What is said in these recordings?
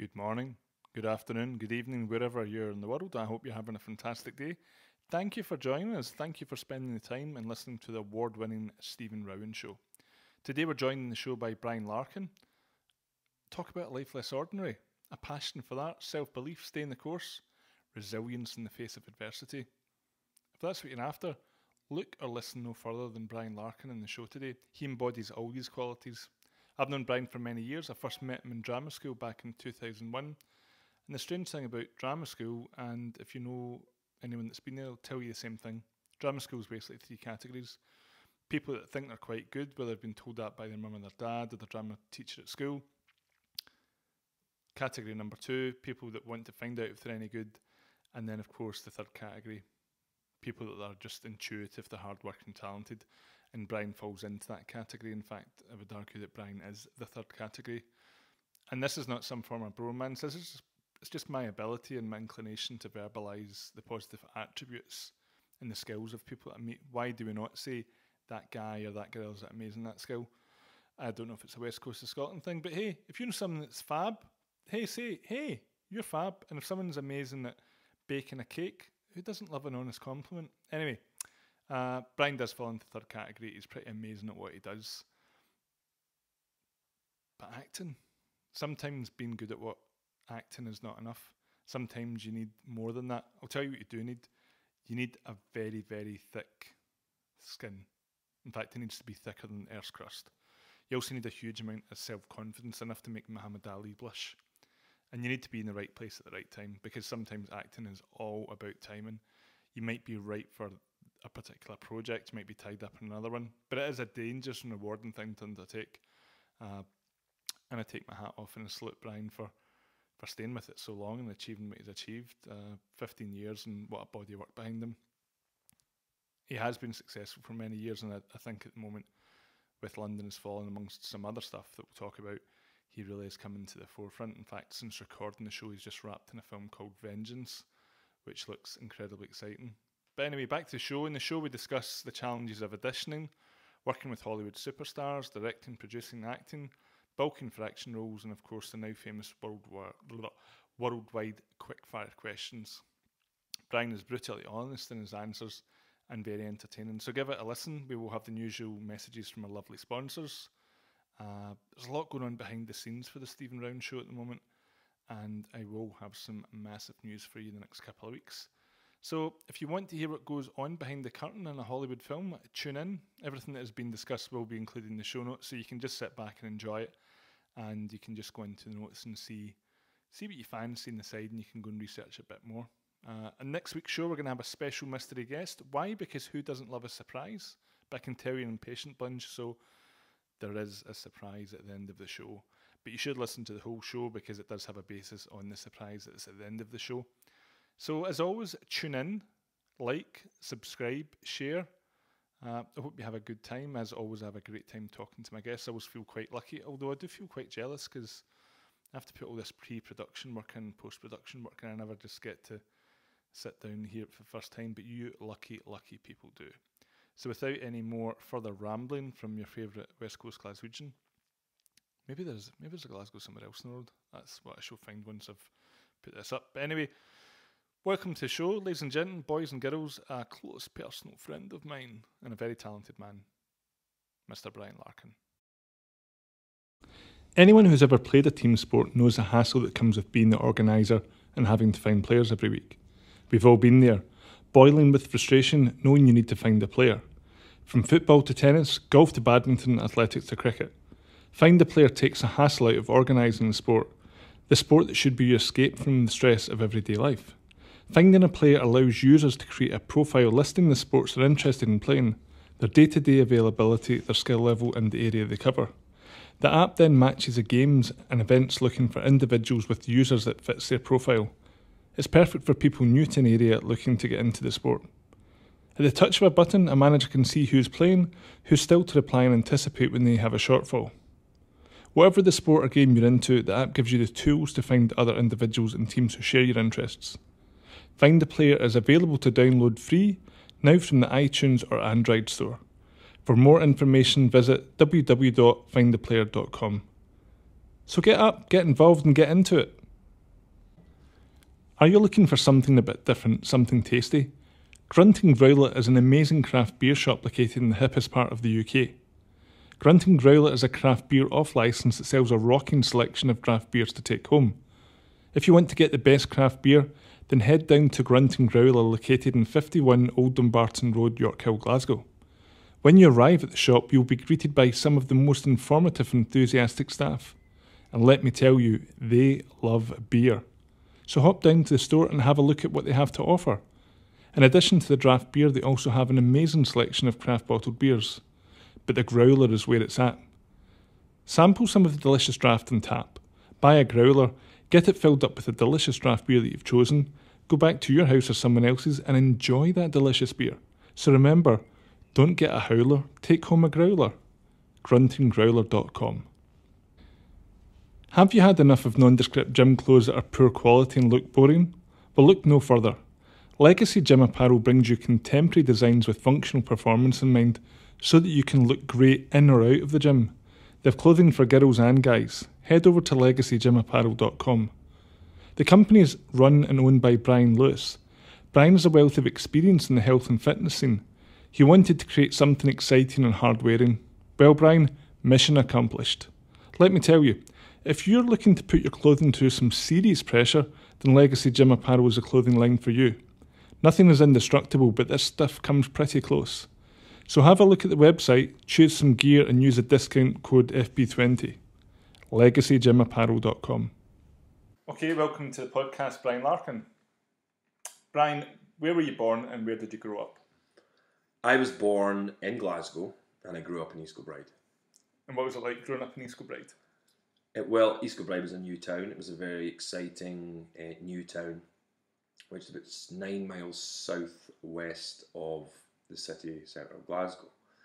Good morning, good afternoon, good evening, wherever you're in the world. I hope you're having a fantastic day. Thank you for joining us. Thank you for spending the time and listening to the award-winning Stephen Rowan Show. Today we're joined in the show by Bryan Larkin. Talk about life less ordinary, a passion for that, self-belief, staying the course, resilience in the face of adversity. If that's what you're after, look or listen no further than Bryan Larkin in the show today. He embodies all these qualities. I've known Bryan for many years. I first met him in drama school back in 2001. And the strange thing about drama school, and if you know anyone that's been there, will tell you the same thing. Drama school is basically three categories. People that think they're quite good, whether they've been told that by their mum and their dad or the drama teacher at school. Category number two, people that want to find out if they're any good. And then, of course, the third category, people that are just intuitive, they're hardworking, talented. And Bryan falls into that category. In fact, I would argue that Bryan is the third category. And this is not some form of bromance. It's just my ability and my inclination to verbalise the positive attributes and the skills of people that I meet. Why do we not say that guy or that girl is amazing, that skill? I don't know if it's a West Coast of Scotland thing, but hey, if you know someone that's fab, say, hey, you're fab. And if someone's amazing at baking a cake, who doesn't love an honest compliment? Anyway, Bryan does fall into the third category. He's pretty amazing at what he does. But acting, sometimes being good at what acting is not enough. Sometimes you need more than that. I'll tell you what you do need. You need a very, very thick skin. In fact, it needs to be thicker than Earth's crust. You also need a huge amount of self-confidence, enough to make Muhammad Ali blush. And you need to be in the right place at the right time, because sometimes acting is all about timing. You might be right for a particular project, you might be tied up in another one, but it is a dangerous and rewarding thing to undertake. And I take my hat off and I salute Bryan for staying with it so long and achieving what he's achieved. 15 years and what a body of work behind him. He has been successful for many years, and I think at the moment, with London Has Fallen, amongst some other stuff that we'll talk about, he really is coming to the forefront. In fact, since recording the show, he's just wrapped in a film called Vengeance, which looks incredibly exciting. But anyway, back to the show. In the show, we discuss the challenges of auditioning, working with Hollywood superstars, directing, producing, acting, bulking for action roles, and of course the now famous worldwide quick-fire questions. Bryan is brutally honest in his answers and very entertaining. So give it a listen. We will have the usual messages from our lovely sponsors. There's a lot going on behind the scenes for the Stephen Rowan Show at the moment, and I will have some massive news for you in the next couple of weeks. So if you want to hear what goes on behind the curtain in a Hollywood film, tune in. Everything that has been discussed will be included in the show notes, so you can just sit back and enjoy it, and you can just go into the notes and see what you fancy on the side, and you can go and research a bit more. And next week's show, we're going to have a special mystery guest. Why? Because who doesn't love a surprise? But I can tell you an impatient bunch, so there is a surprise at the end of the show. But you should listen to the whole show, because it does have a basis on the surprise that's at the end of the show. So as always, tune in, like, subscribe, share. I hope you have a good time. As always, I have a great time talking to my guests. I always feel quite lucky, although I do feel quite jealous, because I have to put all this pre-production work in, post-production work, and I never just get to sit down here for the first time, but you lucky, lucky people do. So without any more further rambling from your favourite West Coast Glaswegian, maybe there's a Glasgow somewhere else in the world. That's what I shall find once I've put this up. But anyway, welcome to the show, ladies and gentlemen, boys and girls, a close personal friend of mine and a very talented man, Mr. Bryan Larkin. Anyone who's ever played a team sport knows the hassle that comes with being the organiser and having to find players every week. We've all been there, boiling with frustration knowing you need to find a player. From football to tennis, golf to badminton, athletics to cricket. Find a player takes the hassle out of organising the sport that should be your escape from the stress of everyday life. Finding a player allows users to create a profile listing the sports they're interested in playing, their day-to-day availability, their skill level and the area they cover. The app then matches the games and events looking for individuals with users that fits their profile. It's perfect for people new to an area looking to get into the sport. At the touch of a button, a manager can see who's playing, who's still to reply and anticipate when they have a shortfall. Whatever the sport or game you're into, the app gives you the tools to find other individuals and teams who share your interests. Find a Player is available to download free, now from the iTunes or Android store. For more information, visit www.findaplayer.com. So get up, get involved and get into it. Are you looking for something a bit different, something tasty? Grunt and Growler is an amazing craft beer shop located in the hippest part of the UK. Grunt and Growler is a craft beer off licence that sells a rocking selection of craft beers to take home. If you want to get the best craft beer, then head down to Grunt and Growler located in 51 Old Dumbarton Road, York Hill, Glasgow. When you arrive at the shop, you'll be greeted by some of the most informative and enthusiastic staff. And let me tell you, they love beer. So hop down to the store and have a look at what they have to offer. In addition to the draft beer, they also have an amazing selection of craft bottled beers. But the Growler is where it's at. Sample some of the delicious draft and tap. Buy a Growler, get it filled up with the delicious draft beer that you've chosen, go back to your house or someone else's and enjoy that delicious beer. So remember, don't get a howler, take home a Growler. gruntandgrowler.com. Have you had enough of nondescript gym clothes that are poor quality and look boring? Well, look no further. Legacy Gym Apparel brings you contemporary designs with functional performance in mind so that you can look great in or out of the gym. They have clothing for girls and guys. Head over to legacygymapparel.com. The company is run and owned by Bryan Lewis. Bryan has a wealth of experience in the health and fitness scene. He wanted to create something exciting and hard-wearing. Well, Bryan, mission accomplished. Let me tell you, if you're looking to put your clothing through some serious pressure, then Legacy Gym Apparel is a clothing line for you. Nothing is indestructible, but this stuff comes pretty close. So have a look at the website, choose some gear and use the discount code FB20. LegacyGymApparel.com. Okay, welcome to the podcast, Bryan Larkin. Bryan, where were you born and where did you grow up? I was born in Glasgow and I grew up in East Kilbride. And what was it like growing up in East Kilbride? Well, East Kilbride was a new town. It was a very exciting new town, which is about 9 miles southwest of the city centre of Glasgow.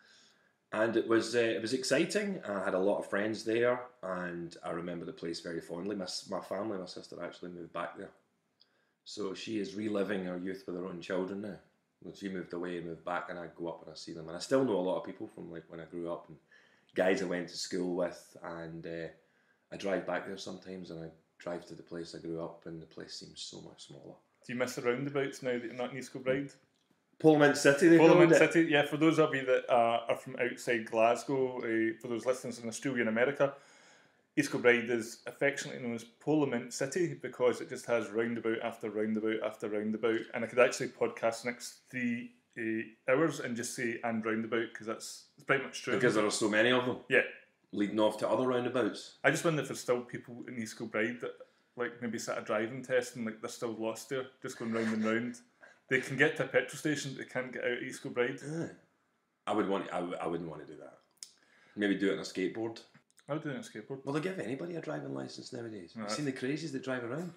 And it was exciting. I had a lot of friends there, and I remember the place very fondly. My family, my sister actually moved back there. So she is reliving her youth with her own children now. When she moved away and moved back, and I go up and I see them. And I still know a lot of people from like when I grew up, and guys I went to school with, and I drive back there sometimes, and I drive to the place I grew up, and the place seems so much smaller. Do you miss the roundabouts now that you're not in East Kilbride? Parliament City, Parliament City, yeah. For those of you that are from outside Glasgow, for those listeners in Australia and America, East Kilbride is affectionately known as Parliament City because it just has roundabout after roundabout after roundabout, and I could actually podcast the next 3 hours and just say "and roundabout" because it's pretty much true. Because there are so many of them. Yeah. Leading off to other roundabouts. I just wonder if there's still people in East Kilbride that like maybe sat a driving test and like they're still lost there, just going round and round. They can get to a petrol station, but they can't get out of East Kilbride. I wouldn't want to do that. Maybe do it on a skateboard. I would do it on a skateboard. Will they give anybody a driving licence nowadays? No, You've seen the crazies that drive around.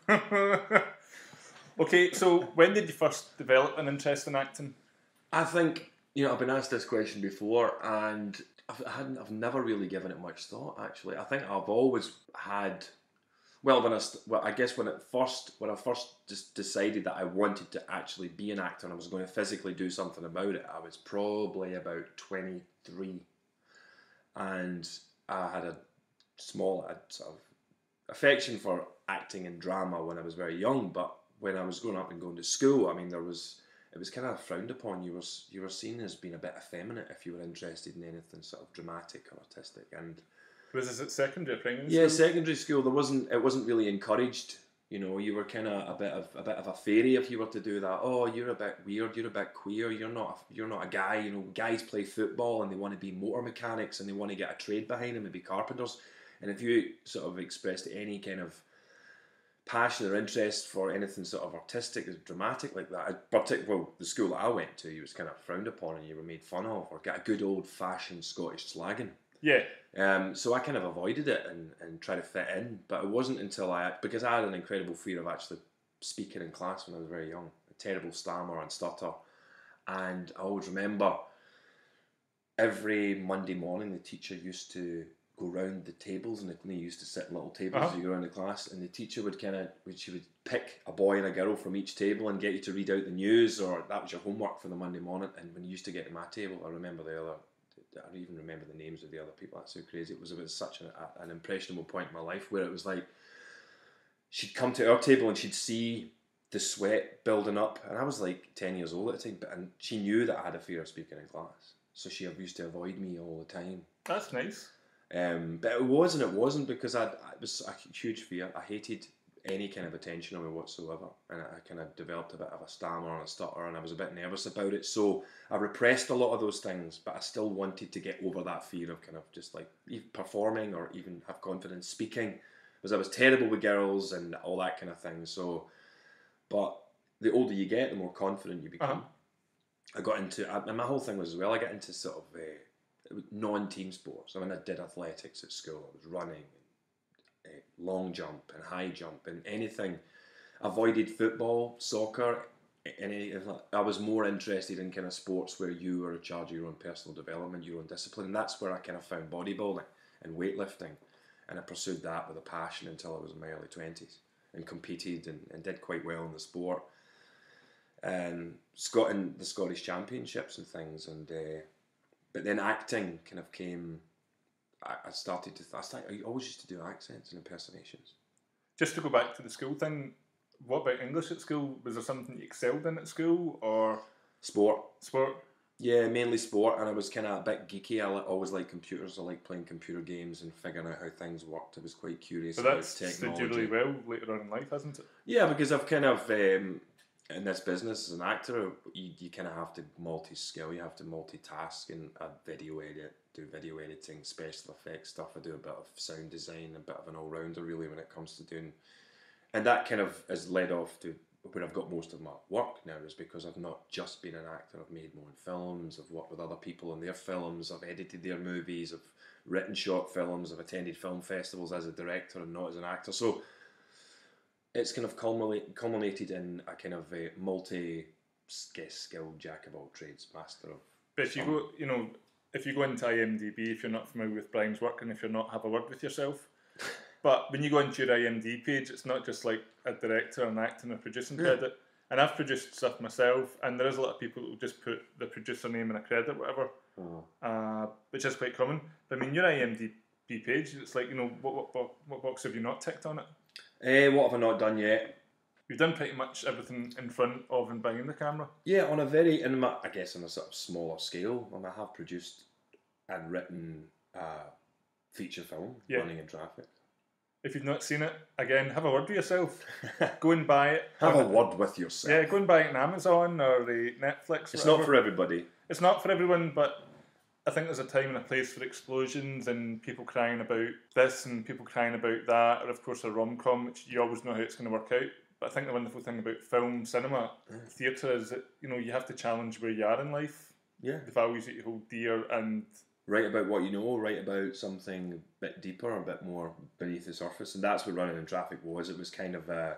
Okay, so when did you first develop an interest in acting? I think, I've been asked this question before, and I've never really given it much thought. Actually, I think I've always had. Well, I guess when I first just decided that I wanted to actually be an actor and I was going to physically do something about it, I was probably about 23, and I had a sort of affection for acting and drama when I was very young. But when I was growing up and going to school, I mean, it was kind of frowned upon. You were seen as being a bit effeminate if you were interested in anything sort of dramatic or artistic. And was this at secondary or primary school? Yeah, secondary school. It wasn't really encouraged. You were kind of a bit of a fairy if you were to do that. Oh, you're a bit weird. You're a bit queer. You're not a guy. Guys play football and they want to be motor mechanics and they want to get a trade behind them and be carpenters. And if you sort of expressed any kind of passion or interest for anything sort of artistic or dramatic like that, the school that I went to, you was kind of frowned upon and you were made fun of, or get a good old fashioned Scottish slagging. Yeah. So I kind of avoided it and tried to fit in, but it wasn't until because I had an incredible fear of actually speaking in class when I was very young, a terrible stammer and stutter, and I always remember every Monday morning the teacher used to go round the tables, and they used to sit in little tables as you go around the class, and the teacher would she would pick a boy and a girl from each table and get you to read out the news, or that was your homework for the Monday morning. And when you used to get to my table, I don't even remember the names of the other people. That's so crazy. It was such an impressionable point in my life where it was like she'd come to our table and she'd see the sweat building up, and I was like 10 years old at the time, and she knew that I had a fear of speaking in class, so she used to avoid me all the time. That's nice. But it wasn't because it was a huge fear. I hated any kind of attention on me whatsoever, and I kind of developed a bit of a stammer and a stutter, and I was a bit nervous about it, so I repressed a lot of those things, but I still wanted to get over that fear of kind of just like performing or even have confidence speaking, because I was terrible with girls and all that kind of thing. So, but the older you get, the more confident you become. I got into, and my whole thing was as well, I got into sort of non-team sports. I mean, I did athletics at school. I was running, long jump and high jump and anything. Avoided football, soccer, and anything. I was more interested in kind of sports where you were in charge of your own personal development, your own discipline. And that's where I kind of found bodybuilding and weightlifting. And I pursued that with a passion until I was in my early 20s and competed and did quite well in the sport. And got in the Scottish Championships and things. And but then acting kind of came. I always used to do accents and impersonations. Just to go back to the school thing, what about English at school? Was there something you excelled in at school, or sport? Sport. Yeah, mainly sport, and I was kind of a bit geeky. I always liked computers. I liked playing computer games and figuring out how things worked. I was quite curious about technology. Stood you really well later on in life, hasn't it? Yeah, because I've kind of in this business as an actor, you kind of have to multi-skill. You have to multitask, and I do video editing, special effects stuff. I do a bit of sound design, a bit of an all-rounder really when it comes to doing, and that kind of has led off to where I've got most of my work now, is because I've not just been an actor. I've made my own films. I've worked with other people on their films. I've edited their movies. I've written short films. I've attended film festivals as a director and not as an actor. So it's kind of culminated in a kind of a multi-skilled jack of all trades, master of. But if you go, if you go into IMDb, if you're not familiar with Bryan's work, and if you're not, have a word with yourself. But when you go into your IMDb page, it's not just like a director, an acting, or producing credit. And I've produced stuff myself, and there is a lot of people who just put the producer name and a credit, whatever, which is quite common. But I mean, your IMDb page, it's like, what box have you not ticked on it? What have I not done yet? You've done pretty much everything in front of and behind the camera. Yeah, on a sort of smaller scale. I have produced and written a feature film, Running in Traffic. If you've not seen it, again, have a word with yourself. Go and buy it. Have a word with yourself. Yeah, go and buy it on Amazon or the Netflix. It's not for everybody. It's not for everyone, but I think there's a time and a place for explosions and people crying about this and people crying about that, or of course a rom-com, which you always know how it's going to work out. But I think the wonderful thing about film, cinema, theatre is that, you have to challenge where you are in life. Yeah. The values that you hold dear, and write about what you know, write about something a bit deeper, a bit more beneath the surface. And that's what Running in Traffic was. It was kind of I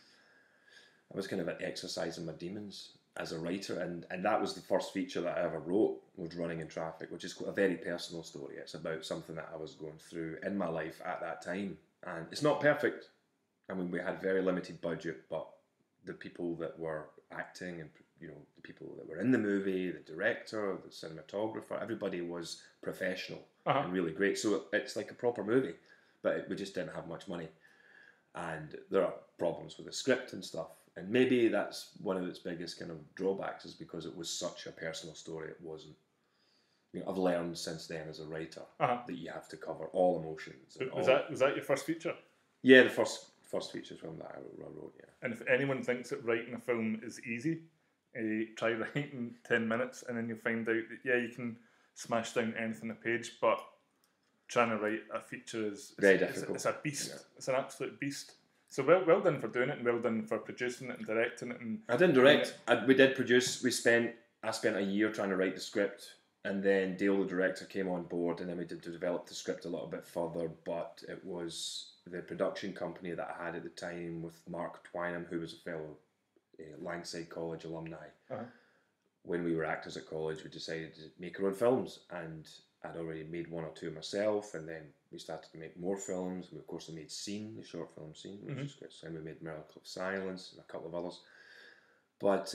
was kind of exercising my demons as a writer, and that was the first feature that I ever wrote, was Running in Traffic, which is a very personal story. It's about something that I was going through in my life at that time. And it's not perfect. I mean, we had very limited budget, but the people that were acting and the people that were in the movie, the director, the cinematographer, everybody was professional and really great. So it's like a proper movie, but we just didn't have much money. And there are problems with the script and stuff. And maybe that's one of its biggest kind of drawbacks, is because it was such a personal story. It wasn't. I've learned since then as a writer that you have to cover all emotions. Was that your first feature? Yeah, the first feature film that I wrote, yeah. And if anyone thinks that writing a film is easy, try writing 10 minutes, and then you'll find out that, you can smash down anything on a page, but trying to write a feature is very difficult. It's a beast. Yeah. It's an absolute beast. So well done for doing it, and well done for producing it and directing it. And I didn't direct. We did produce. I spent a year trying to write the script, and then Dale, the director, came on board, and then we did develop the script a little bit further. But it was the production company that I had at the time, with Mark Twynham, who was a fellow Langside College alumni. When we were actors at college, we decided to make our own films, and I'd already made one or two myself, and then we started to make more films. We, of course, made Scene, the short film Scene, which was great. And we made Miracle of Silence and a couple of others. But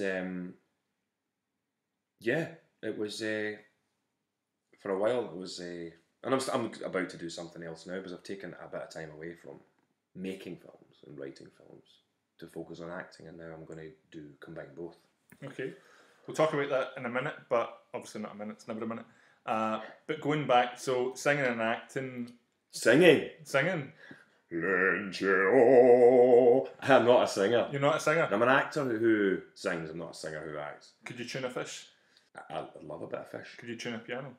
it was for a while. It was and I'm about to do something else now, because I've taken a bit of time away from making films and writing films. to focus on acting, and now I'm going to combine both. Okay. We'll talk about that in a minute, but obviously not a minute, it's never a minute. But going back, so singing and acting. Singing. Leggio. I'm not a singer. You're not a singer? I'm an actor who sings. I'm not a singer who acts. Could you tune a fish? I love a bit of fish. Could you tune a piano?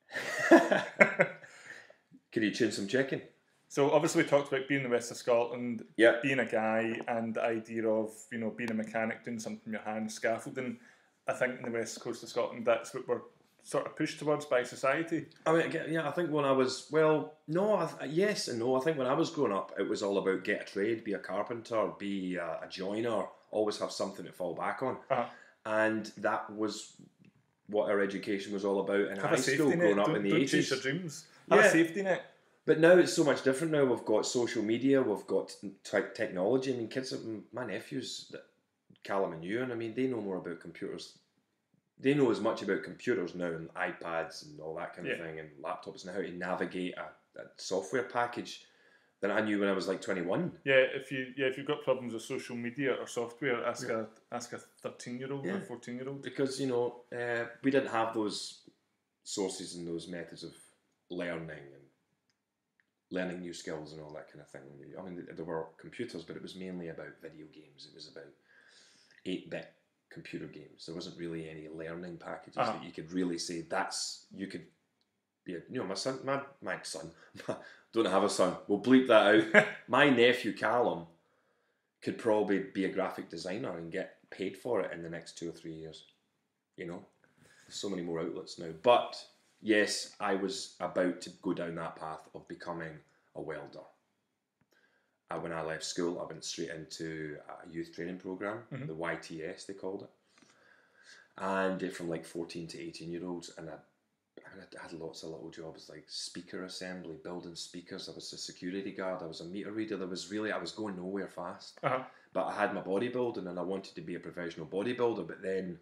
Could you tune some chicken? So obviously we talked about being in the west of Scotland, Yep. being a guy, and the idea of, you know, being a mechanic, doing something with your hands, scaffolding. I think in the west coast of Scotland, that's what we're sort of pushed towards by society. I mean, yeah, I think when I was, well, no, yes and no. I think when I was growing up, it was all about get a trade, be a carpenter, be a joiner, always have something to fall back on. Uh-huh. And that was what our education was all about in Have high a safety school, net. growing up Don't, in the don't 80s. chase your dreams. Have a safety net. But now it's so much different now. We've got social media, we've got technology. I mean, kids, my nephews, Callum and Ewan, I mean, they know more about computers. They know as much about computers now and iPads and all that kind of thing and laptops and how to navigate a software package than I knew when I was like 21. Yeah, if you've got problems with social media or software, ask a 13-year-old or 14-year-old. Because, you know, we didn't have those sources and those methods of learning and learning new skills and all that kind of thing. I mean, there were computers, but it was mainly about video games. It was about 8-bit computer games. There wasn't really any learning packages that you could really say you could be my son, don't have a son, we'll bleep that out. My nephew Callum could probably be a graphic designer and get paid for it in the next 2 or 3 years. You know, there's so many more outlets now. But yes, I was about to go down that path of becoming a welder. When I left school, I went straight into a youth training program, the YTS they called it, and from like 14 to 18-year-olds, and I had lots of little jobs like speaker assembly, building speakers. I was a security guard. I was a meter reader. I was going nowhere fast. But I had my bodybuilding, and I wanted to be a professional bodybuilder. But then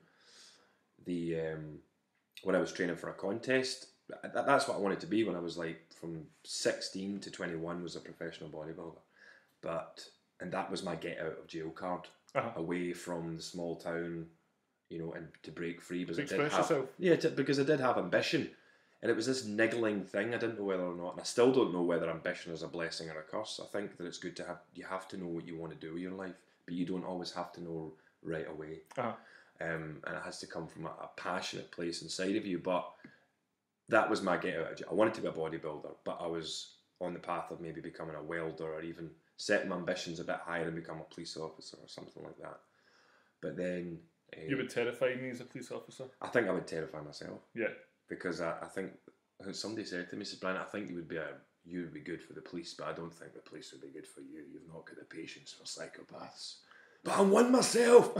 when I was training for a contest, that's what I wanted to be when I was like from 16 to 21 was a professional bodybuilder. And that was my get out of jail card, away from the small town, you know, and to break free. Because because I did have ambition, and it was this niggling thing. I didn't know whether or not, and I still don't know whether ambition is a blessing or a curse. I think that it's good to have. You have to know what you want to do with your life, but you don't always have to know right away. And it has to come from a passionate place inside of you. But that was my get out of jail. I wanted to be a bodybuilder, but I was on the path of maybe becoming a welder or even setting my ambitions a bit higher and become a police officer or something like that. But then... you would terrify me as a police officer? I think I would terrify myself. Yeah. Because I think... Somebody said to me, Brian, I think you would be good for the police, but I don't think the police would be good for you. You've not got the patience for psychopaths. But I'm one myself!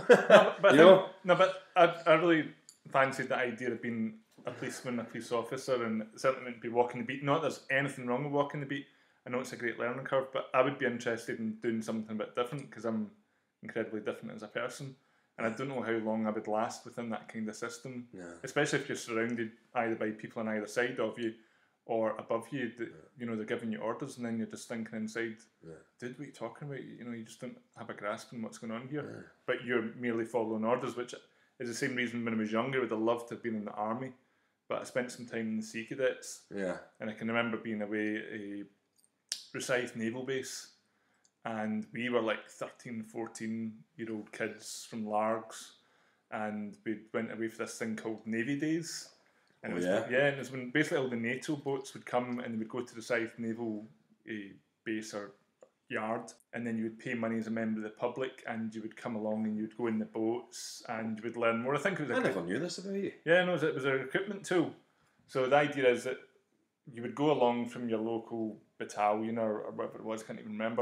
But I really fancied the idea of being a policeman, a police officer, and certainly wouldn't be walking the beat. Not that there's anything wrong with walking the beat. I know it's a great learning curve, but I would be interested in doing something a bit different because I'm incredibly different as a person, and I don't know how long I would last within that kind of system. Especially if you're surrounded either by people on either side of you or above you that you know they're giving you orders, and then you're just thinking inside, dude, what are you talking about? You know, you just don't have a grasp on what's going on here, but you're merely following orders, which is the same reason when I was younger I would have loved to have been in the army, but I spent some time in the Sea Cadets, and I can remember being away a Rosyth Naval Base, and we were like 13, 14-year-old kids from Largs, and we went away for this thing called Navy Days. And and it was when basically all the NATO boats would come and they would go to the Rosyth Naval Base or yard, and then you would pay money as a member of the public, and you would come along and you would go in the boats and you would learn more. I think it was I never knew this about you. Yeah, no, it was a recruitment tool. So the idea is that you would go along from your local battalion or whatever it was, can't even remember.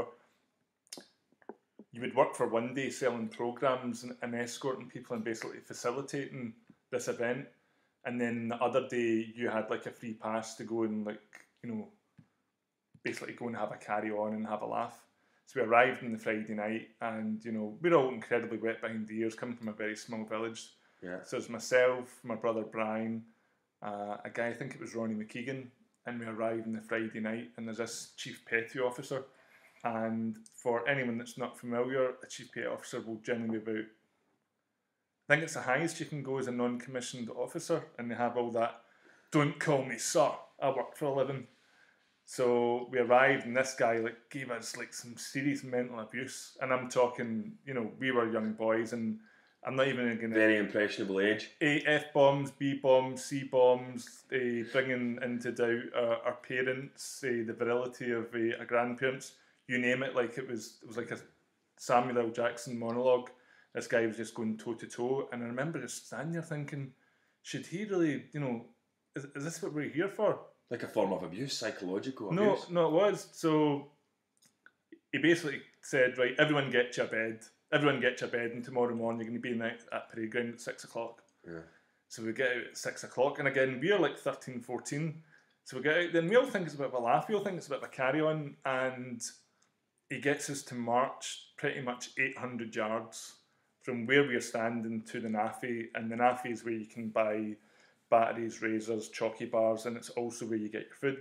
You would work for one day selling programs and escorting people and basically facilitating this event, and then the other day you had like a free pass to go and basically go and have a carry on and have a laugh. So we arrived on the Friday night, and we're all incredibly wet behind the ears, coming from a very small village. So it's myself, my brother Bryan, a guy, I think it was Ronnie McKeegan, and we arrive on the Friday night, and there's this chief petty officer And for anyone that's not familiar, a chief petty officer will generally be about, I think it's the highest you can go as a non-commissioned officer, and they have all that, don't call me sir, I work for a living. So we arrived, and this guy like gave us like some serious mental abuse, and I'm talking, you know, we were young boys, and I'm not even going to Very impressionable age. F bombs, B bombs, C bombs, bringing into doubt our parents, the virility of our grandparents, you name it. Like it was like a Samuel L. Jackson monologue. This guy was just going toe to toe, and I remember just standing there thinking, should he really, you know, is this what we're here for? Like a form of abuse, psychological abuse. No, it was. So he basically said, right, everyone get your bed. Everyone get your bed, and tomorrow morning you're going to be in at parade ground at 6 o'clock. Yeah. So we get out at 6 o'clock, and again, we're like 13, 14. So we get out, then we all think it's a bit of a laugh, we all think it's a bit of a carry on, and he gets us to march pretty much 800 yards from where we're standing to the NAFI, and the NAFI is where you can buy batteries, razors, chalky bars, and it's also where you get your food.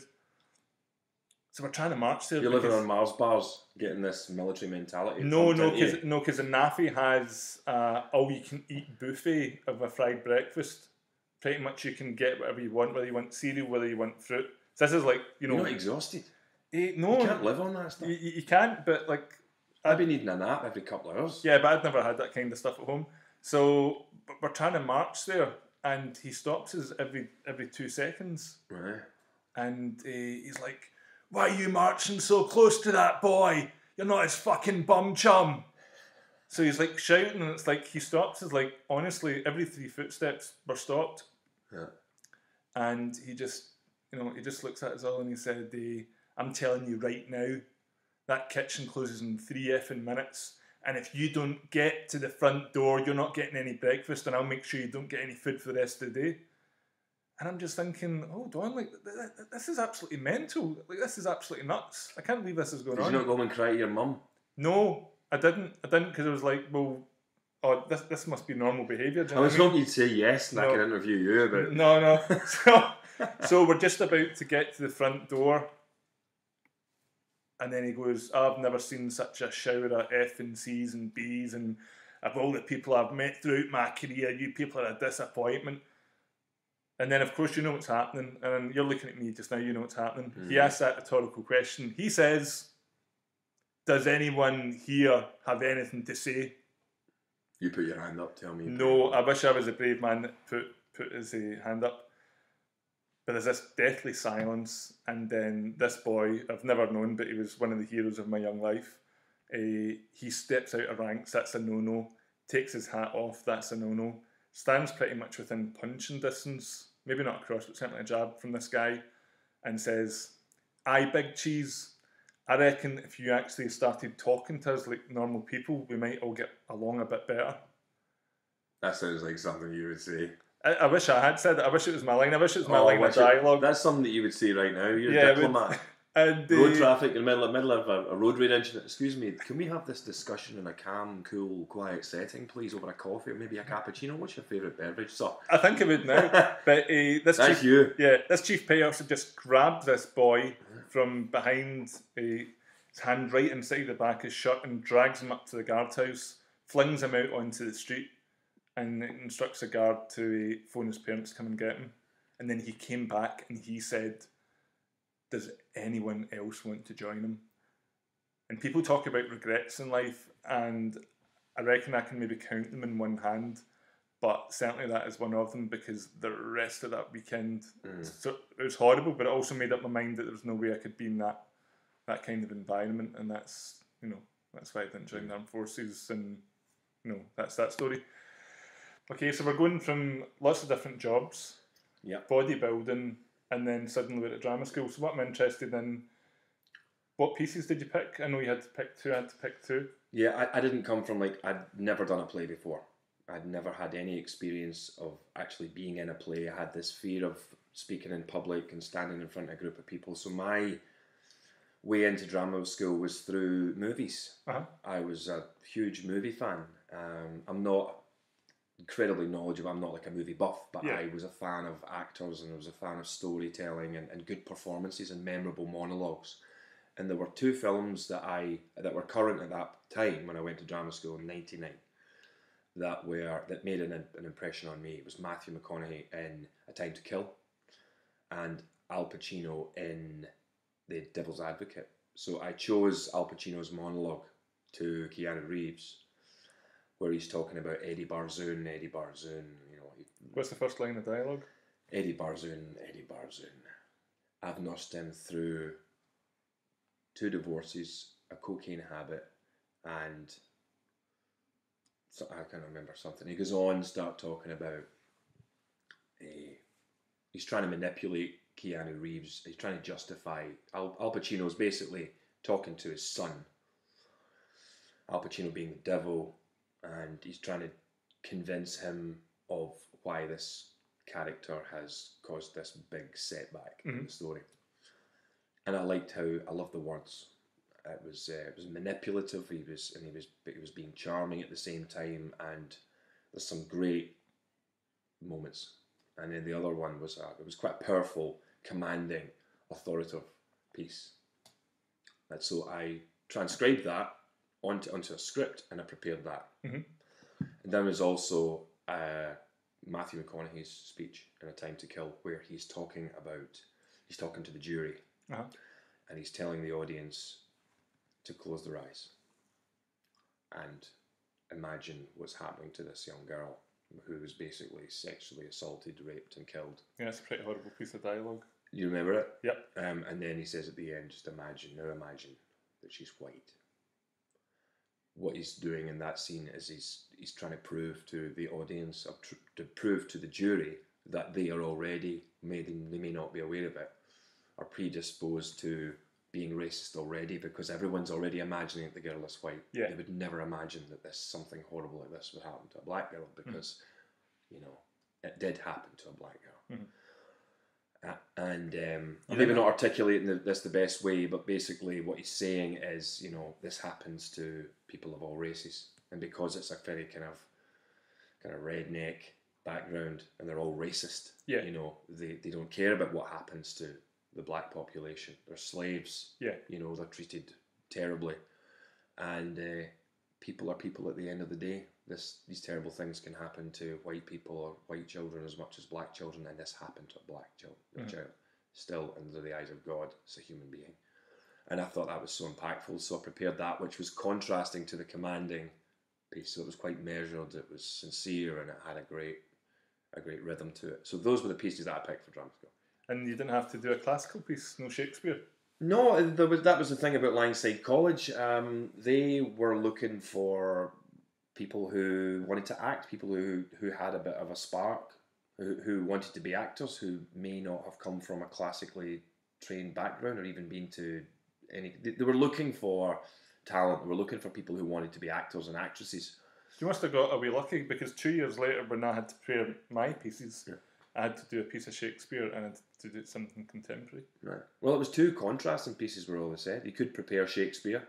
So we're trying to march there. You're living on Mars bars, getting this military mentality. No, because the NAFI has all-you-can-eat buffet of a fried breakfast. Pretty much you can get whatever you want, whether you want cereal, whether you want fruit. So this is like, you know... You're not exhausted? No. You can't live on that stuff? You can't, but like... I'd be needing a nap every couple of hours. Yeah, but I'd never had that kind of stuff at home. So we're trying to march there, and he stops us every 2 seconds. Right. And he's like... Why are you marching so close to that boy? You're not his fucking bum chum. So he's like shouting, and it's like he stops us like, honestly, every 3 footsteps were stopped. Yeah. And he just looks at us all and he said, I'm telling you right now, that kitchen closes in 3 effing minutes. And if you don't get to the front door, you're not getting any breakfast, and I'll make sure you don't get any food for the rest of the day. And I'm just thinking, hold on, like, this is absolutely mental. Like, this is absolutely nuts. I can't believe this is going on. Did you not go and cry to your mum? No, I didn't, because I was like, well, this must be normal behaviour. I was hoping you'd say yes, and I can interview you about it. No. So we're just about to get to the front door, and then he goes, I've never seen such a shower of F and C's and B's, and of all the people I've met throughout my career, you people are a disappointment. And then, of course, you know what's happening. And you're looking at me just now, you know what's happening. He asks that rhetorical question. He says, does anyone here have anything to say? You put your hand up, tell me. No, I wish I was a brave man that put his hand up. But there's this deathly silence. And then this boy, I've never known, but he was one of the heroes of my young life. He steps out of ranks, that's a no-no. Takes his hat off, that's a no-no. Stands pretty much within punching distance, maybe not across, but certainly a jab from this guy, and says, aye, big cheese, I reckon if you actually started talking to us like normal people, we might all get along a bit better. That sounds like something you would say. I wish I had said it. I wish it was my line. I wish it was my line of dialogue. That's something that you would say right now. You're a diplomat. And, road traffic in the middle of a road rage incident. Excuse me, can we have this discussion in a calm, cool, quiet setting, please, over a coffee or maybe a cappuccino? What's your favourite beverage, sir? I think I would now. But this chief petty officer just grabbed this boy from behind his hand right inside the back of his shirt and drags him up to the guardhouse, flings him out onto the street, and instructs a guard to phone his parents to come and get him. And then he came back and he said, does anyone else want to join him? And people talk about regrets in life, and I reckon I can maybe count them in one hand, but certainly that is one of them, because the rest of that weekend, so it was horrible, but it also made up my mind that there was no way I could be in that kind of environment, and that's why I didn't join the armed forces, and that's that story. Okay, so we're going from lots of different jobs, bodybuilding, and then suddenly we're at drama school. So what I'm interested in, what pieces did you pick? I know you had to pick two. I had to pick two. Yeah, I didn't come from, like, I'd never done a play before. I'd never had any experience of actually being in a play. I had this fear of speaking in public and standing in front of a group of people. So my way into drama school was through movies. I was a huge movie fan. I'm not incredibly knowledgeable. I'm not like a movie buff, but I was a fan of actors, and I was a fan of storytelling and good performances and memorable monologues. And there were two films that were current at that time when I went to drama school in '99 that made an impression on me. It was Matthew McConaughey in A Time to Kill and Al Pacino in The Devil's Advocate. So I chose Al Pacino's monologue to Keanu Reeves, where he's talking about Eddie Barzoon, you know. What's the first line of dialogue? Eddie Barzoon. I've nursed him through 2 divorces, a cocaine habit, and so I can't remember something. He goes on, start talking about he's trying to manipulate Keanu Reeves. He's trying to justify. Al Pacino's basically talking to his son. Al Pacino being the devil, and he's trying to convince him of why this character has caused this big setback in the story. And I liked how, I love the words. It was manipulative. He was being charming at the same time, and there's some great moments. And then the other one was it was quite a powerful, commanding, authoritative piece. And so I transcribed that onto a script, and I prepared that. And then there's also Matthew McConaughey's speech in A Time to Kill, where he's talking to the jury, and he's telling the audience to close their eyes and imagine what's happening to this young girl who was basically sexually assaulted, raped, and killed. Yeah, it's a pretty horrible piece of dialogue. You remember it? Yep. And then he says at the end, just imagine that she's white. What he's doing in that scene is he's trying to prove to the audience, to prove to the jury that they are already, they may not be aware of it, are predisposed to being racist already, because everyone's already imagining that the girl is white. Yeah. They would never imagine that something horrible like this would happen to a black girl, because, you know, it did happen to a black girl. And I'm maybe not articulating this the best way, but basically what he's saying is, you know, this happens to people of all races, and because it's a very kind of redneck background, and they're all racist. Yeah. You know, they don't care about what happens to the black population. They're slaves. Yeah. You know, they're treated terribly, and people are people at the end of the day. These terrible things can happen to white people or white children as much as black children, and this happened to a black child. Still, under the eyes of God, it's a human being. And I thought that was so impactful, so I prepared that, which was contrasting to the commanding piece. So it was quite measured, it was sincere, and it had a great rhythm to it. So those were the pieces that I picked for drama school. And you didn't have to do a classical piece, no Shakespeare? No, that was the thing about Lineside College. They were looking for people who wanted to act, people who had a bit of a spark, who wanted to be actors, who may not have come from a classically trained background or even been to any. They were looking for talent. They were looking for people who wanted to be actors and actresses. You must have got away lucky, because 2 years later, when I had to prepare my pieces, I had to do a piece of Shakespeare and I had to do something contemporary. Right. Well, it was two contrasting pieces were always said. You could prepare Shakespeare.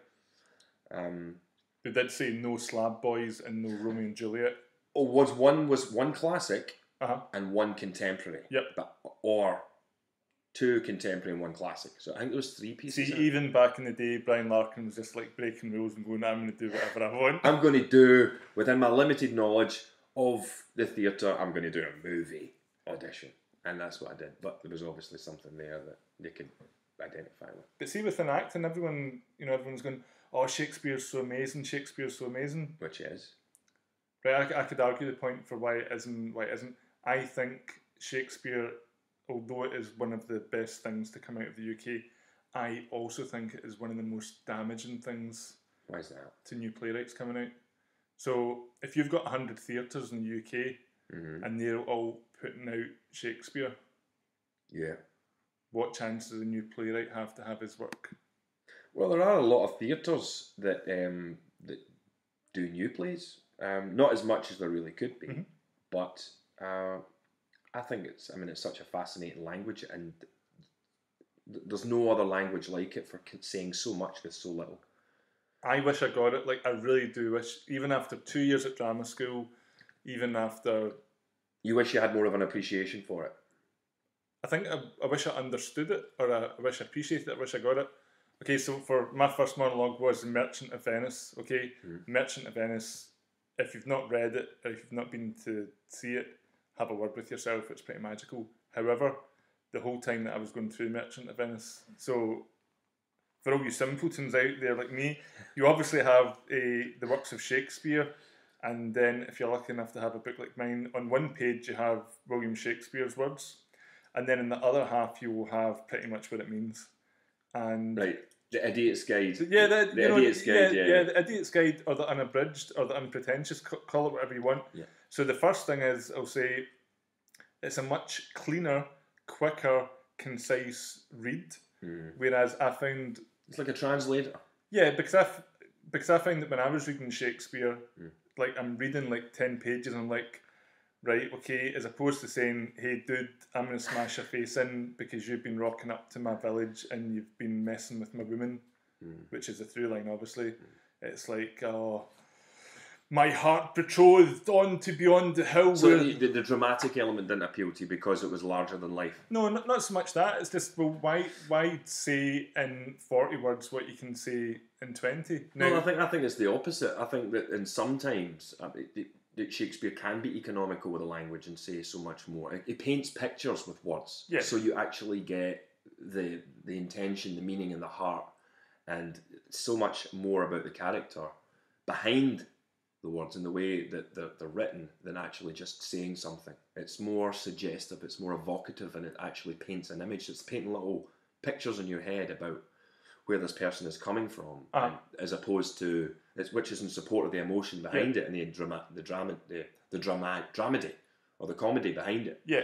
They did say no Slab Boys and no Romeo and Juliet. Oh, was one classic and one contemporary. Yep. Or two contemporary and one classic. So I think there was 3 pieces. See, even back in the day, Bryan Larkin was just like breaking rules and going, I'm going to do whatever I want. I'm going to do, within my limited knowledge of the theatre, I'm going to do a movie audition. And that's what I did. But there was obviously something there that they could identify with. But see, within acting, everyone's going, oh, Shakespeare's so amazing. Which is? Right, I could argue the point for why it isn't, why it isn't. I think Shakespeare, although it is one of the best things to come out of the UK, I also think it is one of the most damaging things. Why is that? To new playwrights coming out. So if you've got 100 theatres in the UK and they're all putting out Shakespeare, what chance does a new playwright have to have his work? Well, there are a lot of theatres that do new plays. Not as much as there really could be, but I think it's such a fascinating language, and there's no other language like it for saying so much with so little. I wish I got it. Like, I really do wish, even after 2 years at drama school, even after... You wish you had more of an appreciation for it? I think I wish I understood it, or I wish I appreciated it, I wish I got it. Okay, so for my first monologue was The Merchant of Venice. Okay, Merchant of Venice. If you've not read it, or if you've not been to see it, have a word with yourself. It's pretty magical. However, the whole time that I was going through Merchant of Venice, so for all you simpletons out there like me, you obviously have the works of Shakespeare, and then if you're lucky enough to have a book like mine, on one page you have William Shakespeare's words, and then in the other half you will have pretty much what it means. And Right, the Idiot's Guide. yeah, the Idiot's Guide. Yeah. the Idiot's Guide, or the Unabridged, or the Unpretentious, call it whatever you want. Yeah. So the first thing is, I'll say, it's a much cleaner, quicker, concise read. Whereas I found It's like a translator. yeah, because I found that when I was reading Shakespeare, like I'm reading like 10 pages, and I'm like, right, okay, as opposed to saying, hey dude, I'm going to smash your face in because you've been rocking up to my village and you've been messing with my woman, which is a through line, obviously. It's like, oh, my heart betrothed on to beyond the hill. So the dramatic element didn't appeal to you because it was larger than life? No, not so much that. It's just, well, why say in 40 words what you can say in 20? No, I think it's the opposite. I think that in sometimes that Shakespeare can be economical with the language and say so much more. It paints pictures with words, so you actually get the intention, the meaning, and the heart, and so much more about the character behind the words and the way that they're written than actually just saying something. It's more suggestive, it's more evocative, and it actually paints an image. It's painting little pictures in your head about where this person is coming from, as opposed to which is in support of the emotion behind it and the dramedy or the comedy behind it. Yeah.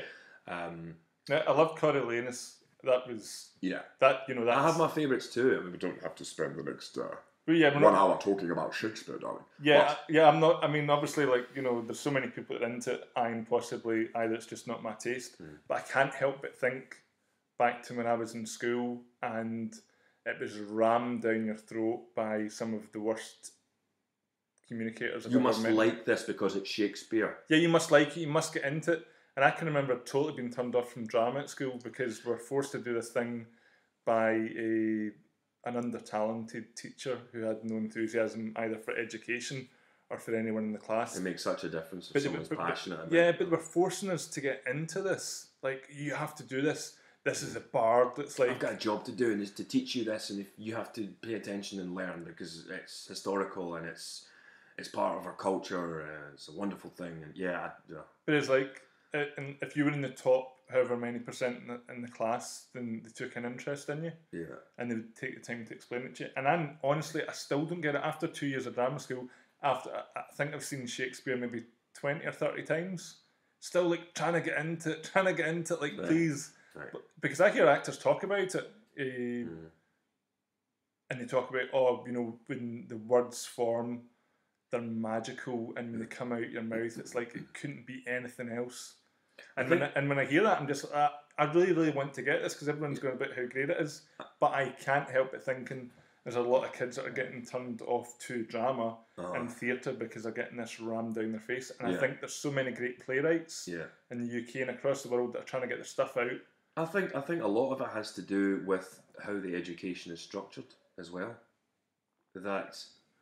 I love Coriolanus. That was that I have my favourites too. I mean, we don't have to spend the next 1 hour talking about Shakespeare, darling. I'm not. I mean, obviously, like, there's so many people that are into it, and possibly either it's just not my taste. But I can't help but think back to when I was in school and it was rammed down your throat by some of the worst communicators. You must like this because it's Shakespeare. Yeah, you must like it. You must get into it. And I can remember totally being turned off from drama at school because we're forced to do this thing by an under-talented teacher who had no enthusiasm either for education or for anyone in the class. It makes such a difference if someone's passionate about it. Yeah, but we're forcing us to get into this. Like, you have to do this. This is a bard that's like... I've got a job to do, and it's to teach you this, and if you have to pay attention and learn because it's historical and it's part of our culture, and it's a wonderful thing. And But it's like, and if you were in the top however many percent in the class, then they took an interest in you. Yeah. And they would take the time to explain it to you. And I still don't get it. After 2 years of drama school, I think I've seen Shakespeare maybe 20 or 30 times. Still like trying to get into it, like, please. Right. Because I hear actors talk about it, and they talk about, when the words form, they're magical, and when they come out your mouth, it's like it couldn't be anything else. And when I hear that, I'm just, I really, really want to get this because everyone's going about how great it is, but I can't help but thinking there's a lot of kids that are getting turned off to drama and theatre because they're getting this rammed down their face. And I think there's so many great playwrights in the UK and across the world that are trying to get their stuff out. I think a lot of it has to do with how the education is structured as well. That,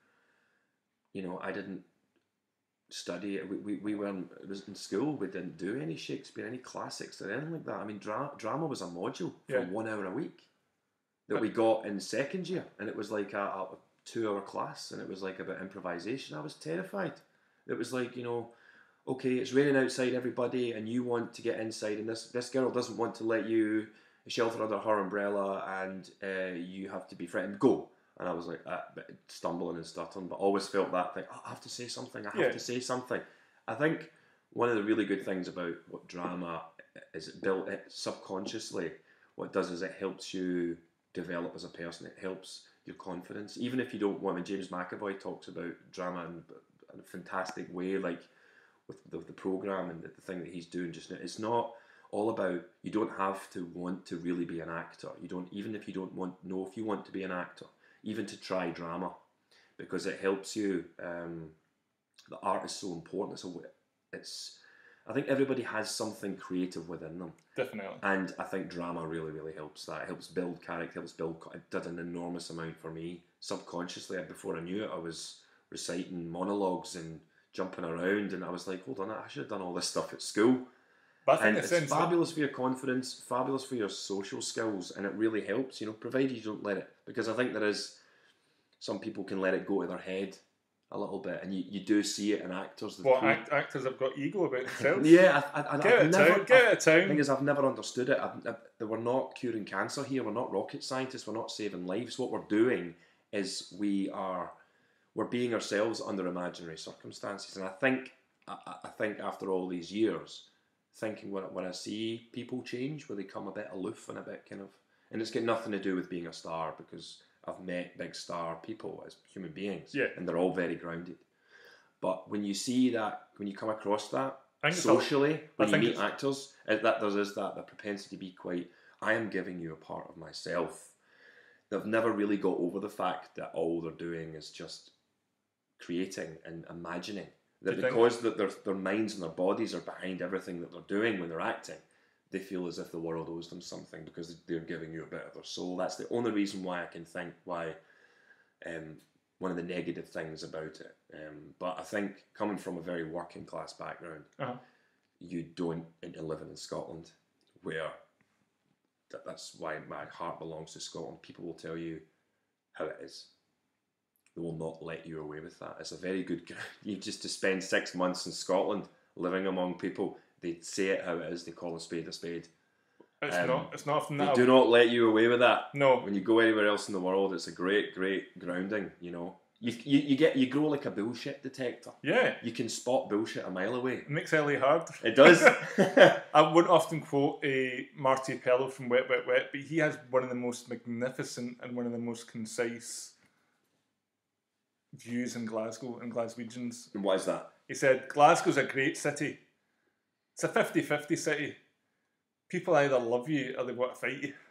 I didn't study it. We weren't. It was in school. We didn't do any Shakespeare, any classics, or anything like that. I mean, drama was a module for 1 hour a week that we got in second year, and it was like a 2 hour class, and it was like about improvisation. I was terrified. It was like, okay, it's raining outside, everybody, and you want to get inside, and this girl doesn't want to let you shelter under her umbrella, and you have to be frightened. Go. And I was like, stumbling and stuttering, but always felt that thing, I have to say something, I have to say something. I think one of the really good things about what drama is, it built it subconsciously. What it does is it helps you develop as a person. It helps your confidence. Even if you don't want, when James McAvoy talks about drama in a fantastic way, like with the programme and the thing that he's doing just now, it's not all about, you don't have to want to really be an actor. You don't, even if you don't know if you want to be an actor, even to try drama, because it helps you. The art is so important. It's I think everybody has something creative within them. Definitely. And I think drama really, really helps that. It helps build character, it did an enormous amount for me. Subconsciously, before I knew it, I was reciting monologues and jumping around, and I was like, hold on, I should have done all this stuff at school. But I think it's fabulous for your confidence, fabulous for your social skills, and it really helps, provided you don't let it. Because I think there is, some people can let it go to their head a little bit, and you do see it in actors. Actors have got ego about themselves. Yeah, Get out of town. The thing is, I've never understood it. We're not curing cancer here. We're not rocket scientists. We're not saving lives. What we're doing is we're being ourselves under imaginary circumstances. And I think after all these years, thinking when I see people change, where they come a bit aloof and a bit kind of, and it's got nothing to do with being a star, because I've met big star people as human beings, and they're all very grounded. But when you see that, when you come across that socially, when you meet actors, that there is that propensity to be quite, I am giving you a part of myself. They've never really got over the fact that all they're doing is just creating and imagining. That because their minds and their bodies are behind everything that they're doing when they're acting, they feel as if the world owes them something because they're giving you a bit of their soul. That's the only reason why I can think why one of the negative things about it. But I think coming from a very working class background, you don't living in Scotland, where that's why my heart belongs to Scotland. People will tell you how it is. They will not let you away with that. It's a very good. You just to spend 6 months in Scotland living among people. They say it how it is. They call a spade a spade. It's not often that. They do not let you away with that. No. When you go anywhere else in the world, it's a great grounding. You grow like a bullshit detector. Yeah. You can spot bullshit a mile away. It makes LA hard. It does. I wouldn't often quote Marty Pello from Wet, Wet, Wet, but he has one of the most magnificent and one of the most concise views in Glasgow and Glaswegians. And what is that? He said, Glasgow's a great city. It's a 50-50 city. People either love you or they want to fight you.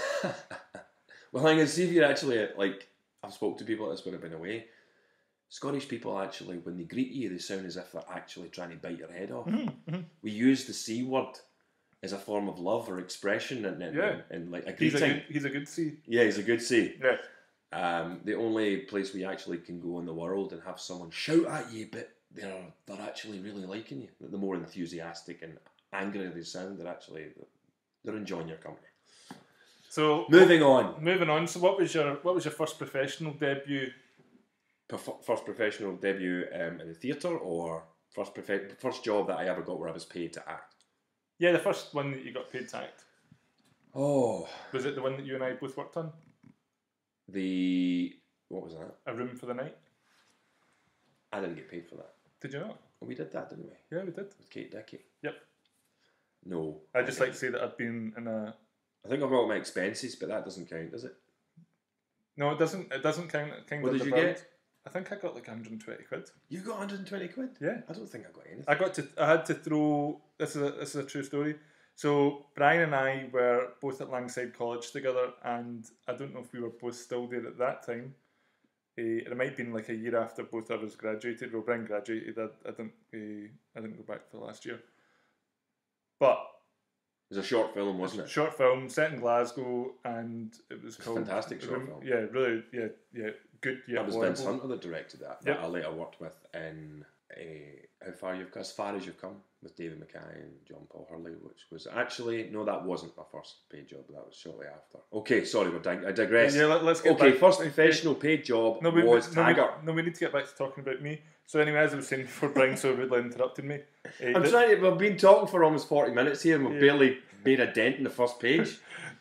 Well, I can see if you're actually, I've spoke to people like this when I've been away. Scottish people actually, when they greet you, they sound as if they're actually trying to bite your head off. Mm-hmm. We use the C word as a form of love or expression and like a greeting. He's a good C. Yeah, he's a good C. Yeah. The only place we actually can go in the world and have someone shout at you, but they're actually really liking you. The more enthusiastic and angry they sound, they're enjoying your company. So moving on. So what was your first professional debut? First professional debut in the theatre, or first job that I ever got where I was paid to act? Yeah, the first one that you got paid to act. Oh. Was it the one that you and I both worked on? What was that? A Room for the Night. I didn't get paid for that. Did you not? Oh, we did that, didn't we? Yeah, we did. With Kate Dickey. Yep. No. I'd just like to say that I've been in a... I think I've got my expenses, but that doesn't count, does it? No, it doesn't. It doesn't count. What did you get? I think I got like 120 quid. You got 120 quid? Yeah. I don't think I got anything. I had to throw... This is a true story. So Bryan and I were both at Langside College together, and I don't know if we were both still there at that time. It might have been like a year after both of us graduated. Well, Bryan graduated. I didn't go back for the last year. But it was a short film, wasn't it? Short film set in Glasgow, and it was called... Fantastic short film. Yeah, really, yeah, good. Yeah, that was horrible. Vince Hunter that directed that. Yep. That I later worked with in As Far As You've Come with David Mackay and John Paul Hurley, which was actually that wasn't my first paid job. That was shortly after. Okay, sorry, I digress. Yeah, let's get back. First professional paid job was Taggart. We need to get back to talking about me. So anyway, as I was saying before Bryan so rudely interrupted me. We've been talking for almost 40 minutes here and we've barely made a dent in the first page.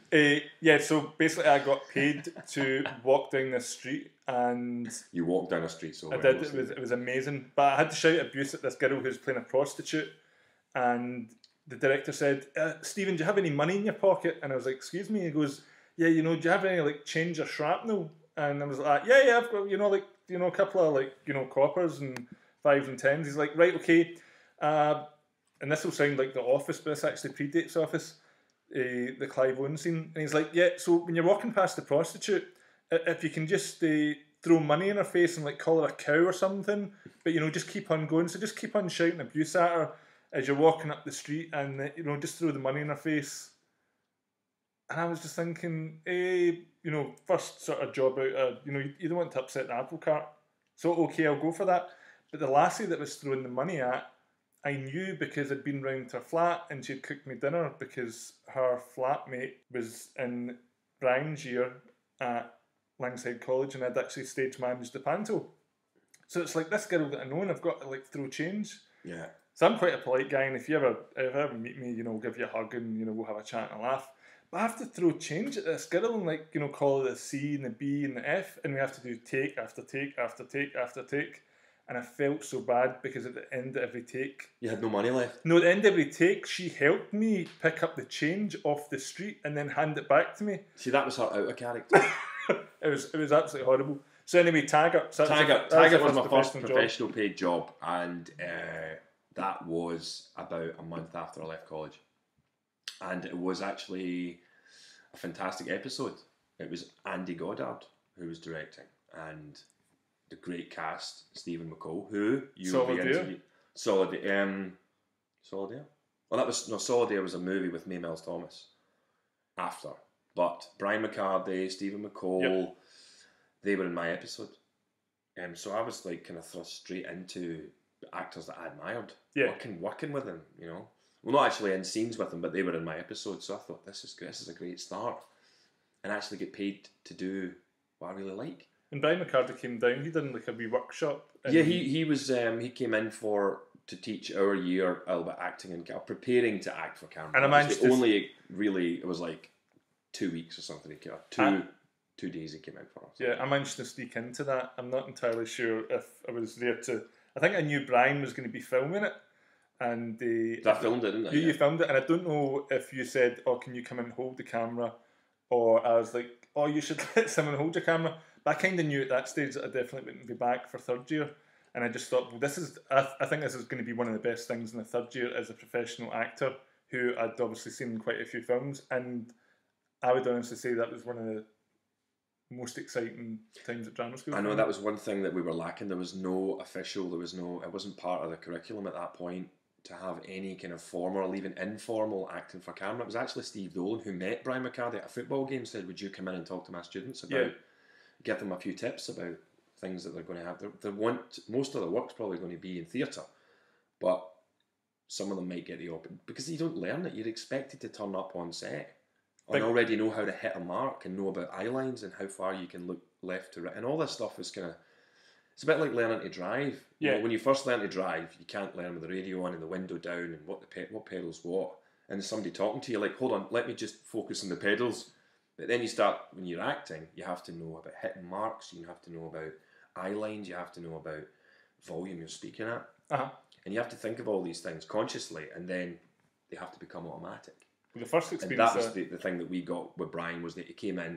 So basically I got paid to walk down the street, and... You walked down a street, so... I did, it was amazing. But I had to shout abuse at this girl who's playing a prostitute, and the director said, Stephen, do you have any money in your pocket? And I was like, excuse me? He goes, yeah, do you have any change or shrapnel? And I was like, yeah, I've got, a couple of coppers and 5s and 10s. He's like, right, okay. And this will sound like The Office, but this actually predates Office, the Clive Owen scene. And he's like, yeah, so when you're walking past the prostitute, if you can just throw money in her face and call her a cow or something, but just keep on going. So just keep on shouting abuse at her. as you're walking up the street and, you know, just throw the money in her face. And I was just thinking, you know, first sort of job out, you know, you don't want to upset the apple cart. So, okay, I'll go for that. But the lassie that was throwing the money at, I knew because I'd been round to her flat and she'd cooked me dinner because her flatmate was in Brian's year at Langside College and I'd actually stage managed the panto. So it's like this girl that I know and I've got to like throw change. Yeah. So I'm quite a polite guy, and if you ever meet me, you know, I'll give you a hug and, you know, we'll have a chat and a laugh. But I have to throw change at this girl and, like, you know, call it the C and the B and the F, and we have to do take after take after take after take. And I felt so bad because at the end of every take, You had no money left. no, at the end of every take, she helped me pick up the change off the street and then hand it back to me. See, that was her out of character. It was absolutely horrible. So anyway, Taggart. So Taggart was my first professional paid job, and that was about a month after I left college. And it was actually a fantastic episode. It was Andy Goddard who was directing, and the great cast, Stephen McCall, who you will be interviewing. Solidaire. Well, that was Solidaire was a movie with Mae Mills Thomas after, but Brian McCarthy, Stephen McCall, they were in my episode, so I was like kind of thrust straight into actors that I admired. Working with them, you know. Well, not actually in scenes with them, but they were in my episode. So I thought this is good. This is a great start, and actually get paid to do what I really like. And Brian McCarthy came down. He did like a wee workshop. Yeah, he was. He came in to teach our year a little bit acting and preparing to act for camera. And I managed to it was like 2 weeks or something. He came 2 days he came in for us. Yeah, I managed to sneak into that. I'm not entirely sure if I was there to. I think I knew Brian was going to be filming it, and I filmed it, didn't I? You filmed it, and I don't know if you said, "Oh, can you come and hold the camera?" Or I was like, "Oh, you should let someone hold your camera." But I kind of knew at that stage that I definitely wouldn't be back for third year, and I just thought, well, this is. I think this is going to be one of the best things in the third year as a professional actor who I'd obviously seen in quite a few films, and I would honestly say that was one of the most exciting times at drama school. I know that was one thing that we were lacking. There was no official. It wasn't part of the curriculum at that point to have any kind of formal or even informal acting for camera. It was actually Steve Dolan who met Brian McCarthy at a football game. Said, "Would you come in and talk to my students about, give them a few tips about things that they're going to have? Most of their work's probably going to be in theatre, but some of them might get the because you don't learn it. You're expected to turn up on set and already know how to hit a mark and know about eye lines and how far you can look left to right, and all this stuff is kind of. It's a bit like learning to drive. You know, when you first learn to drive, you can't learn with the radio on and the window down and what pedals what. And there's somebody talking to you like, hold on, let me just focus on the pedals. But then you start, when you're acting, you have to know about hitting marks, you have to know about eye lines, you have to know about volume you're speaking at. And you have to think of all these things consciously, and then they have to become automatic. The first experience... And that was the thing that we got with Brian, was that he came in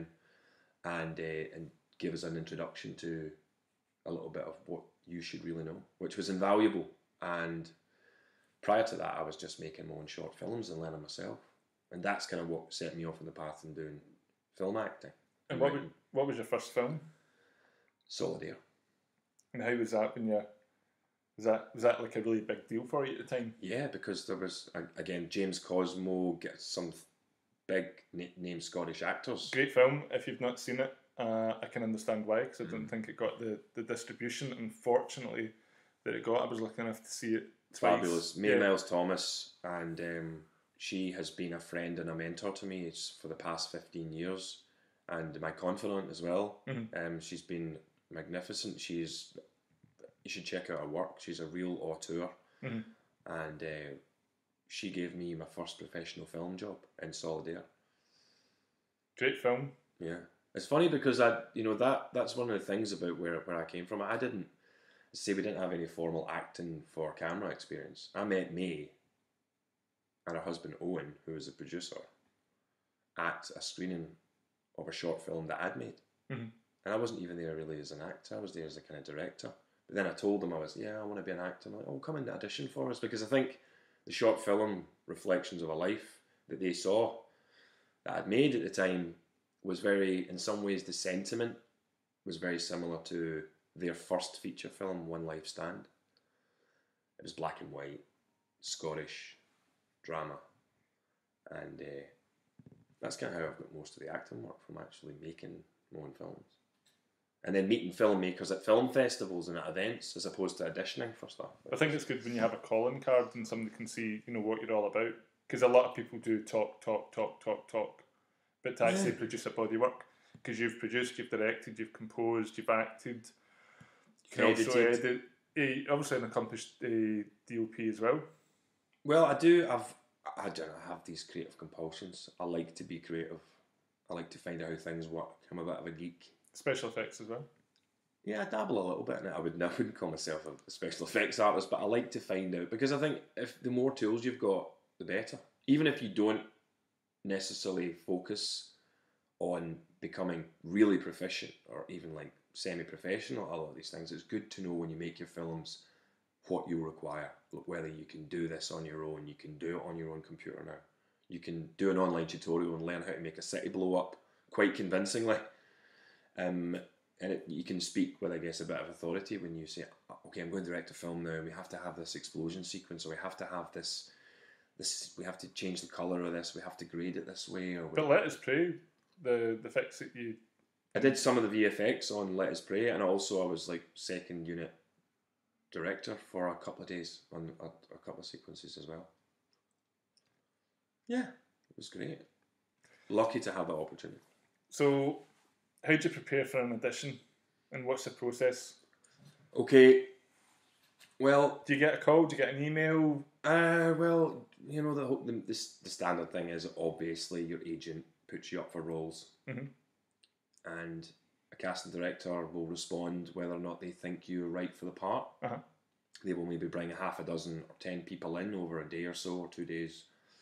and gave us an introduction to a little bit of what you should really know, which was invaluable. And prior to that, I was just making my own short films and learning myself, and that's kind of what set me off on the path in doing film acting. And what was your first film? Solidaire. And how was that when you? Was that like a really big deal for you at the time? Yeah, because there was again James Cosmo, get some big name Scottish actors. Great film. If you've not seen it, I can understand why, because I don't think it got the distribution, unfortunately, that it got. I was lucky enough to see it twice. Fabulous. Mae Mills Thomas, and she has been a friend and a mentor to me for the past 15 years, and my confidant as well. She's been magnificent. You should check out her work. She's a real auteur, and she gave me my first professional film job in Solidaire. Great film. Yeah. It's funny because that's one of the things about where I came from. We didn't have any formal acting for camera experience. I met Mae and her husband Owen, who was a producer, at a screening of a short film that I'd made. And I wasn't even there really as an actor. I was there as a kind of director. But then I told them I want to be an actor. I'm like, oh, come and audition for us, because I think the short film Reflections of a Life that they saw that I'd made at the time was in some ways the sentiment was very similar to their first feature film, One Life Stand. It was black and white, Scottish drama, and that's kind of how I've got most of the acting work, from actually making my own films. And then meeting filmmakers at film festivals and at events, as opposed to auditioning for stuff. I think it's good when you have a calling card and somebody can see, what you're all about. Because a lot of people do talk, but to actually produce a body work, because you've produced, you've directed, you've composed, you've acted, you can also edit. Obviously an accomplished DOP as well. Well, I do. I don't know, I have these creative compulsions. I like to be creative. I like to find out how things work. I'm a bit of a geek. Special effects as well? Yeah, I dabble a little bit in it. I wouldn't call myself a special effects artist, but I like to find out, because I think if the more tools you've got, the better. Even if you don't necessarily focus on becoming really proficient or even like semi-professional at all of these things, it's good to know when you make your films what you require. Look, whether you can do this on your own, you can do it on your own computer now. You can do an online tutorial and learn how to make a city blow up quite convincingly. You can speak with, I guess, a bit of authority when you say, okay, I'm going to direct a film now, and we have to have this explosion sequence, or we have to have this, we have to change the colour of this, we have to grade it this way. But Let Us Pray, the fix that you... I did some of the VFX on Let Us Pray, and also I was like second unit director for a couple of days on a couple of sequences as well. Yeah, it was great. Lucky to have that opportunity. So, how do you prepare for an audition, and what's the process? Okay, well... Do you get a call? Do you get an email? Well, the standard thing is, obviously your agent puts you up for roles, and a casting director will respond whether or not they think you're right for the part. They will maybe bring half a dozen or 10 people in over a day or so, or 2 days.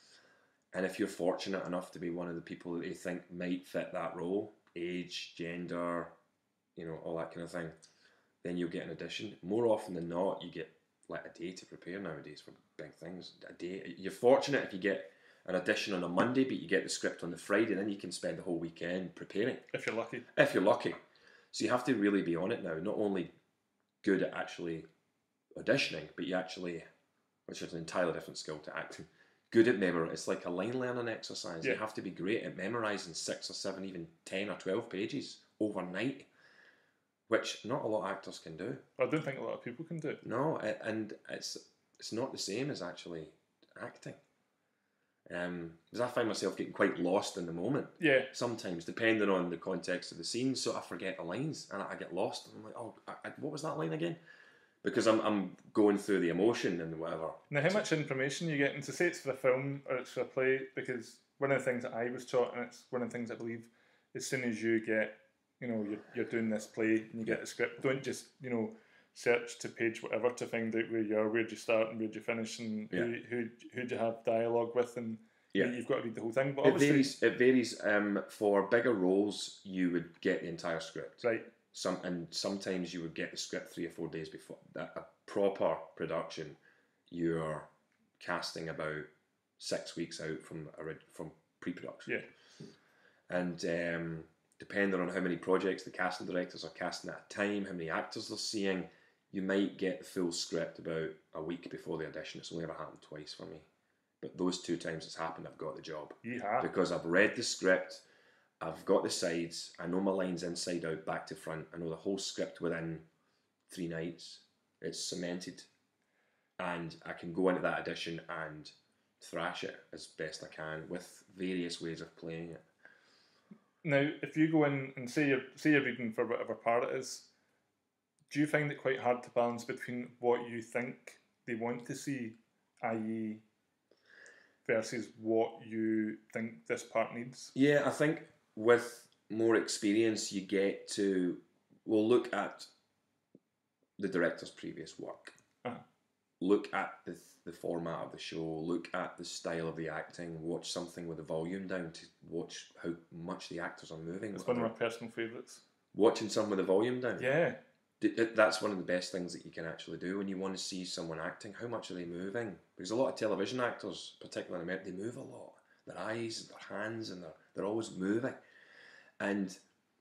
And if you're fortunate enough to be one of the people that they think might fit that role, age, gender, all that kind of thing, then you'll get an audition. More often than not, you get like a day to prepare nowadays for big things. A day. You're fortunate if you get an audition on a Monday, but you get the script on the Friday, and then you can spend the whole weekend preparing. If you're lucky. If you're lucky. So you have to really be on it now. Not only good at actually auditioning, but you actually, which is an entirely different skill to acting, good at memory. It's like a line learning exercise. You have to be great at memorising 6 or 7, even 10 or 12 pages overnight, which not a lot of actors can do. I don't think a lot of people can do it. No, and it's not the same as actually acting. Because I find myself getting quite lost in the moment. Yeah. Sometimes, depending on the context of the scene, so I forget the lines and I get lost. I'm like, oh, what was that line again? Because I'm going through the emotion and whatever. Now, how much information you get? And to say it's for a film or it's for a play, because one of the things that I was taught, and it's one of the things I believe, as soon as you get, you're doing this play and you get the script, don't just, search to page whatever to find out where you are, where do you start and where do you finish, and who do you have dialogue with, and you've got to read the whole thing. But it varies. For bigger roles, you would get the entire script. Right. Sometimes you would get the script 3 or 4 days before. A proper production, you're casting about 6 weeks out from pre-production. Yeah. And depending on how many projects the casting directors are casting at a time, how many actors they're seeing, you might get the full script about a week before the audition. It's only ever happened twice for me. But those 2 times it's happened, I've got the job. Yeah. Because I've read the script, I've got the sides, I know my lines inside out, back to front, I know the whole script within 3 nights. It's cemented. And I can go into that audition and thrash it as best I can with various ways of playing it. Now, if you go in and say you're reading for whatever part it is, do you find it quite hard to balance between what you think they want to see, i.e., versus what you think this part needs? Yeah, I think with more experience, you get to look at the director's previous work, look at the format of the show, look at the style of the acting, watch something with the volume down to watch how much the actors are moving. It's one of my personal favourites. Watching something with the volume down. Yeah. That's one of the best things that you can actually do when you want to see someone acting. How much are they moving? Because a lot of television actors, particularly in America, they move a lot. Their eyes, their hands, and they're always moving. And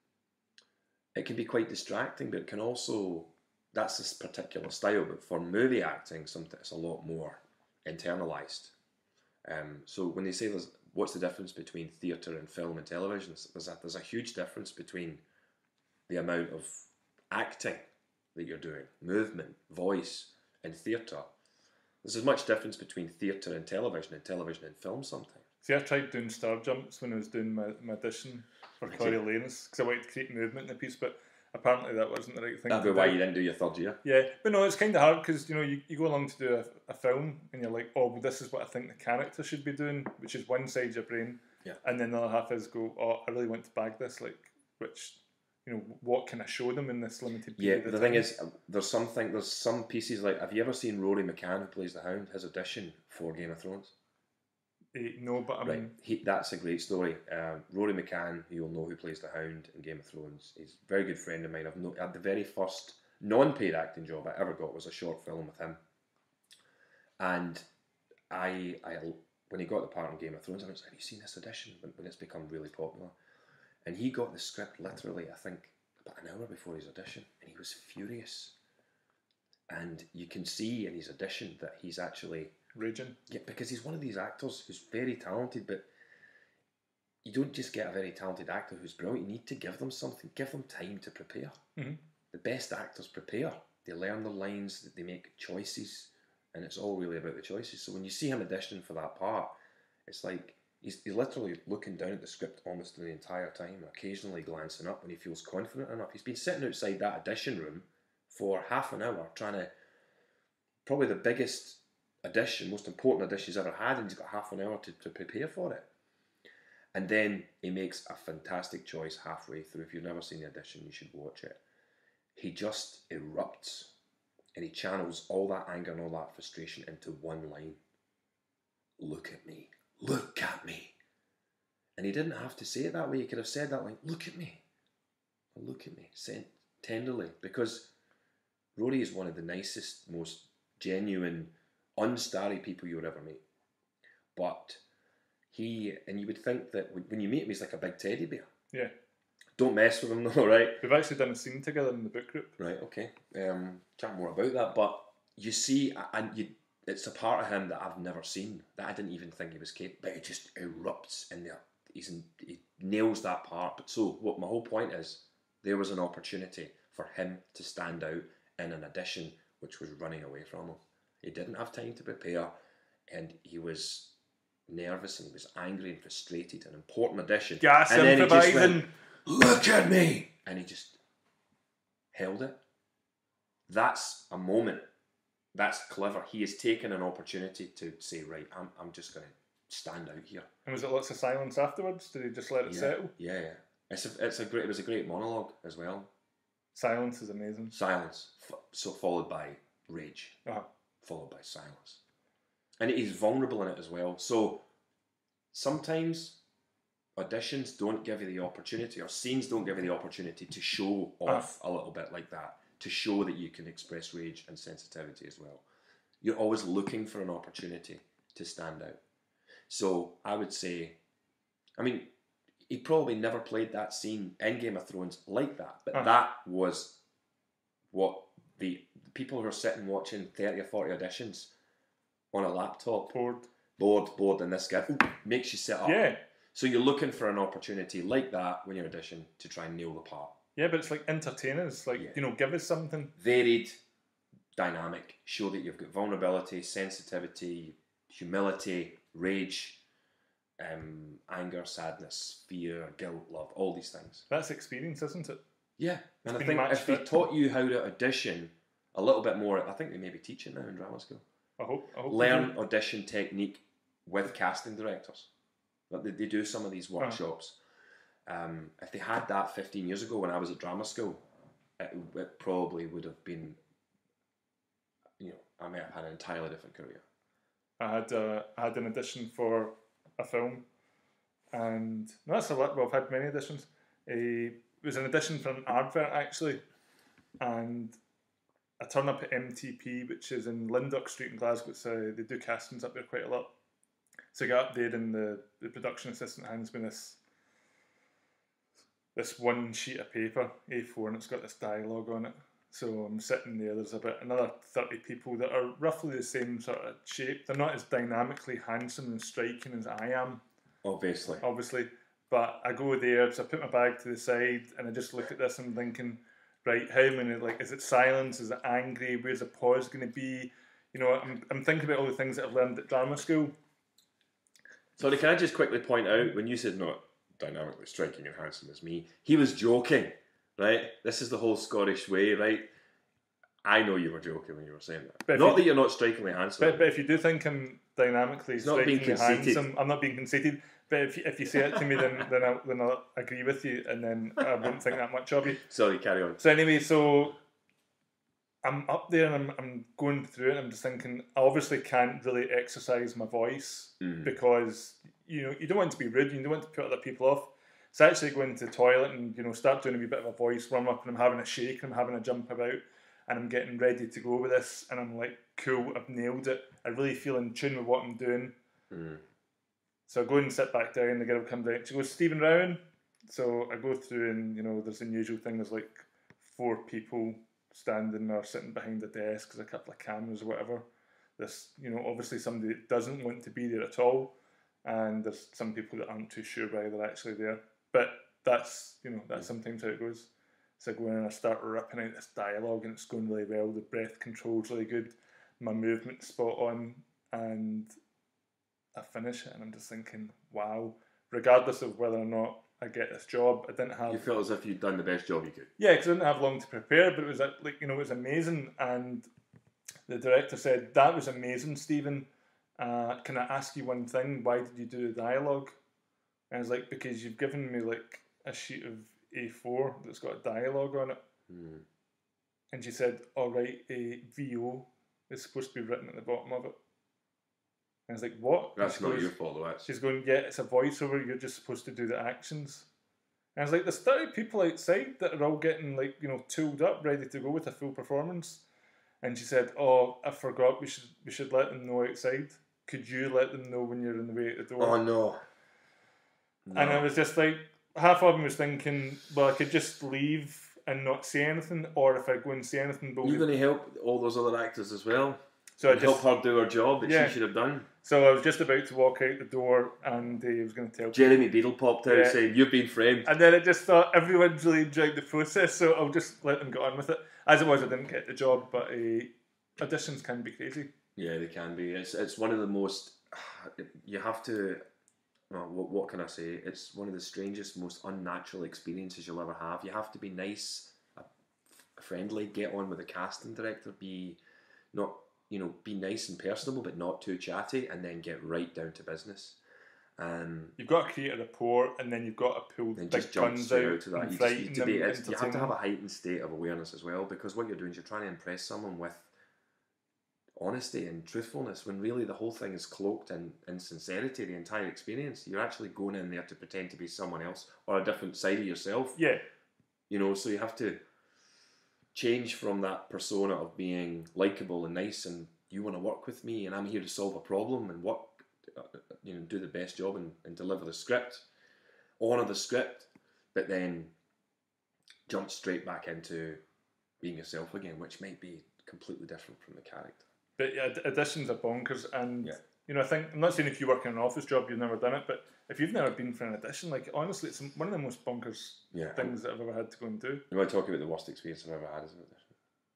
it can be quite distracting, but it can also... That's this particular style, but for movie acting, sometimes it's a lot more internalised. So when they say what's the difference between theatre and film and television, there's a huge difference between the amount of acting that you're doing, movement, voice, and theatre. There's as much difference between theatre and television and film sometimes. See, I tried doing star jumps when I was doing my audition for Coriolanus because I wanted to create movement in the piece, but apparently that wasn't the right thing. That'd be why you didn't do your third year. Yeah, but no, it's kind of hard because you go along to do a film and you're like, oh, well, this is what I think the character should be doing, which is one side of your brain, and then the other half is go, oh, I really want to bag this, like, which, what can I show them in this limited period? Yeah, the thing is, there's some pieces like, have you ever seen Rory McCann, who plays the Hound, his audition for Game of Thrones? No, but I mean... That's a great story. Rory McCann, who you'll know, who plays the Hound in Game of Thrones, he's a very good friend of mine. The very first non-paid acting job I ever got was a short film with him. And I when he got the part in Game of Thrones, I was like, have you seen this audition? When it's become really popular. And he got the script literally, I think, about an hour before his audition, and he was furious. And you can see in his audition that he's actually... raging. Yeah, because he's one of these actors who's very talented, but you don't just get a very talented actor who's brilliant. You need to give them something, give them time to prepare. Mm-hmm. The best actors prepare. They learn the lines, they make choices, and it's all really about the choices. So when you see him auditioning for that part, it's like he's literally looking down at the script almost the entire time, occasionally glancing up when he feels confident enough. He's been sitting outside that audition room for half an hour trying to, probably the biggest audition, most important audition he's ever had, and he's got half an hour to prepare for it. And then he makes a fantastic choice halfway through. If you've never seen the audition, you should watch it. He just erupts and he channels all that anger and all that frustration into one line. Look at me. Look at me. And he didn't have to say it that way. He could have said that like, look at me. Look at me. Said tenderly. Because Rory is one of the nicest, most genuine, unstarry people you would ever meet. But and you would think that when you meet him, he's like a big teddy bear. Yeah. Don't mess with him though, right? We've actually done a scene together in the book group. Right, okay. Chat more about that. But you see, it's a part of him that I've never seen, that I didn't even think he was capable, but it just erupts in there. He nails that part. But so, what my whole point is, there was an opportunity for him to stand out in an audition which was running away from him. He didn't have time to prepare, and he was nervous and he was angry and frustrated. An important audition. Gas and then he just improvising. went, look at me! And he just held it. That's a moment. That's clever. He has taken an opportunity to say, right, I'm just going to stand out here. And was it lots of silence afterwards? Did he just let it settle? Yeah. It was a great monologue as well. Silence is amazing. Silence, so followed by rage, followed by silence. And he's vulnerable in it as well. So sometimes auditions don't give you the opportunity, or scenes don't give you the opportunity to show off a little bit like that, to show that you can express rage and sensitivity as well. You're always looking for an opportunity to stand out. So I would say, I mean, he probably never played that scene in Game of Thrones like that, but that was what the people who are sitting watching 30 or 40 auditions on a laptop, bored, and this guy makes you sit up. Yeah. So you're looking for an opportunity like that when you're auditioning to try and nail the part. Yeah, but it's like entertain us, like, give us something. Varied, dynamic, show that you've got vulnerability, sensitivity, humility, rage, anger, sadness, fear, guilt, love, all these things. That's experience, isn't it? Yeah, and I think if they taught you how to audition a little bit more, I think they maybe teach it now in drama school. I hope. Learn audition technique with casting directors. But they do some of these workshops. If they had that 15 years ago when I was at drama school, it probably would have been, I may have had an entirely different career. I had an audition for a film, and that's a lot. Well, I've had many auditions. It was an audition for an advert actually, and I turned up at MTP, which is in Lyndoch Street in Glasgow. So they do castings up there quite a lot. So I got up there, and the production assistant hands me this one sheet of paper, A4, and it's got this dialogue on it. So I'm sitting there. There's about another 30 people that are roughly the same sort of shape. They're not as dynamically handsome and striking as I am, obviously. But I go there, so I put my bag to the side, and I just look at this and I'm thinking, right, how many, like, is it silence? Is it angry? Where's the pause going to be? You know, I'm thinking about all the things that I've learned at drama school. Sorry, can I just quickly point out, when you said not dynamically striking and handsome as me, he was joking, right? This is the whole Scottish way, right? I know you were joking when you were saying that. But not that you're not strikingly handsome. But if you do think I'm dynamically strikingly handsome, I'm not being conceited. But if you say it to me, then I'll agree with you, and then I won't think that much of you. Sorry, carry on. So anyway, so I'm up there and I'm going through it and I'm just thinking, I obviously can't really exercise my voice because, you know, you don't want to be rude, you don't want to put other people off. So actually going to the toilet and, you know, start doing a wee bit of a voice warm up, and I'm having a shake and I'm having a jump about and I'm getting ready to go with this, and I'm like, cool, I've nailed it. I really feel in tune with what I'm doing. So I go and sit back down, the girl comes out, she goes, Stephen Rowan. So I go through and, you know, there's the usual thing, there's like 4 people standing or sitting behind a desk, there's a couple of cameras or whatever. There's, you know, obviously somebody that doesn't want to be there at all, and there's some people that aren't too sure why they're actually there. But that's, you know, that's sometimes how it goes. So I go in and I start ripping out this dialogue, and it's going really well. The breath control's really good, my movement's spot on, and I finish it and I'm just thinking, wow, regardless of whether or not I get this job, I didn't have... You felt as if you'd done the best job you could. Yeah, because I didn't have long to prepare, but it was like, you know, it was amazing. And the director said, that was amazing, Stephen. Can I ask you one thing? Why did you do the dialogue? And I was like, because you've given me like a sheet of A4 that's got a dialogue on it. And she said, all right, a VO is supposed to be written at the bottom of it. And I was like, what? That's not your fault, though. She's going, yeah, it's a voiceover, you're just supposed to do the actions. And I was like, there's 30 people outside that are all getting, like, you know, tooled up, ready to go with a full performance. And she said, oh, I forgot, we should let them know outside. Could you let them know when you're on the way out the door? Oh, no. And I was just like, half of them was thinking, well, I could just leave and not say anything, or if I go and say anything... You're going to help all those other actors as well? So I just help her do her job that she should have done. So I was just about to walk out the door, and he was going to tell Jeremy Beadle popped out saying, you've been framed. And then I just thought, everyone's really enjoyed the process, so I'll just let them get on with it. As it was, I didn't get the job, but auditions can be crazy. Yeah, they can be. It's one of the most... You have to... Well, what can I say? It's one of the strangest, most unnatural experiences you'll ever have. You have to be nice, friendly, get on with the casting director, be nice and personable, but not too chatty, and then get right down to business. You've got to create a rapport, and then you've got to pull the big guns out to that. You have to have a heightened state of awareness as well, because what you're doing is you're trying to impress someone with honesty and truthfulness, when really the whole thing is cloaked in sincerity, the entire experience. You're actually going in there to pretend to be someone else or a different side of yourself. Yeah. You know, so you have to change from that persona of being likeable and nice and you want to work with me and I'm here to solve a problem and work, do the best job and deliver the script, honour the script, but then jump straight back into being yourself again, which might be completely different from the character. But yeah, auditions are bonkers, and I think, I'm not saying if you work in an office job you've never done it, but if you've never been for an audition, like, honestly, it's one of the most bonkers things that I've ever had to go and do. You want to talk about the worst experience I've ever had as an audition?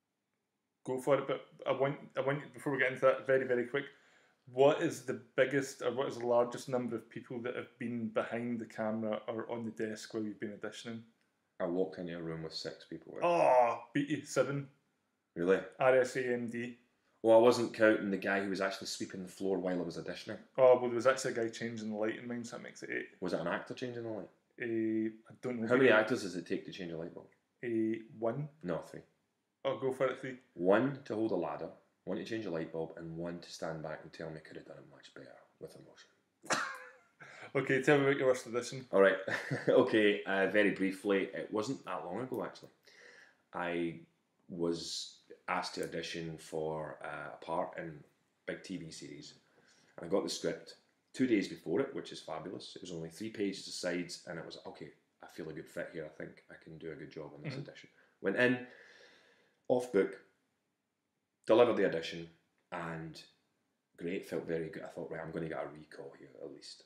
Go for it, but I want before we get into that, very, very quick, what is the biggest, or what is the largest number of people that have been behind the camera or on the desk while you've been auditioning? I walked into a room with 6 people. Oh, beat you, 7. Really? RSAMD. Well, I wasn't counting the guy who was actually sweeping the floor while I was auditioning. Oh, well, there was actually a guy changing the light in mine, so that makes it 8. Was it an actor changing the light? I don't know. How many actors does it take to change a light bulb? 1. No, 3. I'll go for it, 3. 1 to hold a ladder, 1 to change a light bulb, and 1 to stand back and tell me I could have done it much better with emotion. Okay, tell me about your worst audition. Alright, okay, very briefly, it wasn't that long ago actually. I was asked to audition for a part in a big TV series, and I got the script 2 days before it, which is fabulous. It was only 3 pages of sides, and it was, okay, I feel a good fit here, I think I can do a good job on this audition. Went in, off book, delivered the audition, and great, felt very good. I thought, right, I'm going to get a recall here at least.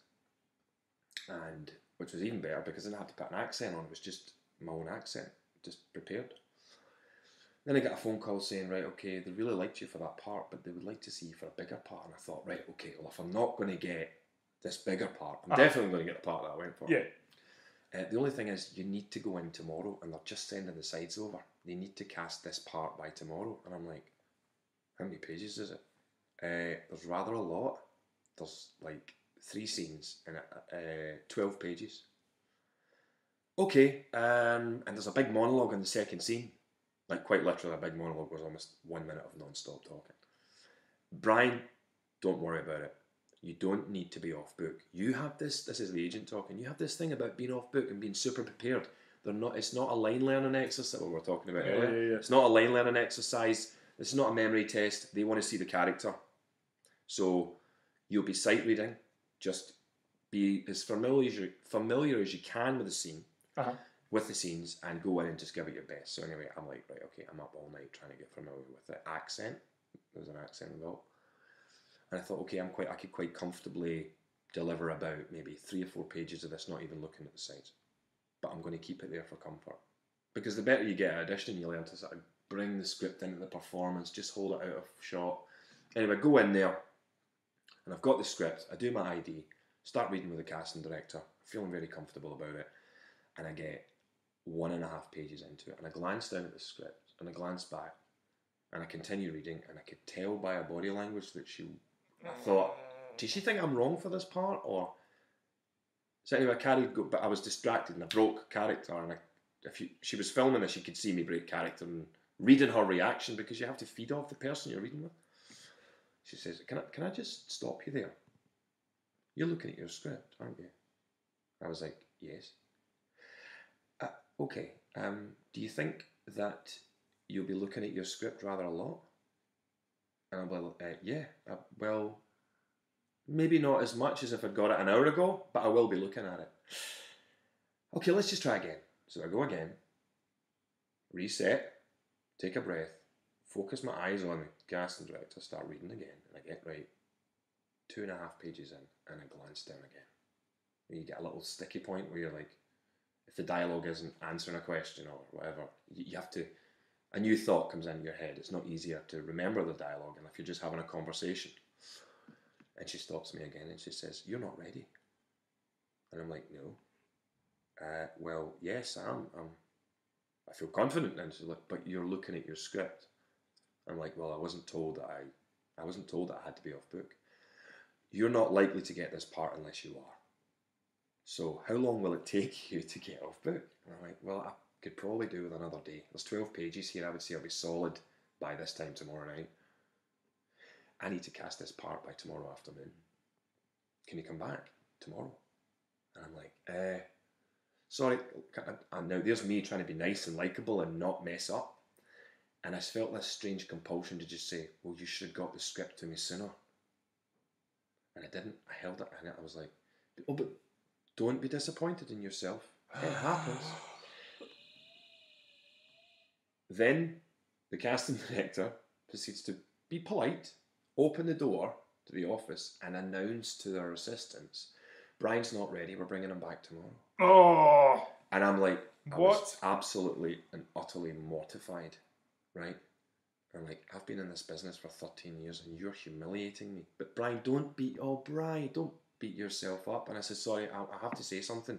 And which was even better because I didn't have to put an accent on, it was just my own accent, just prepared. Then I got a phone call saying, right, okay, they really liked you for that part, but they would like to see you for a bigger part. And I thought, right, okay, well, if I'm not going to get this bigger part, I'm definitely going to get the part that I went for. Yeah. The only thing is, you need to go in tomorrow, and they're just sending the sides over. They need to cast this part by tomorrow. And I'm like, how many pages is it? There's rather a lot. There's like 3 scenes and 12 pages. Okay, and there's a big monologue in the second scene. Like, quite literally, a big monologue was almost 1 minute of non-stop talking. Bryan, don't worry about it. You don't need to be off book. You have this is the agent talking, you have this thing about being off book and being super prepared. It's not a line learning exercise, what we were talking about earlier. Yeah. It's not a line learning exercise. It's not a memory test. They want to see the character. So you'll be sight reading. Just be as familiar as you can with the scene, with the scenes, and go in and just give it your best. So anyway, I'm like, right, okay, I'm up all night trying to get familiar with the accent. There's an accent involved. And I thought, okay, I could quite comfortably deliver about maybe 3 or 4 pages of this, not even looking at the sides. But I'm going to keep it there for comfort. Because the better you get at auditioning, you learn to sort of bring the script into the performance, just hold it out of shot. Anyway, go in there, and I've got the script, I do my ID, start reading with the casting director, feeling very comfortable about it, and I get 1.5 pages into it, and I glance down at the script, and I glance back, and I continue reading, and I could tell by her body language that I thought, did she think I'm wrong for this part, or... So anyway, but I was distracted, and I broke character, and she was filming this, you could see me break character, and reading her reaction, because you have to feed off the person you're reading with. She says, can I just stop you there? You're looking at your script, aren't you? I was like, yes. Okay, do you think that you'll be looking at your script rather a lot? And I'm like, yeah, well, maybe not as much as if I'd got it an hour ago, but I will be looking at it. Okay, let's just try again. So I go again, reset, take a breath, focus my eyes on the casting director, start reading again, and I get right 2.5 pages in, and I glance down again. And you get a little sticky point where you're like, if the dialogue isn't answering a question or whatever, you have to, a new thought comes into your head. It's not easier to remember the dialogue, and if you're just having a conversation. And she stops me again and she says, you're not ready. And I'm like, no. Well, yes, I am. I feel confident. And she's like, but you're looking at your script. I'm like, well, I wasn't told that I had to be off book. You're not likely to get this part unless you are. So how long will it take you to get off book? And I'm like, well, I could probably do with another day. There's 12 pages here. I would say I'll be solid by this time tomorrow night. I need to cast this part by tomorrow afternoon. Can you come back tomorrow? And I'm like, sorry. And now there's me trying to be nice and likeable and not mess up. And I felt this strange compulsion to just say, well, you should have got the script to me sooner. And I didn't. I held it, and I was like, oh, but don't be disappointed in yourself. It happens. Then the casting director proceeds to be polite, open the door to the office, and announce to their assistants, Bryan's not ready, we're bringing him back tomorrow. Oh! And I'm like, I What? was absolutely and utterly mortified, right? I'm like, I've been in this business for 13 years and you're humiliating me. But Bryan, don't beat yourself up. And I said, sorry, I have to say something.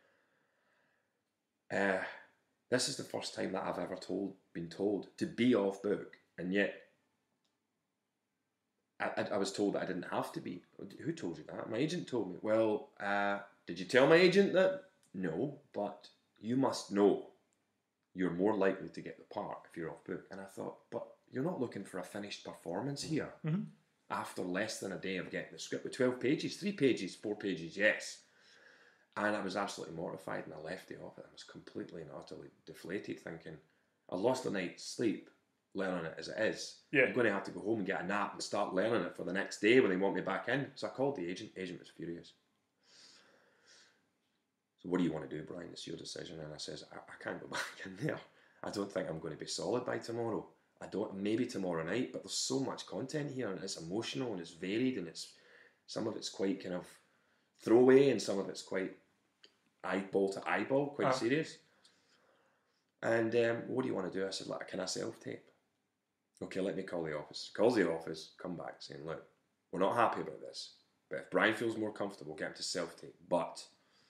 This is the first time that I've ever been told to be off book, and yet I was told that I didn't have to be. Who told you that? My agent told me. Well, did you tell my agent that? No, but you must know you're more likely to get the part if you're off book. And I thought, but you're not looking for a finished performance here. Mm-hmm. After less than a day of getting the script with 12 pages, 3 pages, 4 pages, yes. And I was absolutely mortified, and I left the office. I was completely and utterly deflated, thinking, I lost a night's sleep learning it as it is. Yeah. I'm going to have to go home and get a nap and start learning it for the next day when they want me back in. So I called the agent. Agent was furious. So what do you want to do, Bryan? It's your decision. And I says, I can't go back in there. I don't think I'm going to be solid by tomorrow. Maybe tomorrow night, but there's so much content here, and it's emotional, and it's varied, and some of it's quite kind of throwaway, and some of it's quite eyeball to eyeball, quite serious. And what do you want to do? I said, like, can I self-tape? Okay, let me call the office. Calls the office, come back saying, look, we're not happy about this, but if Bryan feels more comfortable, get him to self-tape. But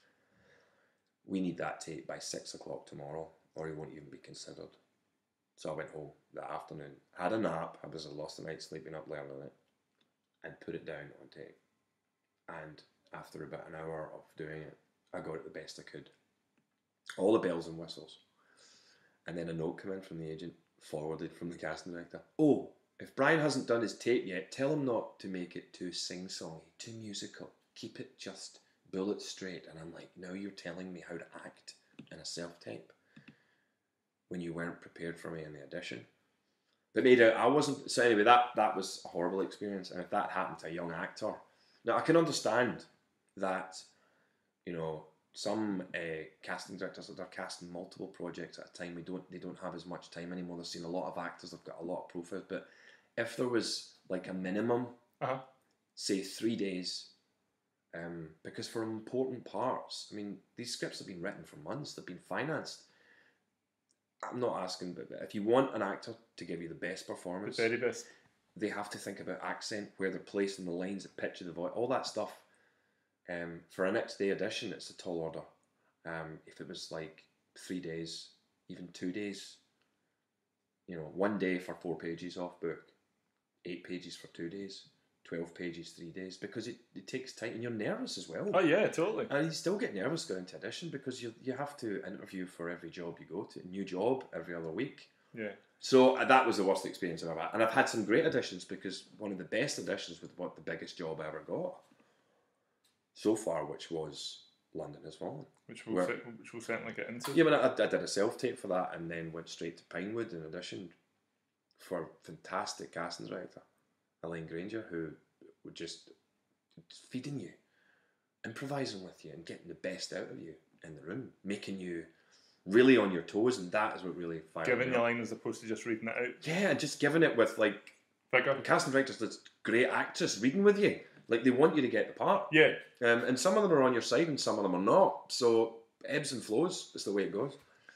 we need that tape by 6 o'clock tomorrow, or he won't even be considered. So I went home that afternoon, had a nap, I lost a night sleeping up learning it, and put it down on tape. And after about an hour of doing it, I got it the best I could. All the bells and whistles. And then a note came in from the agent, forwarded from the casting director. Oh, if Bryan hasn't done his tape yet, tell him not to make it too sing-songy, too musical. Keep it just bullet straight. And I'm like, now you're telling me how to act in a self-tape when you weren't prepared for me in the audition. But I wasn't. So anyway, that was a horrible experience. And if that happened to a young actor, now I can understand that, you know, some casting directors that are casting multiple projects at a time, they don't have as much time anymore. They've seen a lot of actors, they've got a lot of profiles. But if there was like a minimum, say 3 days, because for important parts, I mean, these scripts have been written for months, they've been financed. I'm not asking, but if you want an actor to give you the best performance, the very best, they have to think about accent, where they're placing the lines, the pitch of the voice, all that stuff. For a next day audition, it's a tall order. If it was like 3 days, even 2 days, you know, 1 day for 4 pages off book, 8 pages for 2 days, 12 pages 3 days, because it takes time, and you're nervous as well. Oh yeah, totally. And you still get nervous going to audition because you have to interview for every job you go to, a new job every other week. Yeah. So that was the worst experience I've ever had. And I've had some great auditions, because one of the best auditions was the biggest job I ever got so far, which was London Has Fallen. Which we'll certainly get into. Yeah, but I did a self-tape for that, and then went straight to Pinewood and auditioned for a fantastic casting director, Elaine Granger, who would just feeding you, improvising with you, and getting the best out of you in the room, making you really on your toes, and that is what really fired me up. Giving you a line as opposed to just reading it out. Yeah, just giving it with like figure. Casting directors, that's great actress reading with you. Like, they want you to get the part. Yeah. And some of them are on your side and some of them are not. So ebbs and flows is the way it goes.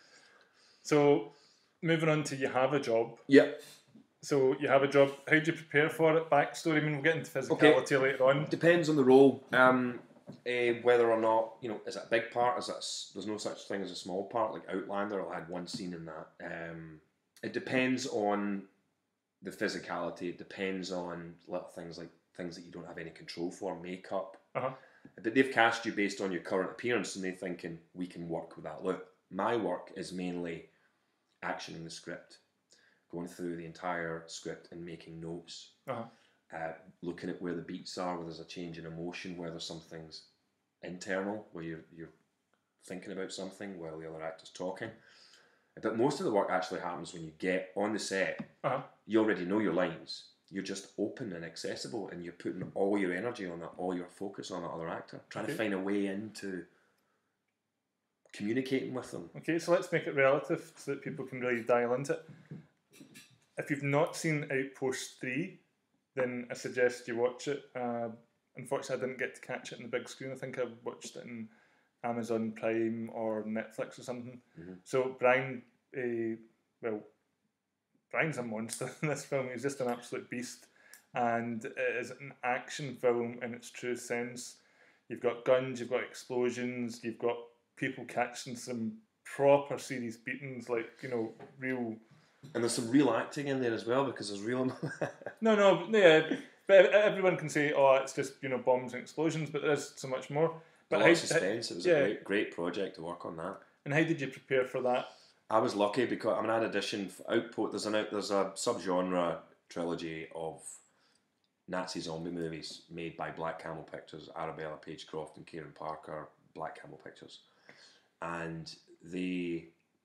So moving on to you have a job. Yep. So you have a job. How do you prepare for it? Backstory. I mean, we'll get into physicality later on. Depends on the role. Whether or not, you know, is it a big part? There's no such thing as a small part. Like Outlander, I had one scene in that. It depends on the physicality. It depends on little things like things that you don't have any control for, makeup. But they've cast you based on your current appearance, and they're thinking, we can work with that look. My work is mainly actioning the script, going through the entire script and making notes, looking at where the beats are, where there's a change in emotion, where there's some things internal, where you're thinking about something while the other actor's talking. But most of the work actually happens when you get on the set. You already know your lines. You're just open and accessible, and you're putting all your energy on that, all your focus on that other actor, trying to find a way into communicating with them. Okay, so let's make it relative so that people can really dial into it. If you've not seen Outpost 3, then I suggest you watch it. Unfortunately, I didn't get to catch it on the big screen. I think I watched it in Amazon Prime or Netflix or something. So Bryan, Bryan's a monster in this film. He's just an absolute beast, and it is an action film in its true sense. You've got guns, you've got explosions, you've got people catching some proper serious beatings, like, you know, real. And there's some real acting in there as well, because there's real. But everyone can say, oh, it's just, you know, bombs and explosions, but there's so much more. But a lot of suspense. It was a great project to work on that. And how did you prepare for that? I was lucky because I had audition for Outpost. There's a subgenre trilogy of Nazi zombie movies made by Black Camel Pictures, Arabella Pagecroft and Kieran Parker, Black Camel Pictures, and the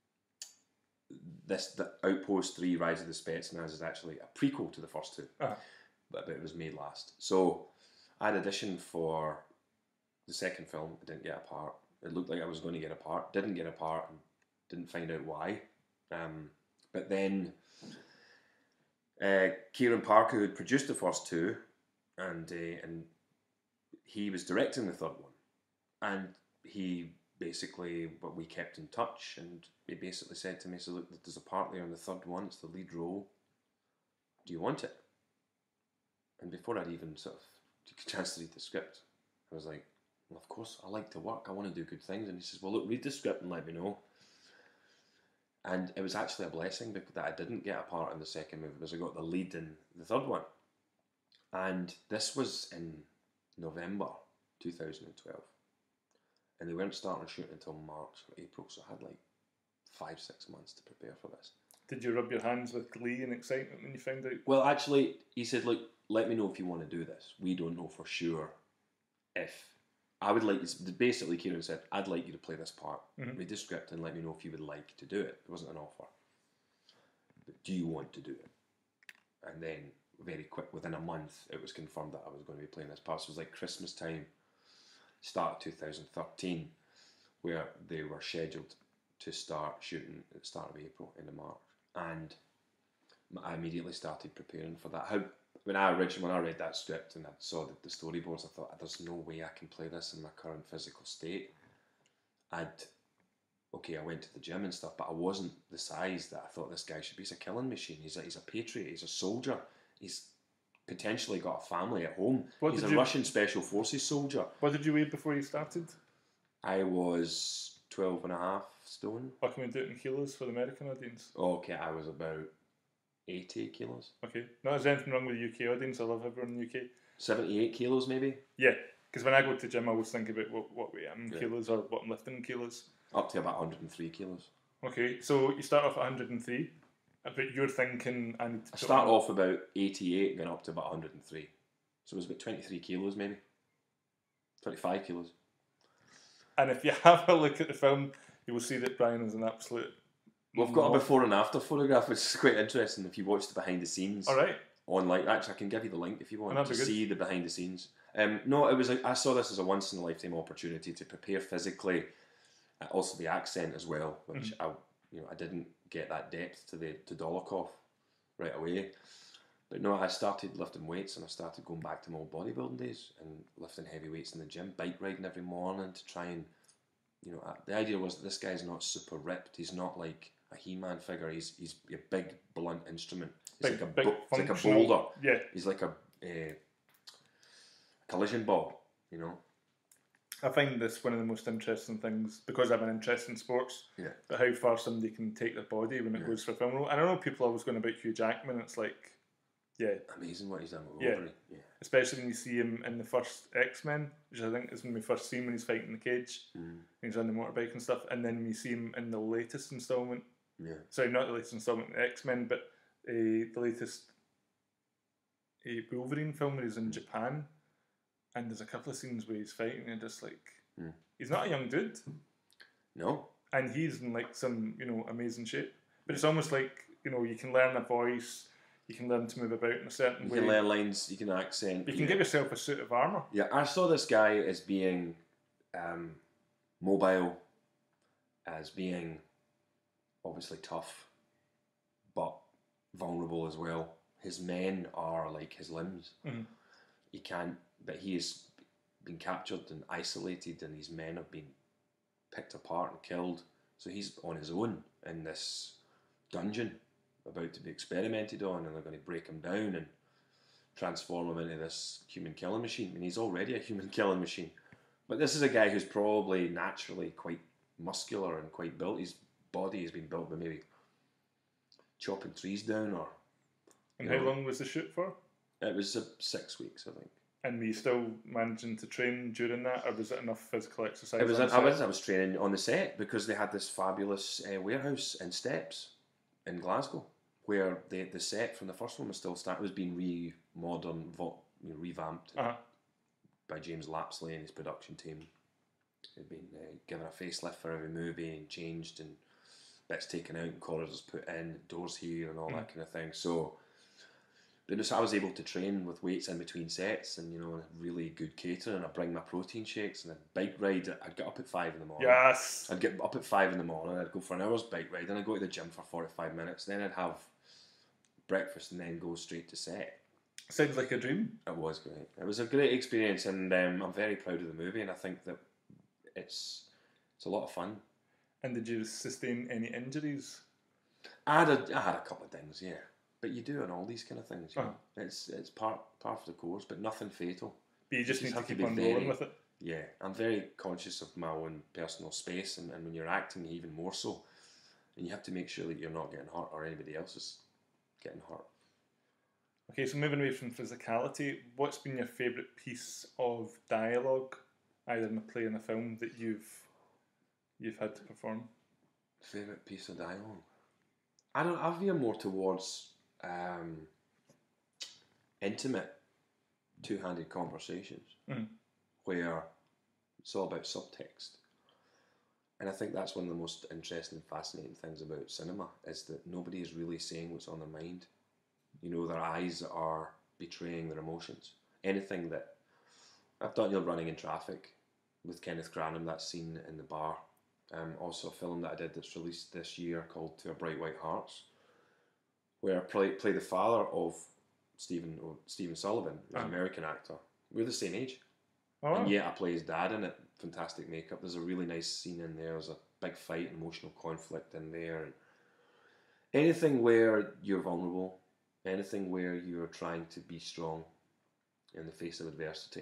Outpost 3: Rise of the Spetsnaz is actually a prequel to the first two, but it was made last. So I had auditioned for the second film. I didn't get a part. It looked like I was going to get a part. Didn't get a part. And didn't find out why. But then Kieran Parker, who had produced the first two, and he was directing the third one, and he basically, but we kept in touch, and he basically said to me, "So look, there's a part there in the third one. It's the lead role. Do you want it?" And before I'd even sort of took a chance to read the script, I was like, "Well, of course, I like to work. I want to do good things." And he says, "Well, look, read the script and let me know." And it was actually a blessing that I didn't get a part in the second movie, because I got the lead in the third one. And this was in November 2012. And they weren't starting shooting until March or April, so I had like 5-6 months to prepare for this. Did you rub your hands with glee and excitement when you found out? Well, actually, he said, "Look, let me know if you want to do this. We don't know for sure if..." I would like you, basically Kieran said, "I'd like you to play this part. Read the script and let me know if you would like to do it." It wasn't an offer. But do you want to do it? And then very quick, within a month, it was confirmed that I was going to be playing this part. So it was like Christmas time, start of 2013, where they were scheduled to start shooting at the start of April, into March. And I immediately started preparing for that. When I read that script and I saw the storyboards, I thought, there's no way I can play this in my current physical state. I went to the gym and stuff, but I wasn't the size that I thought this guy should be. He's a killing machine. He's a patriot. He's a soldier. He's potentially got a family at home. He's a Russian Special Forces soldier. What did you weigh before you started? I was 12.5 stone. What can we do it in kilos for the American audience? Okay, I was about 80 kilos. Okay. No, there's anything wrong with the UK audience. I love everyone in the UK. 78 kilos maybe? Yeah, because when I go to the gym, I always think about what weight I'm in kilos or what I'm lifting in kilos. Up to about 103 kilos. Okay, so you start off at 103, but you're thinking I start off about 88 going up to about 103. So it was about 23 kilos maybe. 25 kilos. And if you have a look at the film, you will see that Bryan is an absolute... We've got a before and after photograph, which is quite interesting if you watch the behind the scenes. All right. Online. Actually, I can give you the link if you want to see the behind the scenes. No, it was. I saw this as a once in a lifetime opportunity to prepare physically, also the accent as well, which I didn't get that depth to Dolokhov right away. But no, I started lifting weights and I started going back to my old bodybuilding days and lifting heavy weights in the gym, bike riding every morning to try and, the idea was that this guy's not super ripped. He's not like a He-Man figure. He's a big blunt instrument. He's like a boulder. Yeah. He's like a collision ball, I find this one of the most interesting things because I have an interest in sports. Yeah. But how far somebody can take their body when it goes for a film role. And I know people always going about Hugh Jackman. It's like, amazing what he's done with Wolverine. Yeah. Especially when you see him in the first X-Men, which I think is when we first see him when he's fighting in the cage. And he's on the motorbike and stuff. And then we see him in the latest installment. Yeah. Sorry, not the latest installment of X-Men, but the latest Wolverine film where he's in Japan. And there's a couple of scenes where he's fighting and just like, he's not a young dude. No. And he's in like some, amazing shape. But it's almost like, you can learn a voice, you can learn to move about in a certain way. You can learn lines, you can accent. You can give yourself a suit of armour. Yeah, I saw this guy as being mobile, as being obviously tough, but vulnerable as well. His men are like his limbs. He can't, but he has been captured and isolated, and his men have been picked apart and killed. So he's on his own in this dungeon, about to be experimented on, and they're going to break him down and transform him into this human killing machine. I mean, he's already a human killing machine. But this is a guy who's probably naturally quite muscular and quite built. His body has been built by maybe chopping trees down or... And how long was the shoot for? It was 6 weeks, I think. And were you still managing to train during that, or was it enough physical exercise? I was training on the set because they had this fabulous warehouse in Steps in Glasgow, where the set from the first one was still starting. It was being revamped by James Lapsley and his production team. It'd been given a facelift for every movie and changed, and bits taken out and corridors put in, doors here and all that kind of thing. So But just I was able to train with weights in between sets, and really good catering. I bring my protein shakes and a bike ride. I'd get up at 5 in the morning. Yes. I'd get up at 5 in the morning. I'd go for an hour's bike ride, then I'd go to the gym for 45 minutes. Then I'd have breakfast and then go straight to set. Sounds like a dream. It was great. It was a great experience, and I'm very proud of the movie. And I think that it's a lot of fun. And did you sustain any injuries? I had a couple of things, yeah. But you do on all these kind of things. You know? It's part of the course, but nothing fatal. But you just need to keep on rolling with it. Yeah, I'm very conscious of my own personal space, and when you're acting, even more so. And you have to make sure that you're not getting hurt or anybody else is getting hurt. Okay, so moving away from physicality, what's been your favourite piece of dialogue, either in a play or in a film, that you've had to perform? Favourite piece of dialogue? I veer more towards intimate, two-handed conversations where it's all about subtext. And I think that's one of the most interesting, fascinating things about cinema, is that nobody is really saying what's on their mind. Their eyes are betraying their emotions. Anything that I've done, running in traffic with Kenneth Branagh, that scene in the bar. Also a film that I did that's released this year called To Our Bright White Hearts, where I play the father of Stephen Sullivan, who's an American actor. We're the same age. And yet I play his dad in it. Fantastic makeup. There's a really nice scene in there. There's a big fight, emotional conflict in there. And anything where you're vulnerable, anything where you're trying to be strong in the face of adversity.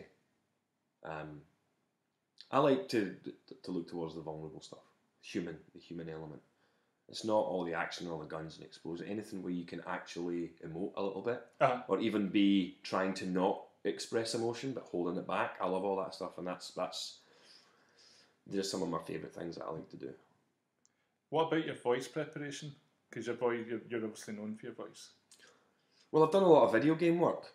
I like to look towards the vulnerable stuff, the human element. It's not all the action, all the guns and explosions. Anything where you can actually emote a little bit, or even be trying to not express emotion but holding it back. I love all that stuff, and that's just some of my favourite things that I like to do. What about your voice preparation? Because you're obviously known for your voice. Well, I've done a lot of video game work.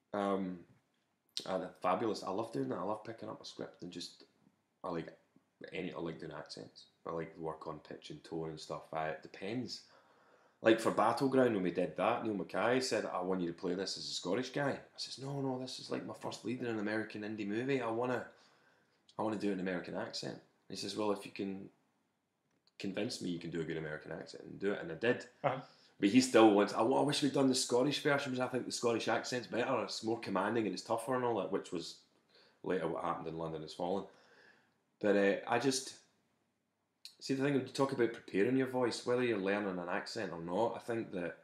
Fabulous. I love doing that. I love picking up a script and I like doing accents. I like the work on pitch and tone and stuff. It depends. Like for Battleground, when we did that, Neil Mackay said, I want you to play this as a Scottish guy. I says, no, this is like my first lead in an American indie movie. I want to do an American accent. And he says, well, if you can convince me you can do a good American accent, and do it. And I did. But he still wants, I wish we'd done the Scottish version, because I think the Scottish accent's better. It's more commanding and it's tougher and all that, which was later what happened in London Has Fallen. But I just... See, the thing, when you talk about preparing your voice, whether you're learning an accent or not, I think that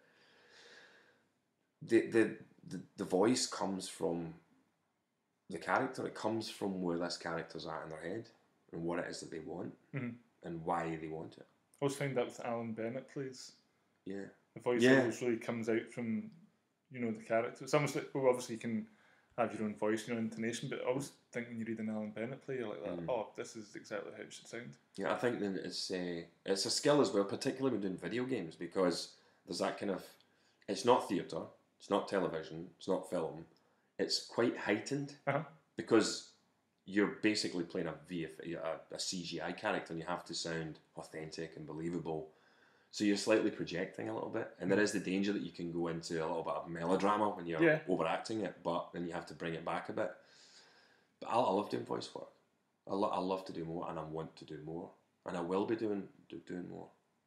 the voice comes from the character. It comes from where this character's at in their head and what it is that they want and why they want it. I always find that with Alan Bennett plays. Yeah. The voice always really comes out from, the character. It's almost like, obviously you can have your own voice, your own intonation, but I always think when you read an Alan Bennett play, you're like that, this is exactly how it should sound. Yeah, I think that it's a skill as well, particularly when doing video games, because there's that kind of, it's not theatre, it's not television, it's not film, it's quite heightened, because you're basically playing a CGI character and you have to sound authentic and believable. So you're slightly projecting a little bit, and there is the danger that you can go into a little bit of melodrama when you're overacting it, but then you have to bring it back a bit. But I love doing voice work. I love to do more, and I want to do more, and I will be doing more.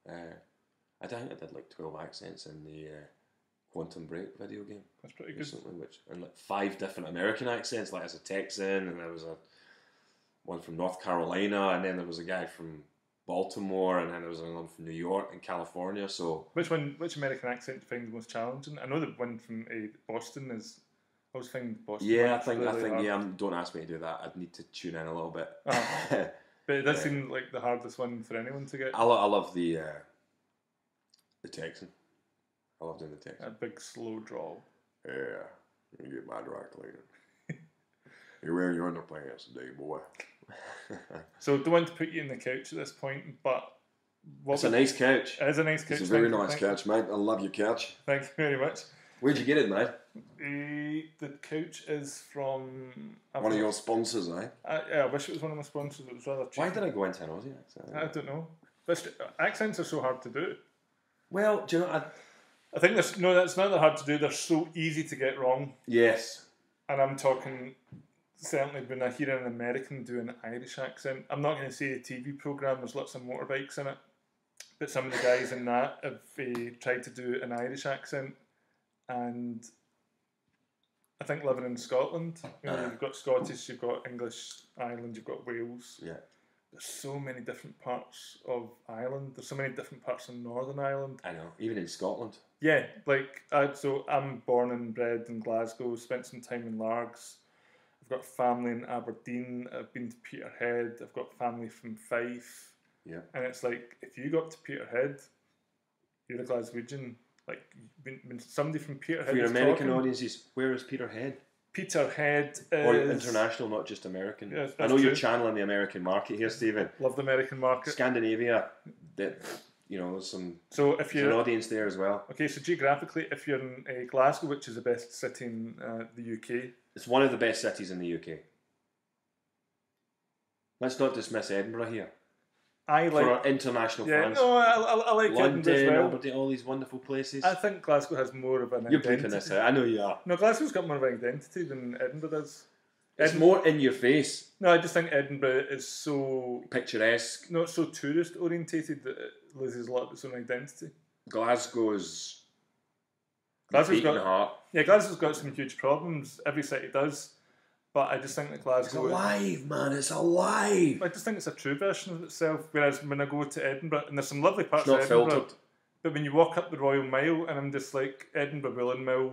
I think I did like 12 accents in the Quantum Break video game. That's pretty good. Recently, and like 5 different American accents, like as a Texan, and there was one from North Carolina, and then there was a guy from Baltimore, and then there was another from New York and California. So which American accent do you find the most challenging? I know the one from Boston is. I always find Boston. Yeah, I think don't ask me to do that. I'd need to tune in a little bit. But it does seem like the hardest one for anyone to get. I love the Texan. I love doing the Texan. A big slow drawl. Yeah, you get my dry cleaning. You're wearing your underpants today, boy. So don't want to put you in the couch at this point, but it's a nice couch. It is a nice couch. It's a very nice couch, mate. I love your couch. Thank you very much. Where'd you get it, mate? The couch is from one of your sponsors, eh? I wish it was one of my sponsors. It was rather cheap. Why did I go into an Aussie accent? I don't know. Accents are so hard to do. Well, do you know? I think that's not that hard to do. They're so easy to get wrong. Yes. And I'm talking, certainly when I hear an American do an Irish accent, I'm not going to say a TV programme, there's lots of motorbikes in it, but some of the guys in that have tried to do an Irish accent, and I think living in Scotland, you've got Scottish, you've got English, Ireland, you've got Wales. Yeah. There's so many different parts of Ireland. There's so many different parts of Northern Ireland. I know, even in Scotland. Yeah, like, so I'm born and bred in Glasgow, spent some time in Largs. I've got family in Aberdeen. I've been to Peterhead. I've got family from Fife. Yeah. And it's like, if you got to Peterhead, you're a Glaswegian. Like, when somebody from Peterhead For your is American talking, audiences, where is Peterhead? Peterhead is... Or international, not just American. Yes, I know that's you're true. channeling the American market here, Stephen. Love the American market. Scandinavia, that there's So if there's an you're... audience there as well. Okay, so geographically, if you're in Glasgow, which is the best city in the UK... It's one of the best cities in the UK. Let's not dismiss Edinburgh here. I like... For our international Yeah, fans. no, I like Edinburgh as London, well. Aberdeen, all these wonderful places. I think Glasgow has more of an You're identity. bleeping this out. I know you are. No, Glasgow's got more of an identity than Edinburgh does. It's more in your face. No, I just think Edinburgh is so... Picturesque. not so tourist orientated that it loses a lot of its own identity. Glasgow's Glasgow's beating got... heart. Yeah, Glasgow's got some huge problems. Every city does. But I just think that It's Glasgow... alive, man. It's alive. I just think it's a true version of itself. Whereas when I go to Edinburgh, and there's some lovely parts It's not of Edinburgh, filtered. but when you walk up the Royal Mile, and I'm just like, Edinburgh Woolen Mill,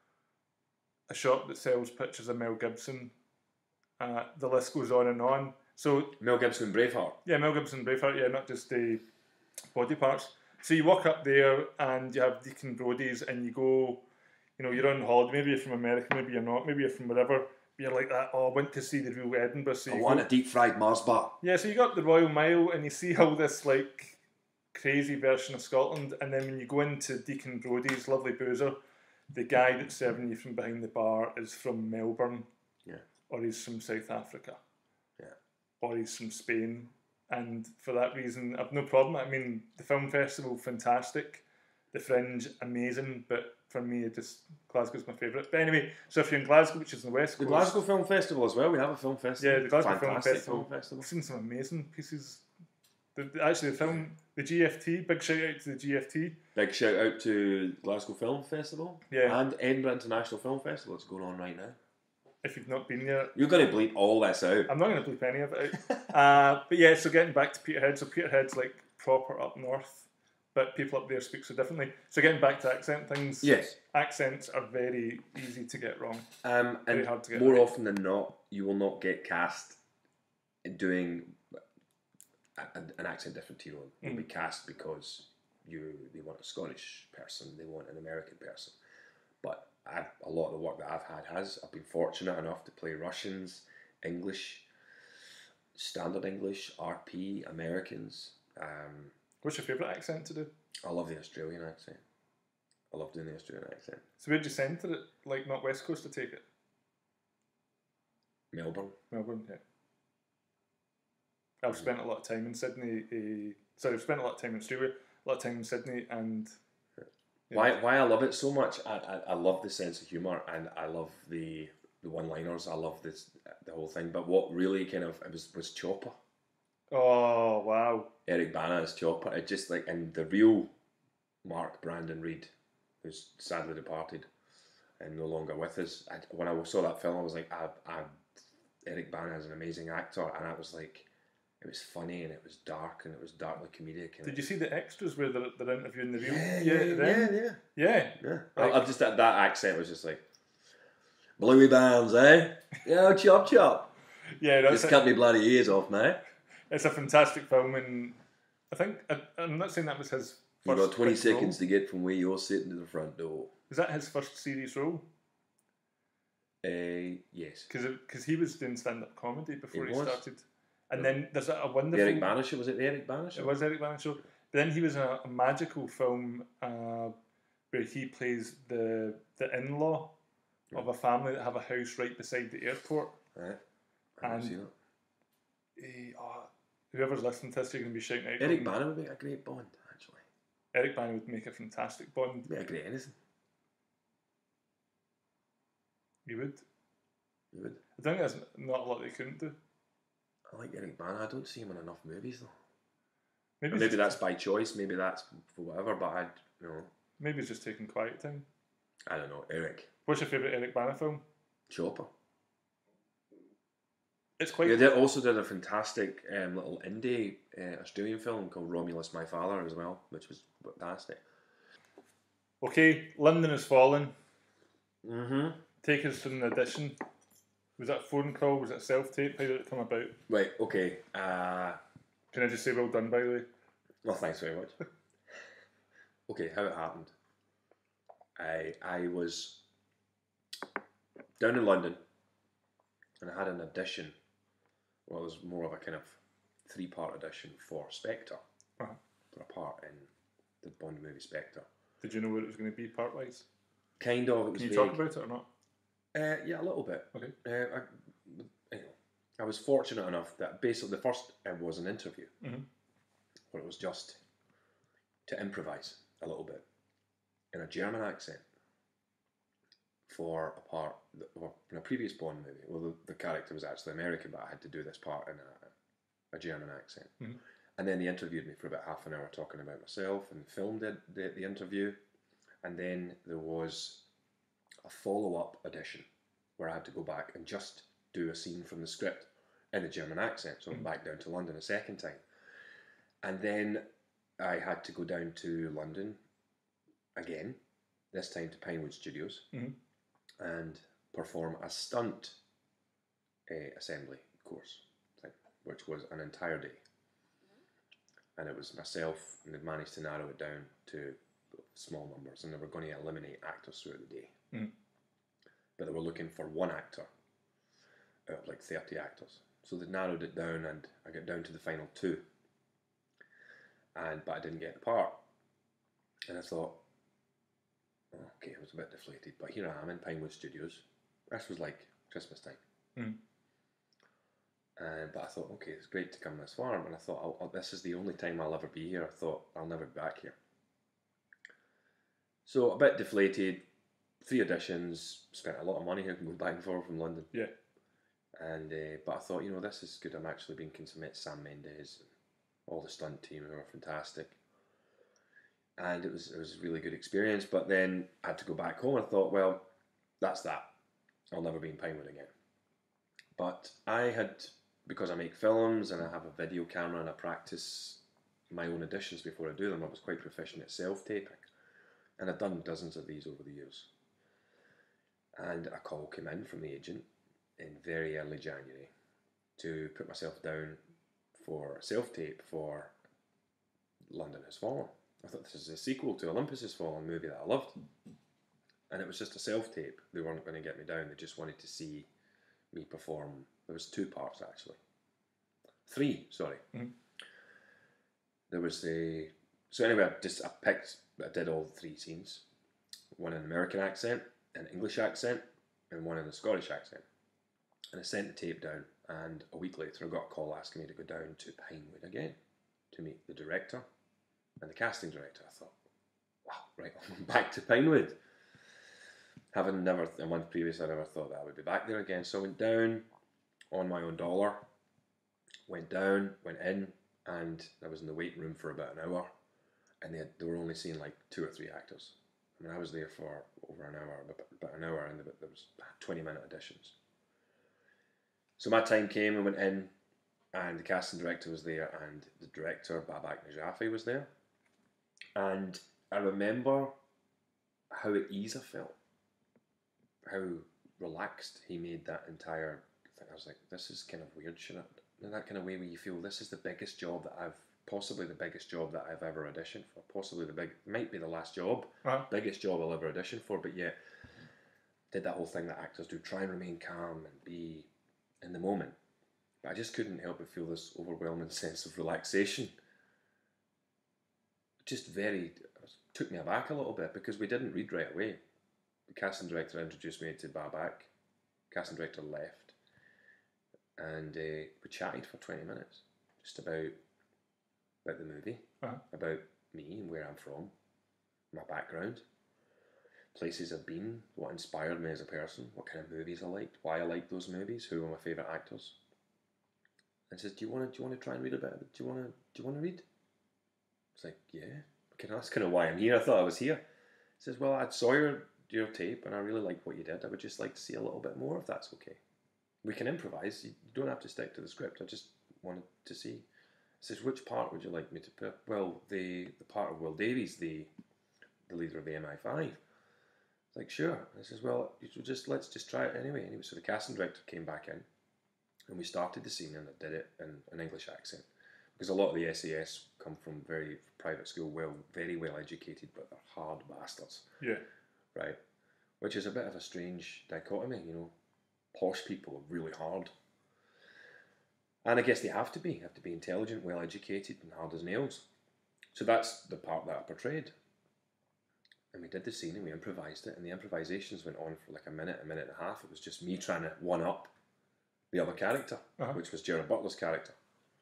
a shop that sells pictures of Mel Gibson, the list goes on and on. So, Mel Gibson, Braveheart. yeah, Mel Gibson, Braveheart, yeah, not just the body parts. So you walk up there, and you have Deacon Brodie's, and you go, you're on holiday, maybe you're from America, maybe you're not, maybe you're from wherever, you're like that, I went to see the real Edinburgh. So I you want go, a deep fried Mars bar. yeah, so you go up the Royal Mile and you see all this like crazy version of Scotland, and then when you go into Deacon Brodie's, lovely boozer, the guy that's serving you from behind the bar is from Melbourne, Yeah. or he's from South Africa, Yeah. or he's from Spain, and for that reason I've no problem. I mean, the film festival, fantastic, the Fringe, amazing, but for me, Glasgow's my favourite. But anyway, so if you're in Glasgow, which is in the West The Coast... Glasgow Film Festival as well. We have a film festival. Yeah, the Glasgow Fantastic Film Festival. Festival. I've seen some amazing pieces. Actually, the film, the GFT, big shout out to the GFT. Big shout out to Glasgow Film Festival. Yeah. And Edinburgh International Film Festival. It's going on right now. If you've not been there, You're going to bleep all this out. I'm not going to bleep any of it out. But yeah, so getting back to Peterhead. So Peterhead's like proper up north, but people up there speak so differently. So getting back to accent things. Yes. Accents are very easy to get wrong. And Very hard to get more right. often than not, you will not get cast doing an accent different to your own. You'll be cast because they want a Scottish person, they want an American person. But a lot of the work that I've been fortunate enough to play Russians, English, Standard English, RP, Americans. What's your favourite accent to do? I love the Australian accent. I love doing the Australian accent. So where'd you centre it? Like not West Coast to take it? Melbourne. Melbourne, yeah. I've spent a lot of time in Sydney. I've spent a lot of time in Australia, a lot of time in Sydney, and Why I love it so much? I love the sense of humour, and I love the one-liners. I love the whole thing. But what really kind of was Chopper. oh wow, Eric Bana as Chopper. It just like, and the real Mark Brandon Reed, who's sadly departed and no longer with us. When I saw that film, I was like, Eric Bana is an amazing actor, and I was like, it was funny and it was dark and it was darkly comedic. And did you see the extras where they're interviewing the real? Yeah. Like, I just that accent was just like, Bluey Bands, eh? Yeah, chop chop. yeah, Just cut me bloody ears off, mate. it's a fantastic film, and I think I'm not saying that was his You've first. got 20 big seconds role. to get from where you're sitting to the front door. Was that his first serious role? Yes. Because he was doing stand-up comedy before he was. started, and then there's a wonderful. The Eric Bana Show, was it the Eric Bana Show? It was Eric Bana Show. But then he was in a magical film where he plays the in-law of a family that have a house right beside the airport. Right. I haven't And seen it. whoever's listening to this, you're going to be shouting out. Eric Bana would be a great Bond, actually. Eric Bana would make a fantastic Bond. Yeah, great anything. He would. You would. I think there's not a lot they couldn't do. I like Eric Bana. I don't see him in enough movies though. Maybe, Maybe that's by choice. Maybe that's for whatever. But I, you know, maybe he's just taking quiet time. I don't know. Eric. What's your favourite Eric Bana film? Chopper. It's quite. He also did a fantastic little indie Australian film called Romulus, My Father as well, which was fantastic. Okay, London Has Fallen. Mm-hmm. Take us to an audition. Was that a phone call? Was it self-tape? How did it come about? Right, okay. Can I just say well done, by the way? Well, thanks very much. Okay, how it happened. I was down in London and I had an audition. Well, it was more of a kind of 3-part audition for Spectre. Uh-huh. For a part in the Bond movie Spectre. Did you know what it was going to be part-wise? Kind of. It was Can you vague. talk about it or not? Yeah, a little bit. Okay. I was fortunate enough that basically the first was an interview where it was just to improvise a little bit in a German accent for a part in a previous Bond movie. Well, the character was actually American, but I had to do this part in a German accent. Mm-hmm. And then they interviewed me for about half an hour talking about myself and filmed the interview. And then there was a follow-up audition where I had to go back and just do a scene from the script in a German accent. So I went back down to London a second time. And then I had to go down to London again, this time to Pinewood Studios, and perform a stunt assembly course thing, which was an entire day. And it was myself, and they'd managed to narrow it down to small numbers, and they were going to eliminate actors throughout the day. But they were looking for one actor out of like 30 actors. So they narrowed it down, and I got down to the final 2. But I didn't get the part. And I thought, okay, I was a bit deflated, but here I am in Pinewood Studios. This was like Christmas time. But I thought, okay, it's great to come this far. And I thought, this is the only time I'll ever be here. I thought, I'll never be back here. So a bit deflated, 3 auditions, spent a lot of money going back and forth from London. Yeah. And but I thought, this is good. I'm actually being consummate Sam Mendes, and all the stunt team who were fantastic. And it was a really good experience. But then I had to go back home and I thought, well, that's that. I'll never be in Pinewood again. But I had, because I make films and I have a video camera and I practice my own auditions before I do them, I was quite proficient at self-taping. And I've done dozens of these over the years. And a call came in from the agent in very early January to put myself down for self-tape for London Has Fallen. I thought this is a sequel to Olympus Has Fallen, a movie that I loved. And it was just a self-tape. They weren't going to get me down. They just wanted to see me perform. There was 2 parts actually. 3, sorry. There was so anyway, I did all 3 scenes. One in an American accent, an English accent, and one in a Scottish accent. And I sent the tape down, and a week later I got a call asking me to go down to Pinewood again to meet the director and the casting director. I thought, wow, right, I'm back to Pinewood. Having never, a month previous, I never thought that I would be back there again. So I went down on my own dollar, went down, went in, and I was in the waiting room for about an hour, and they were only seeing like 2 or 3 actors. I mean, I was there for over an hour, about an hour, and there was 20-minute auditions. So my time came, and went in, and the casting director was there, and the director, Babak Najafi, was there. And I remember how at ease I felt, how relaxed he made that entire thing. I was like, this is kind of weird, in that kind of way where you feel this is the biggest job that possibly the biggest job that I've ever auditioned for, possibly might be the last job, biggest job I'll ever audition for, but yet did that whole thing that actors do, try and remain calm and be in the moment. But I just couldn't help but feel this overwhelming sense of relaxation. Took me aback a little bit because we didn't read right away. The casting director introduced me to Babak. Casting director left, and we chatted for 20 minutes just about the movie, about me and where I'm from, my background, places I've been, what inspired me as a person, what kind of movies I liked, why I liked those movies, who were my favourite actors. And says, do you want to try and read a bit? Do you want to read? It's like, yeah. Okay, that's kind of why I'm here. I thought I was here. He says, well, I saw your tape and I really liked what you did. I would just like to see a little bit more if that's okay. We can improvise. You don't have to stick to the script. I just wanted to see. He says, which part would you like me to put? Well, the part of Will Davies, the leader of the MI5. It's like, sure. I says, well, let's just try it anyway. Anyway, so the casting director came back in and we started the scene and I did it in an English accent. Because a lot of the SAS come from very private school, very well educated, but they're hard bastards. Yeah. Right? Which is a bit of a strange dichotomy, you know. Posh people are really hard. And I guess they have to be intelligent, well educated, and hard as nails. So that's the part that I portrayed. And we did the scene and we improvised it, and the improvisations went on for like a minute and a half. It was just me trying to one up the other character, which was Gerard Butler's character.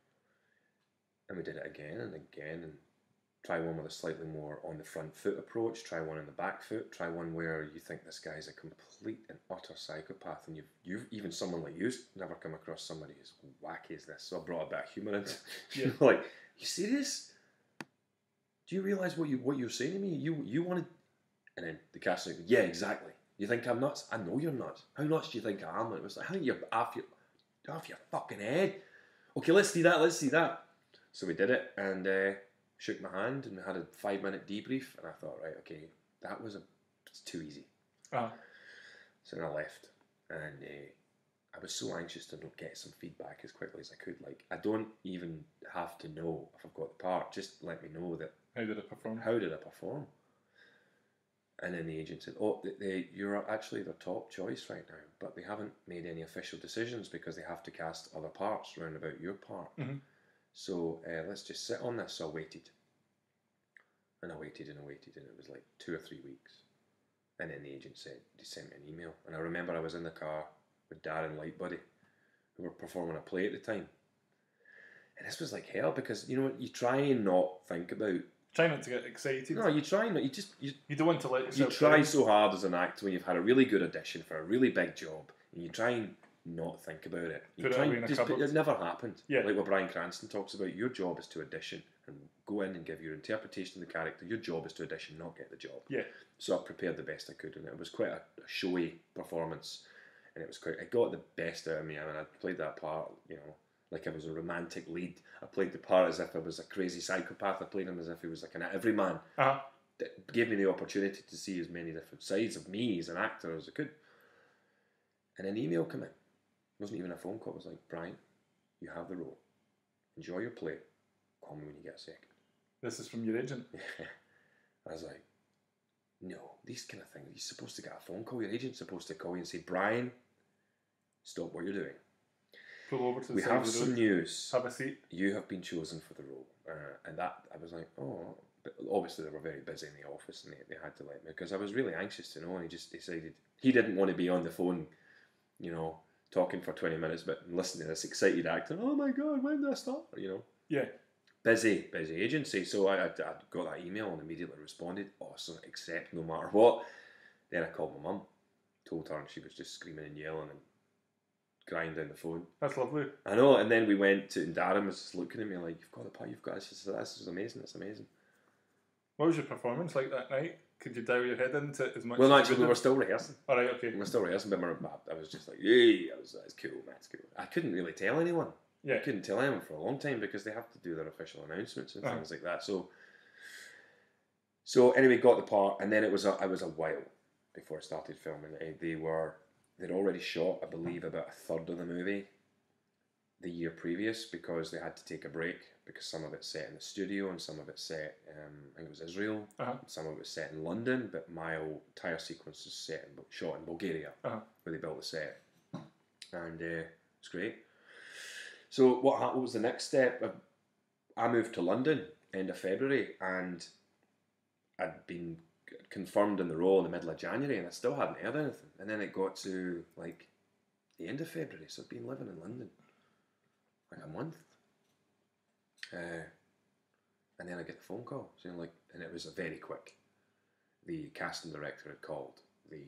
And we did it again and again, and try one with a slightly more on the front foot approach, try one on the back foot, try one where you think this guy's a complete and utter psychopath, and you've even someone like you's never come across somebody as wacky as this. So I brought a bit of humour into it. Like, you serious? Do you realise what you're saying to me? You wanted, and then the casting goes, yeah, exactly. You think I'm nuts? I know you're nuts. How nuts do you think I am? And it was like, I think you're off your fucking head. Okay, let's see that. So we did it, and shook my hand, and we had a 5-minute debrief, and I thought, right, okay, that was it's too easy. So then I left, and I was so anxious to get some feedback as quickly as I could. Like, I don't even have to know if I've got the part, just let me know that. How did I perform? And then the agent said, oh, you're actually their top choice right now, but they haven't made any official decisions because they have to cast other parts round about your part. Mm-hmm. So let's just sit on this. So I waited. And I waited, and it was like 2 or 3 weeks. And then the agent sent me an email. And I remember I was in the car with Darren Lightbody, who were performing a play at the time. And this was like hell, because, you know, you try and not think about... Try not to get excited. No, you try not. You don't want to let yourself... You try so hard as an actor when you've had a really good audition for a really big job, and you try and not think about it. It never happened. Yeah. Like what Bryan Cranston talks about, your job is to audition and go in and give your interpretation of the character. Your job is to audition, not get the job. Yeah. So I prepared the best I could, and it was quite a showy performance, and it got the best out of me. I mean, I played that part, you know, like I was a romantic lead. I played the part as if I was a crazy psychopath. I played him as if he was like an everyman. That gave me the opportunity to see as many different sides of me as an actor as I could. And an email came in. It wasn't even a phone call. It was like, Bryan, you have the role. Enjoy your play. Call me when you get a second. This is from your agent? I was like, no, these kind of things, you're supposed to get a phone call. Your agent's supposed to call you and say, Bryan, stop what you're doing. Pull over to the we side have of the some road. news. Have a seat. You have been chosen for the role. And that, I was like, oh. But obviously they were very busy in the office, and they had to let me, because I was really anxious to know, and he just decided he didn't want to be on the phone, you know, talking for 20 minutes, but listening to this excited actor, oh my God, when did I start? You know? Yeah. Busy agency. So I got that email and immediately responded, awesome, accept no matter what. Then I called my mum, told her, and she was just screaming and yelling and crying down the phone. That's lovely. I know. And then we went to, and Darren was just looking at me like, you've got the part, you've got it. She said, this is amazing, it's amazing. What was your performance like that night? Could you dial your head into it as much? Well, as actually, we were still rehearsing. All right, okay. We were still rehearsing, but I was just like, yay, that's cool, man, that's cool. I couldn't really tell anyone. Yeah. I couldn't tell anyone for a long time, because they have to do their official announcements and things like that. So anyway, got the part, and then it was a while before I started filming. They'd already shot, I believe, about a third of the movie the year previous, because they had to take a break, because some of it's set in the studio and some of it's set, I think it was Israel, some of it was set in London, but my entire sequence is shot in Bulgaria, where they built the set, and it's great. So what was the next step? I moved to London end of February, and I'd been confirmed in the role in the middle of January, and I still hadn't heard anything. And then it got to like the end of February, so I'd been living in London like a month. And And then I get the phone call saying like, and it was a very quick. The casting director had called, the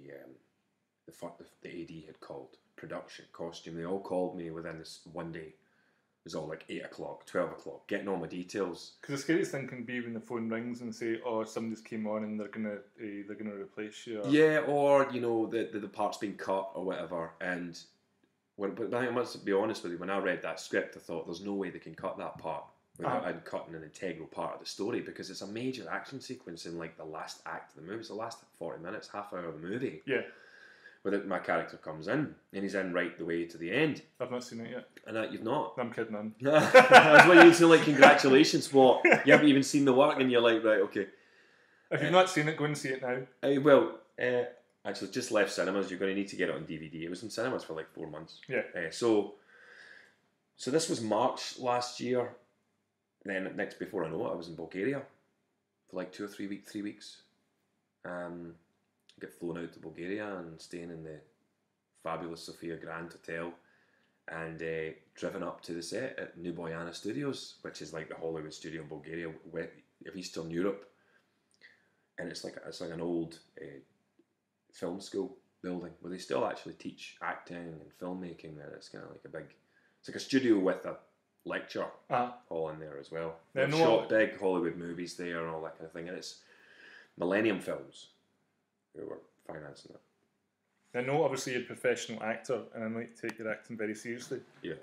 AD had called, production, costume. They all called me within this one day. It was all like 8 o'clock, 12 o'clock, getting all my details. Because the scariest thing can be when the phone rings and say, "Oh, somebody's came on and they're gonna replace you." Or... Yeah, or you know the part's been cut or whatever. And but I must be honest with you, when I read that script, I thought there's no way they can cut that part without cutting an integral part of the story, because it's a major action sequence in like the last act of the movie. It's the last 40 minutes, half hour of the movie. Yeah. Where my character comes in, and he's in right the way to the end. I've not seen it yet. And you've not? I'm kidding on. That's why you'd say like, congratulations, what? You haven't even seen the work, and you're like, right, okay. If you've not seen it, go and see it now. Actually, just left cinemas. You're going to need to get it on DVD. It was in cinemas for like 4 months. Yeah. So this was March last year. Then before I know it, I was in Bulgaria for like 2 or 3 weeks. Get flown out to Bulgaria and staying in the fabulous Sofia Grand Hotel, and driven up to the set at New Bojana Studios, which is like the Hollywood studio in Bulgaria, of Eastern Europe, and it's like an old film school building where they still actually teach acting and filmmaking there. It's kind of like it's like a studio with a lecture hall in there as well. They've shot big Hollywood movies there and all that kind of thing, and it's Millennium Films who were financing it. I know obviously you're a professional actor and I know you take your acting very seriously. Yeah.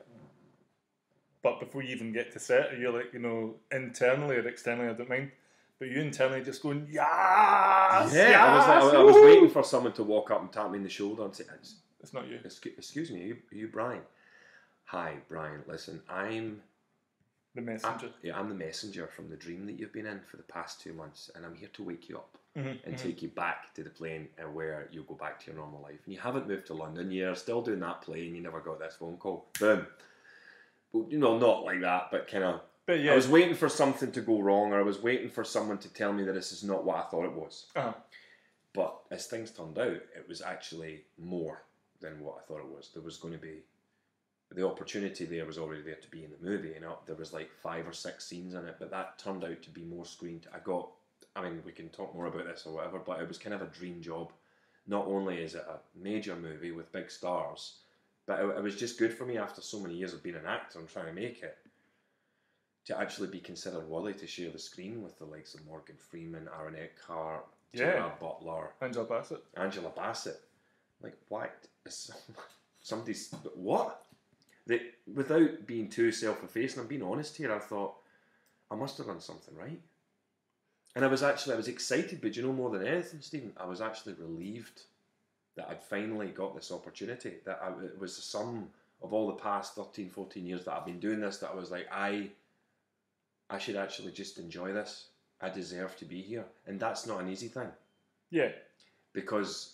But before you even get to set, are you like, internally or externally, I don't mind, but you internally just going, yes! Yeah, yes, I was waiting for someone to walk up and tap me in the shoulder and say, it's not you. Excuse me, are you Bryan? Hi, Bryan, listen, I'm the messenger. I'm the messenger from the dream that you've been in for the past 2 months, and I'm here to wake you up and take you back to the plane where you'll go back to your normal life. And you haven't moved to London, you're still doing that play, and you never got this phone call. Boom. But, not like that, but kind of. But yeah. I was waiting for something to go wrong, or I was waiting for someone to tell me that this is not what I thought it was. But as things turned out, it was actually more than what I thought it was. There was going to be. The opportunity there was already there to be in the movie. There was like 5 or 6 scenes in it, but that turned out to be more screen. We can talk more about this or whatever, but it was kind of a dream job. Not only is it a major movie with big stars, but it was just good for me after so many years of being an actor and trying to make it, to actually be considered worthy to share the screen with the likes of Morgan Freeman, Aaron Eckhart, Gerard Butler, Angela Bassett. Like, what? Somebody's what? Without being too self-effacing, I'm being honest here, I thought, I must have done something right. And I was excited, but more than anything, Stephen, I was actually relieved that I'd finally got this opportunity, that it was the sum of all the past 13, 14 years that I've been doing this, that I was like, I should actually just enjoy this. I deserve to be here. And that's not an easy thing. Yeah. Because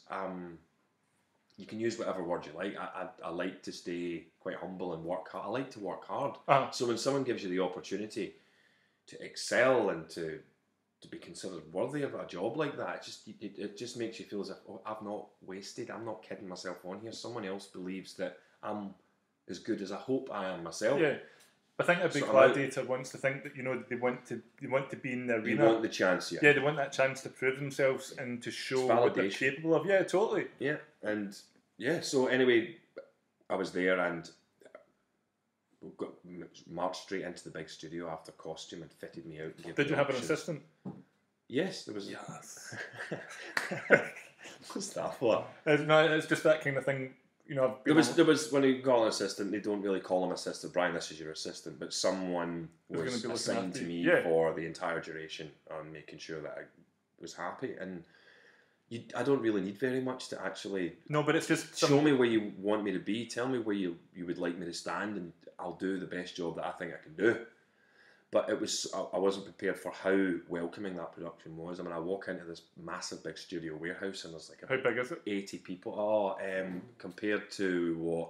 you can use whatever word you like. I like to stay quite humble and work hard. I like to work hard. So when someone gives you the opportunity to excel and to be considered worthy of a job like that, it just makes you feel as if, I've not wasted. I'm not kidding myself on here. Someone else believes that I'm as good as I hope I am myself. Yeah. I think a big gladiator wants to think that they want to be in the arena. They want the chance, yeah. Yeah, they want that chance to prove themselves and to show what they're capable of. Yeah, totally. Yeah, and so anyway, I was there and got marched straight into the big studio after costume and fitted me out. And Did you have an assistant? Yes, there was. Yes. What's that for? No, it's just that kind of thing. There was when you call an assistant, they don't really call him assistant. Bryan, this is your assistant, but someone was assigned to me for the entire duration on making sure that I was happy. And I don't really need very much to actually. No, but it's just show me where you want me to be. Tell me where you would like me to stand, and I'll do the best job that I think I can do. But I wasn't prepared for how welcoming that production was. I mean, I walk into this massive big studio warehouse and there's like how big is it? 80 people. Compared to what?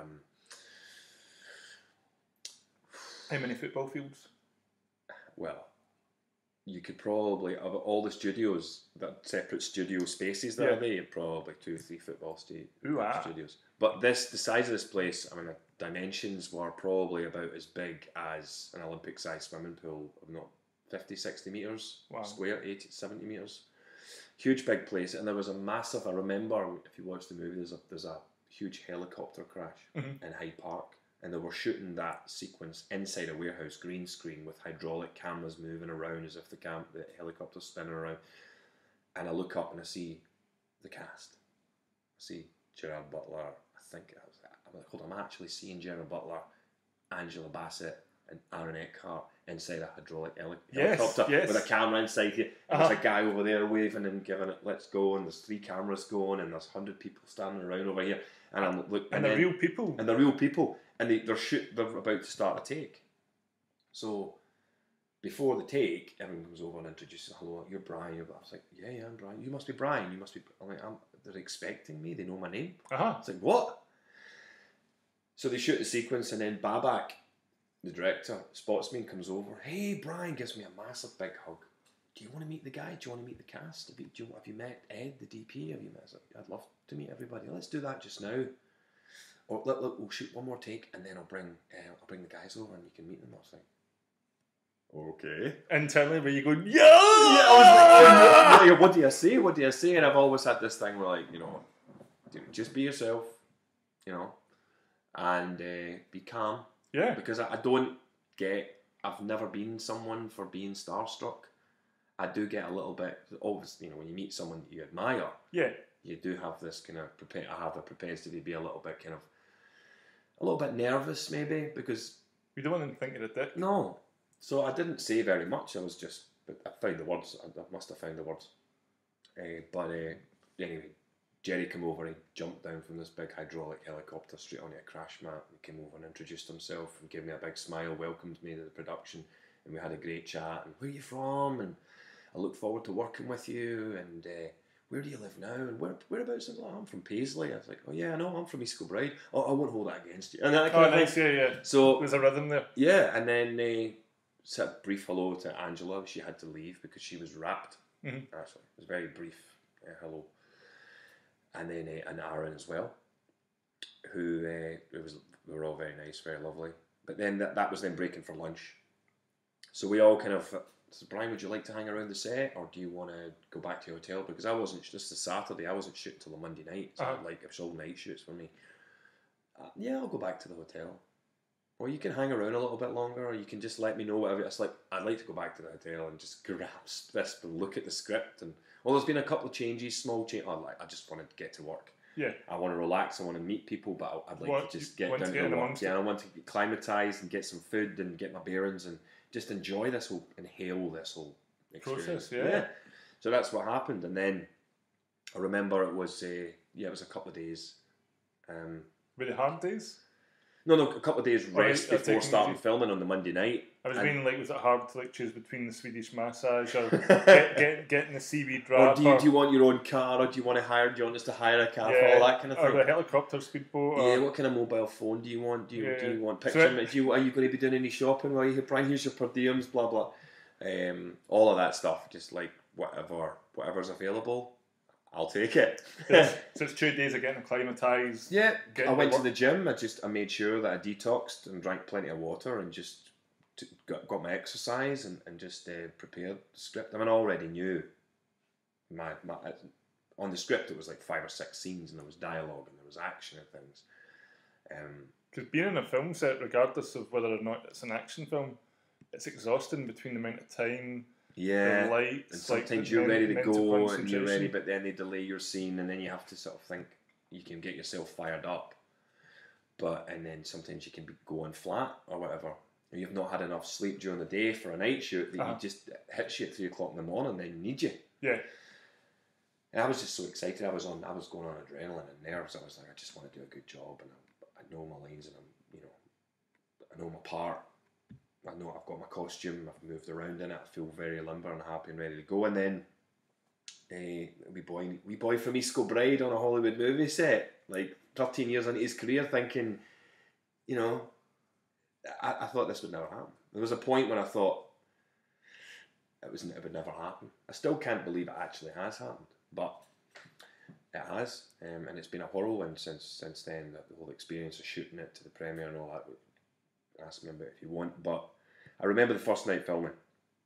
How many football fields? Well, you could probably, of all the studios, that separate studio spaces that are there, probably 2 or 3 football studios. But the size of this place, I mean, the dimensions were probably about as big as an Olympic-sized swimming pool. I've not 50, 60 metres Wow. square, 80, 70 metres. Huge big place, and there was a massive, I remember, if you watch the movie, there's a huge helicopter crash in Hyde Park, and they were shooting that sequence inside a warehouse green screen with hydraulic cameras moving around as if the helicopter's spinning around. And I look up and I see the cast. I see Gerard Butler. I'm like, hold on, I'm actually seeing Gerard Butler, Angela Bassett, and Aaron Eckhart inside a hydraulic helicopter with a camera inside here. And there's a guy over there waving and giving it, let's go. And there's 3 cameras going, and there's 100 people standing around over here. And I'm looking, and they're real people. And they're real people, and they're about to start a take. So before the take, everyone comes over and introduces, hello, you're Bryan. I was like, yeah, I'm Bryan. You must be Bryan. You must be. I'm like, they're expecting me. They know my name. It's like, what? So they shoot the sequence, and then Babak, the director, spots me and comes over. Hey, Bryan, gives me a massive big hug. Do you want to meet the guy? Do you want to meet the cast? Have you met Ed, the DP? Have you met? I was like, I'd love to meet everybody. Let's do that just now. Or look, we'll shoot one more take, and then I'll bring the guys over, and you can meet them. I was like, okay. Internally, were you going, yeah? I was like, what do I say? What do I say? And I've always had this thing where, like, just be yourself, and be calm. Yeah. Because I've never been someone for being starstruck. I do get a little bit, obviously, when you meet someone that you admire, you do have this kind of, I have a propensity to be a little bit nervous maybe, because... You don't want them to think you're a dick. No. So I didn't say very much, but I found the words, I must have found the words. Anyway, Jerry came over, he jumped down from this big hydraulic helicopter straight onto a crash mat. He came over and introduced himself and gave me a big smile, welcomed me to the production, and we had a great chat. And where are you from? And I look forward to working with you. And where do you live now? And whereabouts? I'm from Paisley. I was like, oh yeah, I know, I'm from East Kilbride. Oh, I won't hold that against you. And nice, yeah. So there's a rhythm there. Yeah, and then said a brief hello to Angela. She had to leave because she was wrapped. Actually, it was very brief hello. And then and Aaron as well, who we were all very nice, very lovely. But then that was then breaking for lunch. So we all kind of said, Bryan, would you like to hang around the set, or do you want to go back to your hotel? Because I wasn't, just a Saturday, I wasn't shooting till the Monday night. So it was all night shoots for me. Yeah, I'll go back to the hotel. Or you can hang around a little bit longer, or you can just let me know whatever. It's like, I'd like to go back to the hotel and just grasp this and look at the script. And there's been a couple of changes, small changes. I just wanted to get to work. Yeah. I want to relax, I want to meet people, but I'd like to just get down to the work. Yeah, I want to get acclimatised and get some food and get my bearings and just inhale this whole experience. Process, yeah. So that's what happened. And then I remember it was a couple of days. Were they hard days? No, a couple of days rest before starting filming on the Monday night. I was meaning, was it hard to choose between the Swedish massage or getting the seaweed wrap? Or do you want your own car, or do you want us to hire a car for all that kind of thing? Or the helicopter speedboat? Yeah, what kind of mobile phone do you want? Do you want picture? Are you going to be doing any shopping while you're here, Bryan? Here's your per diems, blah blah. All of that stuff, just like whatever's available. I'll take it. So it's 2 days of getting acclimatised. Yeah, I went to the gym. I made sure that I detoxed and drank plenty of water and just got my exercise and just prepared the script. I mean, I already knew my on the script it was like 5 or 6 scenes, and there was dialogue and there was action and things. Because being in a film set, regardless of whether or not it's an action film, it's exhausting between the amount of time. Yeah, the lights, and sometimes you're ready to go and you're ready, but then they delay your scene, and then you have to sort of think you can get yourself fired up, and then sometimes you can be going flat or whatever. Or you've not had enough sleep during the day for a night shoot that you just hits you at 3 o'clock in the morning, then need you. Yeah. And I was just so excited. I was going on adrenaline and nerves. I was like, I just want to do a good job, and I know my lines, and I know my part. I know I've got my costume, I've moved around in it, I feel very limber and happy and ready to go. And then wee boy from East Kilbride on a Hollywood movie set, like 13 years into his career, thinking, I thought this would never happen. There was a point when I thought it would never happen. I still can't believe it actually has happened, but it has, and it's been a whirlwind since then. The whole experience of shooting it to the premiere and all that. Ask me about it if you want, but I remember the first night filming,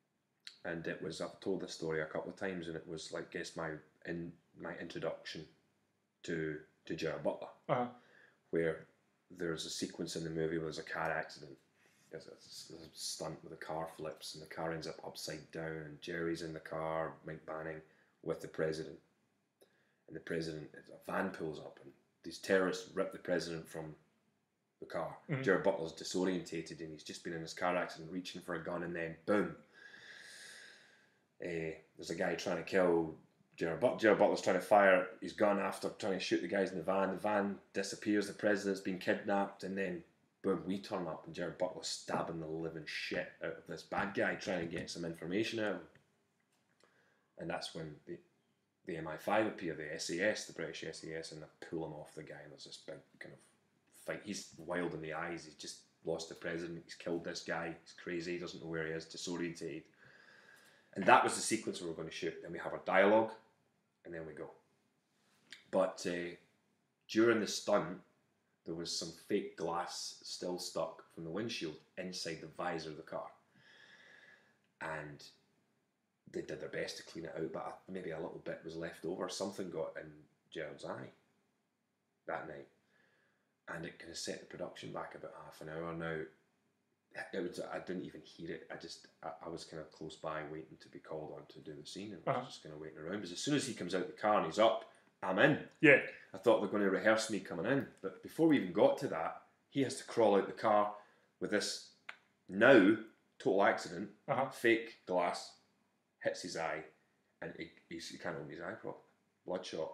And it was, I've told this story a couple of times, and it was like, guess my introduction to Gerard Butler, where there's a sequence in the movie where there's a car accident. There's a stunt where the car flips and the car ends up upside down, and Jerry's in the car, Mike Banning, with the president. And the president, a van pulls up, and these terrorists rip the president from the car. Gerard Butler's disorientated, and he's just been in his car accident, reaching for a gun, and then boom. There's a guy trying to kill Gerard Butler. Gerard Butler's trying to fire his gun after trying to shoot the guys in the van. The van disappears, the president's been kidnapped, and then boom, we turn up, and Gerard Butler's stabbing the living shit out of this bad guy, trying to get some information out of him. And that's when the MI5 appear, the SAS, the British SAS, and they pull him off the guy, and there's this big kind of fight. He's wild in the eyes, he's just lost the president, he's killed this guy, he's crazy, he doesn't know where he is, disorientated. And that was the sequence we were going to shoot. Then we have our dialogue, and then we go. But during the stunt, there was some fake glass still stuck from the windshield inside the visor of the car. And they did their best to clean it out, but maybe a little bit was left over. Something got in Gerard's eye that night. And it kind of set the production back about half an hour. Now, I didn't even hear it. I was kind of close by waiting to be called on to do the scene, and I was just kind of waiting around. Because as soon as he comes out the car and he's up, I'm in. Yeah. I thought they're going to rehearse me coming in. But before we even got to that, he has to crawl out the car with this now total accident, fake glass, hits his eye, and he can't open his eye properly. Bloodshot.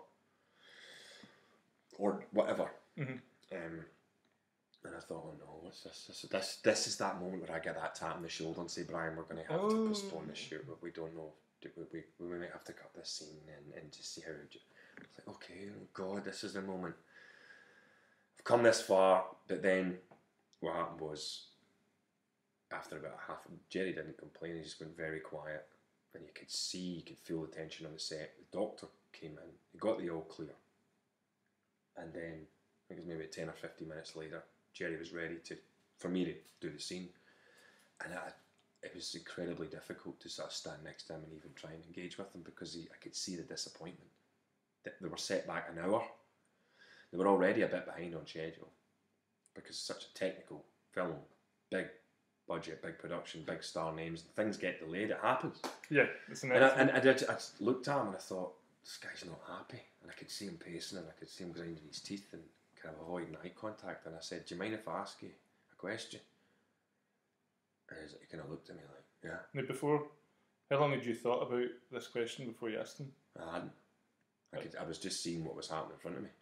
Or whatever. And I thought, oh no, what's this? This is that moment where I get that tap on the shoulder and say, Bryan, we're going to have to postpone the shoot, but we don't know. We might have to cut this scene and just see how. It's like, okay, oh God, this is the moment. I've come this far, but then what happened was, after about Jerry didn't complain, he just went very quiet, and you could feel the tension on the set. The doctor came in, he got the all clear, and then I think it was maybe 10 or 15 minutes later, Jerry was ready for me to do the scene, and it was incredibly difficult to sort of stand next to him and even try and engage with him, because I could see the disappointment. They were set back an hour. They were already a bit behind on schedule, because it's such a technical film, big budget, big production, big star names, and things get delayed. It happens. Yeah, it's an and I looked at him and I thought, this guy's not happy, and I could see him pacing, and I could see him grinding his teeth and kind of avoiding eye contact. And I said, do you mind if I ask you a question? And he kind of looked at me like, yeah. Now, how long had you thought about this question before you asked him? I hadn't. I was just seeing what was happening in front of me.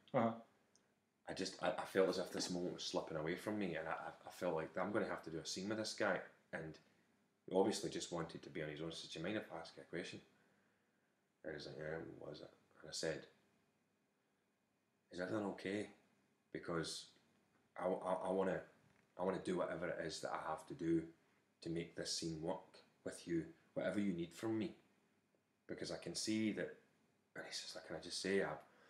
I felt as if this moment was slipping away from me, and I felt like I'm going to have to do a scene with this guy, and he obviously just wanted to be on his own. I said, do you mind if I ask you a question? And he's like, yeah, what was it? And I said, is everything okay? Because I want to do whatever it is that I have to do to make this scene work with you, whatever you need from me. Because I can see that, and he says, can I just say,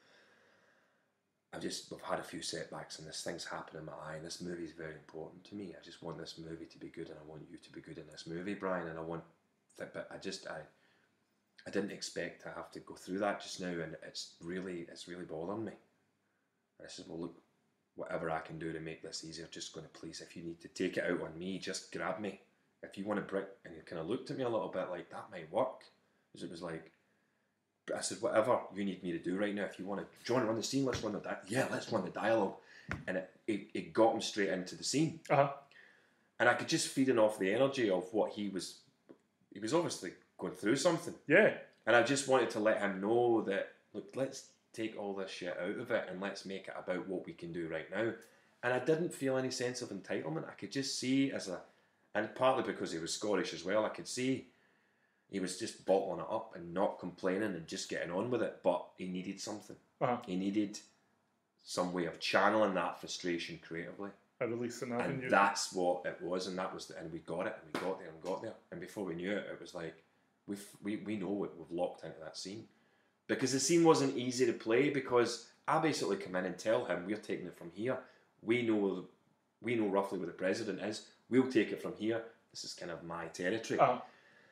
we've had a few setbacks, and this thing's happened in my eye, and this movie is very important to me. I just want this movie to be good, and I want you to be good in this movie, Bryan, and but I didn't expect to have to go through that just now, and it's really bothering me. And I said, well, look, whatever I can do to make this easier, just going to please, if you need to take it out on me, just grab me. If you want to break, and he kind of looked at me a little bit like, that might work. Because it was like, I said, whatever you need me to do right now, if you want to, do you want to run the scene, let's run let's run the dialogue. And it got him straight into the scene. And I could just feeding off the energy of what he was obviously going through something. Yeah. And I just wanted to let him know that, look, let's take all this shit out of it and let's make it about what we can do right now. And I didn't feel any sense of entitlement. I could just see and partly because he was Scottish as well, I could see he was just bottling it up and not complaining and just getting on with it, but he needed something. He needed some way of channeling that frustration creatively. A release in avenue. And that's what it was, and we got it, and we got there. And before we knew it, it was like, we know we've locked into that scene. Because the scene wasn't easy to play, because I basically come in and tell him, we're taking it from here. We know roughly where the president is. We'll take it from here. This is kind of my territory.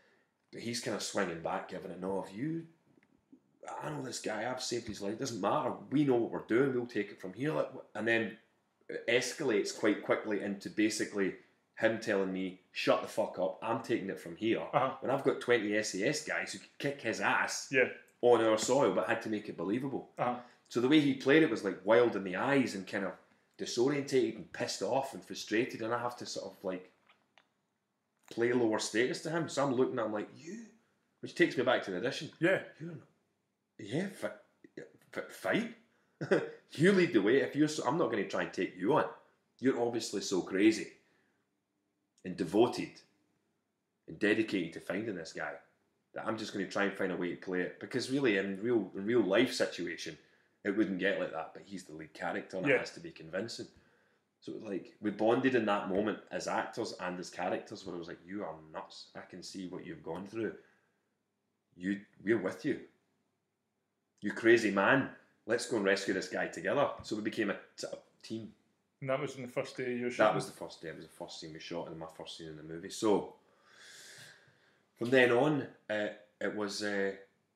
he's kind of swinging back, giving it, no, if you, I know this guy, I've saved his life, doesn't matter, we know what we're doing, we'll take it from here. And then it escalates quite quickly into basically him telling me, shut the fuck up, I'm taking it from here. When I've got 20 SAS guys who could kick his ass on our soil, but had to make it believable. So the way he played it was like wild in the eyes and kind of disorientated and pissed off and frustrated, and I have to sort of like play lower status to him. So I'm looking at him like, you, which takes me back to the audition. You're not, fight. You lead the way. If you're, I'm not going to try and take you on. You're obviously so crazy and devoted and dedicated to finding this guy that I'm just going to try and find a way to play it. Because really, in real life situation, it wouldn't get like that. But he's the lead character, and it has to be convincing. So it was like we bonded in that moment as actors and as characters, where I was like, "You are nuts! I can see what you've gone through. We're with you. You crazy man. Let's go and rescue this guy together." So we became a team. And that was in the first day you were shooting? That was the first day. It was the first scene we shot and my first scene in the movie. So from then on, it was a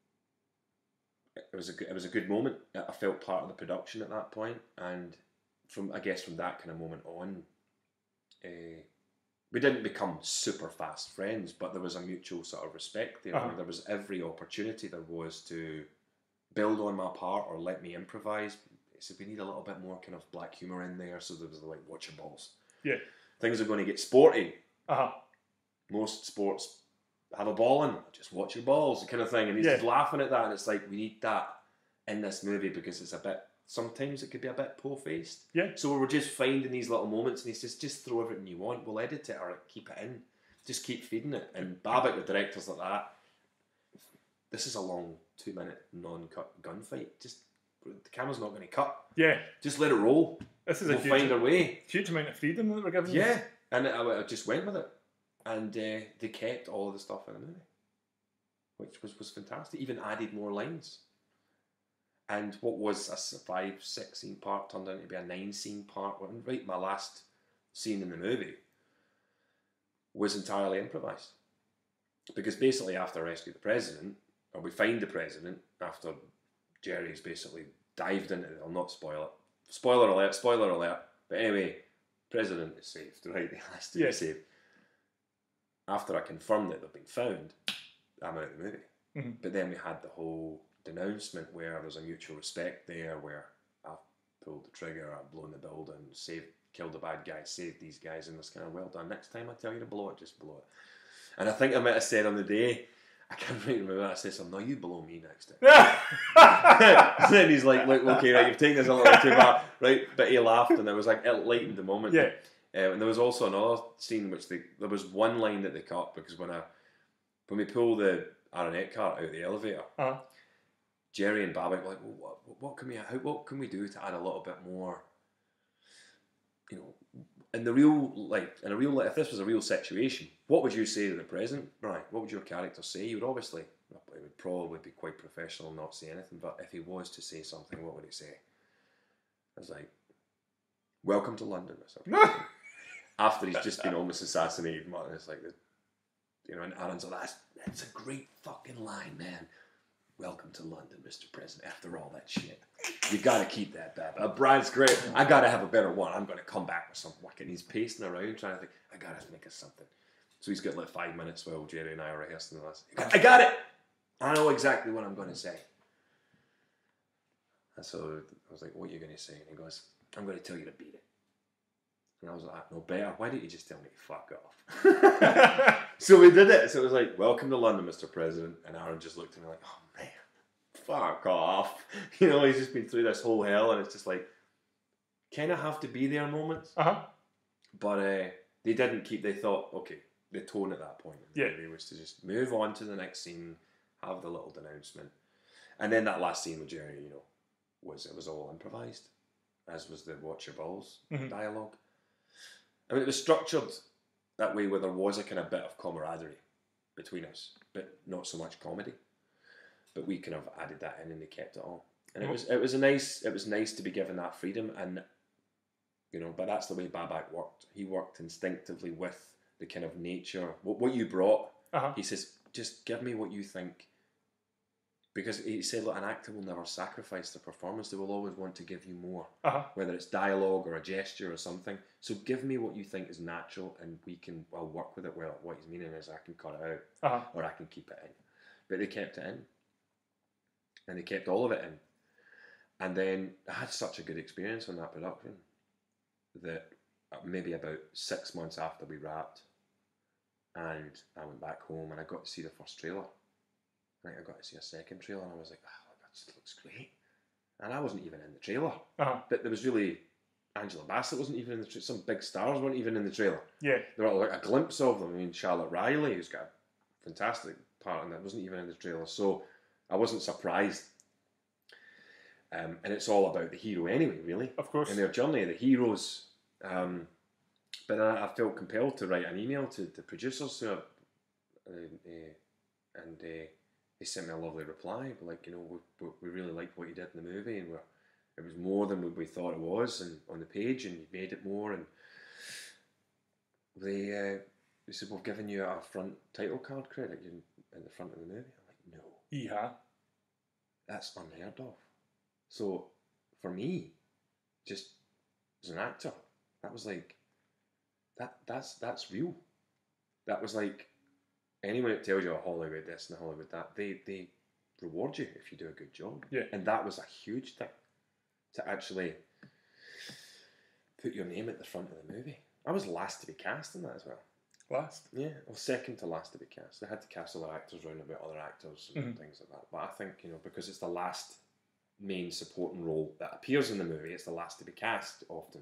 good moment. I felt part of the production at that point, and from that kind of moment on, we didn't become super fast friends, but there was a mutual sort of respect there. There was every opportunity there was to build on my part or let me improvise. So we need a little bit more kind of black humour in there. So there was like, watch your balls. Yeah. Things are going to get sporty. Most sports have a ball in, just watch your balls, kind of thing. And he's just laughing at that. And it's like, we need that in this movie because it's a bit, sometimes it could be a bit po-faced. So we were just finding these little moments, and he says, just throw everything you want. We'll edit it or keep it in. Just keep feeding it. And Babbitt, the director's like that. This is a long 2-minute non-cut gunfight. Just the camera's not going to cut. Just let it roll. We'll find our way. Huge amount of freedom that we're given. And I just went with it, and they kept all of the stuff in the movie, which was fantastic. Even added more lines. And what was a 5-6 scene part turned out to be a 9 scene part. Right, my last scene in the movie was entirely improvised, because basically after I rescue the president, or we find the president after Jerry's basically dived into it. I'll not spoil it. Spoiler alert. But anyway, president is saved, right? He has to be saved. After I confirmed that they've been found, I'm out of the movie. But then we had the whole denouncement where there's a mutual respect there, where I've pulled the trigger, I've blown the building, killed the bad guy, saved these guys, and it's kind of, well done. Next time I tell you to blow it, just blow it. And I think I might have said on the day, I can't really remember, I said something, no, you blow me next time. And then he's like, look, okay, right, you've taken this a little too far, right? But he laughed, and it was like, it lightened the moment. And there was also another scene which there was one line that they cut, because when we pull the Aronet cart out of the elevator, Jerry and Babbitt were like, well, what can we do to add a little bit more, you know, in a real life, if this was a real situation, what would you say to the president, Brian? What would your character say? He would obviously, he would probably be quite professional and not say anything, but if he was to say something, what would he say? I was like, welcome to London, Mr. President. After he's just been almost assassinated, Martin, it's like, you know, and Aaron's like, that's a great fucking line, man. Welcome to London, Mr. President. After all that shit, you got to keep that back. Brian's great. I got to have a better one. I'm going to come back with something. And he's pacing around trying to think, I got to think of something. So he's got like 5 minutes while Jerry and I are rehearsing this. I got it. I know exactly what I'm going to say. And so I was like, what are you going to say? And he goes, I'm going to tell you to beat it. And I was like, no better. Why don't you just tell me to fuck off? So we did it. So it was like, welcome to London, Mr. President. And Aaron just looked at me like, oh man, fuck off. You know, he's just been through this whole hell, and it's just like, kind of have to be there moments. But they didn't they thought, okay, the tone at that point in the movie was to just move on to the next scene, have the little denouncement. And then that last scene with Jerry, you know, it was all improvised, as was the watch your balls dialogue. I mean, it was structured that way where there was a kind of bit of camaraderie between us, but not so much comedy. But we kind of added that in, and they kept it all. And it was nice to be given that freedom, and you know, but that's the way Babak worked. He worked instinctively with the kind of nature, what you brought. He says, just give me what you think. Because he said, look, an actor will never sacrifice their performance. They will always want to give you more, whether it's dialogue or a gesture or something. So give me what you think is natural, and I'll work with it. Well, what he's meaning is I can cut it out, or I can keep it in. But they kept it in, and they kept all of it in. And then I had such a good experience on that production that maybe about 6 months after we wrapped, and I went back home and I got to see the first trailer. I think I got to see a second trailer, and I was like, that just looks great. And I wasn't even in the trailer. But there was really, Angela Bassett wasn't even in the trailer. Some big stars weren't even in the trailer. Yeah. There were like a glimpse of them. I mean, Charlotte Riley, who's got a fantastic part in that, wasn't even in the trailer. So I wasn't surprised. And it's all about the hero anyway, really. Of course. And their journey, the heroes. But I felt compelled to write an email to the producers, and they sent me a lovely reply, like, we really liked what you did in the movie, and it was more than we thought it was, and on the page, and you made it more, and they said, we've given you a front title card credit in the front of the movie. I'm like, no. Yeah. That's unheard of. So, for me, just as an actor, that was like, that's real. That was like, anyone that tells you Hollywood this and Hollywood that, they reward you if you do a good job. Yeah. And that was a huge thing, to actually put your name at the front of the movie. I was last to be cast in that as well. Last? Yeah, well, second to last to be cast. They had to cast other actors round about other actors and things like that. But I think, because it's the last main supporting role that appears in the movie, it's the last to be cast often,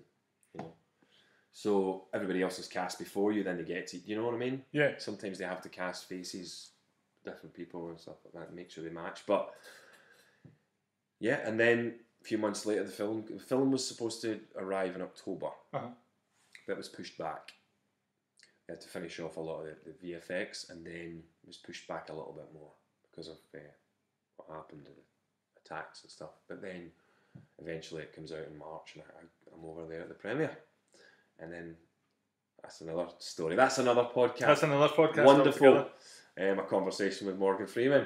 So everybody else is cast before you, then they get to, you know what I mean? Yeah. Sometimes they have to cast faces, different people and stuff like that, to make sure they match. But yeah, and then a few months later, the film was supposed to arrive in October, but it was pushed back. They had to finish off a lot of the VFX, and then it was pushed back a little bit more because of what happened, the attacks and stuff. But then eventually it comes out in March, and I'm over there at the premiere. And then that's another story. That's another podcast. That's another podcast. Wonderful. A conversation with Morgan Freeman.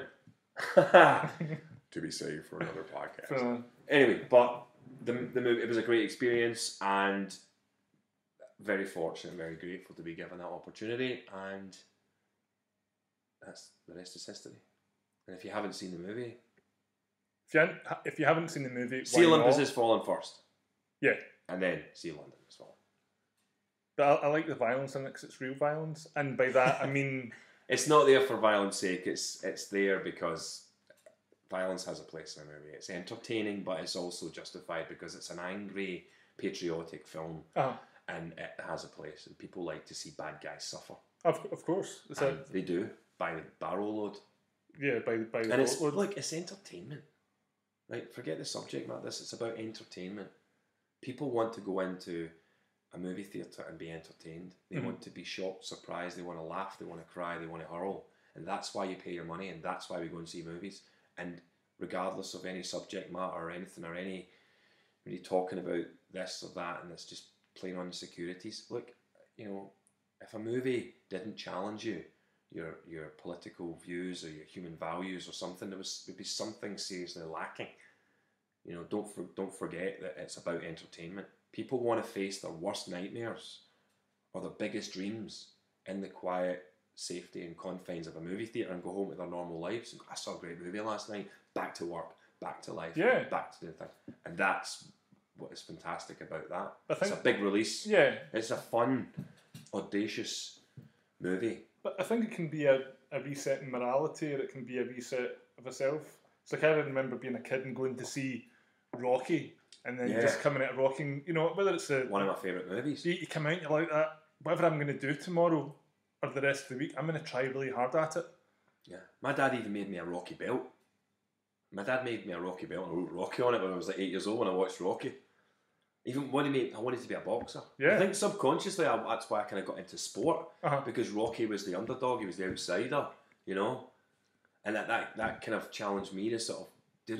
To be saved for another podcast. Anyway, but the movie, it was a great experience, and very fortunate, very grateful to be given that opportunity. And that's the rest is history. And if you haven't seen the movie, if you haven't seen the movie, see Olympus Has Fallen first. Yeah. And then see London Has Fallen. But I like the violence in it because it's real violence, and by that I mean it's not there for violence sake. It's there because violence has a place in a movie. It's entertaining, but it's also justified because it's an angry, patriotic film, and it has a place. And people like to see bad guys suffer. Of course, they do by the barrel load. Yeah, by the and it's load. It's entertainment, right? Forget the subject matter. It's about entertainment. People want to go into a movie theatre and be entertained. They want to be shocked, surprised, they want to laugh, they want to cry, they want to hurl. And that's why you pay your money, and that's why we go and see movies. And regardless of any subject matter or anything, or when you're talking about this or that, and it's just playing on securities, look, if a movie didn't challenge you, your political views or your human values or something, there'd be something seriously lacking. Don't forget that it's about entertainment. People want to face their worst nightmares or their biggest dreams in the quiet safety and confines of a movie theatre and go home to their normal lives and go, I saw a great movie last night, back to work, back to life, back to the thing. And that's what is fantastic about that. It's a big release. Yeah. It's a fun, audacious movie. But I think it can be a reset in morality, or it can be a reset of a self. It's like I remember being a kid and going to see Rocky, and then just coming out of Rocky, whether it's one of my favourite movies. You come out and you're like that, whatever I'm going to do tomorrow or the rest of the week, I'm going to try really hard at it. Yeah. My dad even made me a Rocky belt. My dad made me a Rocky belt and I wrote Rocky on it when I was like 8 years old when I watched Rocky. Even when I wanted to be a boxer. Yeah. I think subconsciously that's why I kind of got into sport, because Rocky was the underdog, he was the outsider, and that kind of challenged me to sort of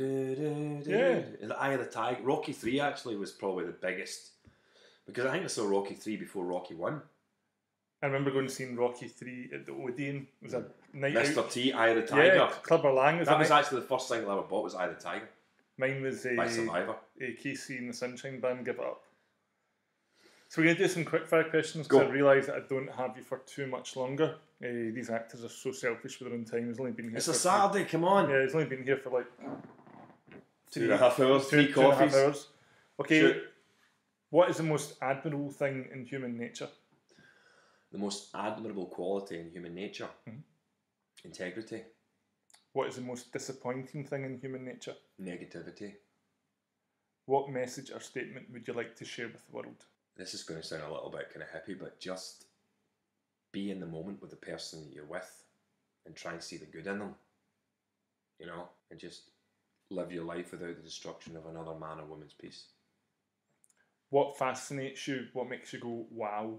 the Eye of the Tiger. Rocky 3 actually was probably the biggest, because I think I saw Rocky 3 before Rocky 1. I remember going and seeing Rocky 3 at the Odeon. It was a night Mr. out. T, Eye of the Tiger. Yeah, Clubber Lang. That was actually the first single I ever bought, was Eye of the Tiger. Mine was by Survivor. Casey and the Sunshine Band, Give It Up. So we're going to do some quickfire questions because I realise that I don't have you for too much longer. These actors are so selfish with their own time. He's only been here. It's a Saturday, come on. Yeah, he's only been here for like 2.5 hours, three coffees. 2.5 hours. Okay, sure. What is the most admirable thing in human nature? The most admirable quality in human nature? Integrity. What is the most disappointing thing in human nature? Negativity. What message or statement would you like to share with the world? This is going to sound a little bit kind of hippie, but just be in the moment with the person that you're with and try and see the good in them, you know, and just live your life without the destruction of another man or woman's peace. What fascinates you? What makes you go, wow?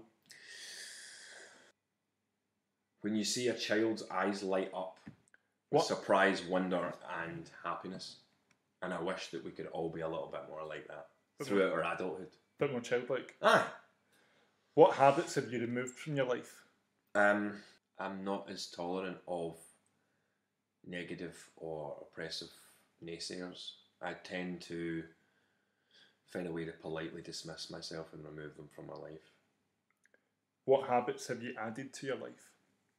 When you see a child's eyes light up with surprise, wonder and happiness. And I wish that we could all be a little bit more like that throughout our adulthood. A bit more childlike. Aye. What habits have you removed from your life? I'm not as tolerant of negative or oppressive naysayers. I tend to find a way to politely dismiss myself and remove them from my life. What habits have you added to your life?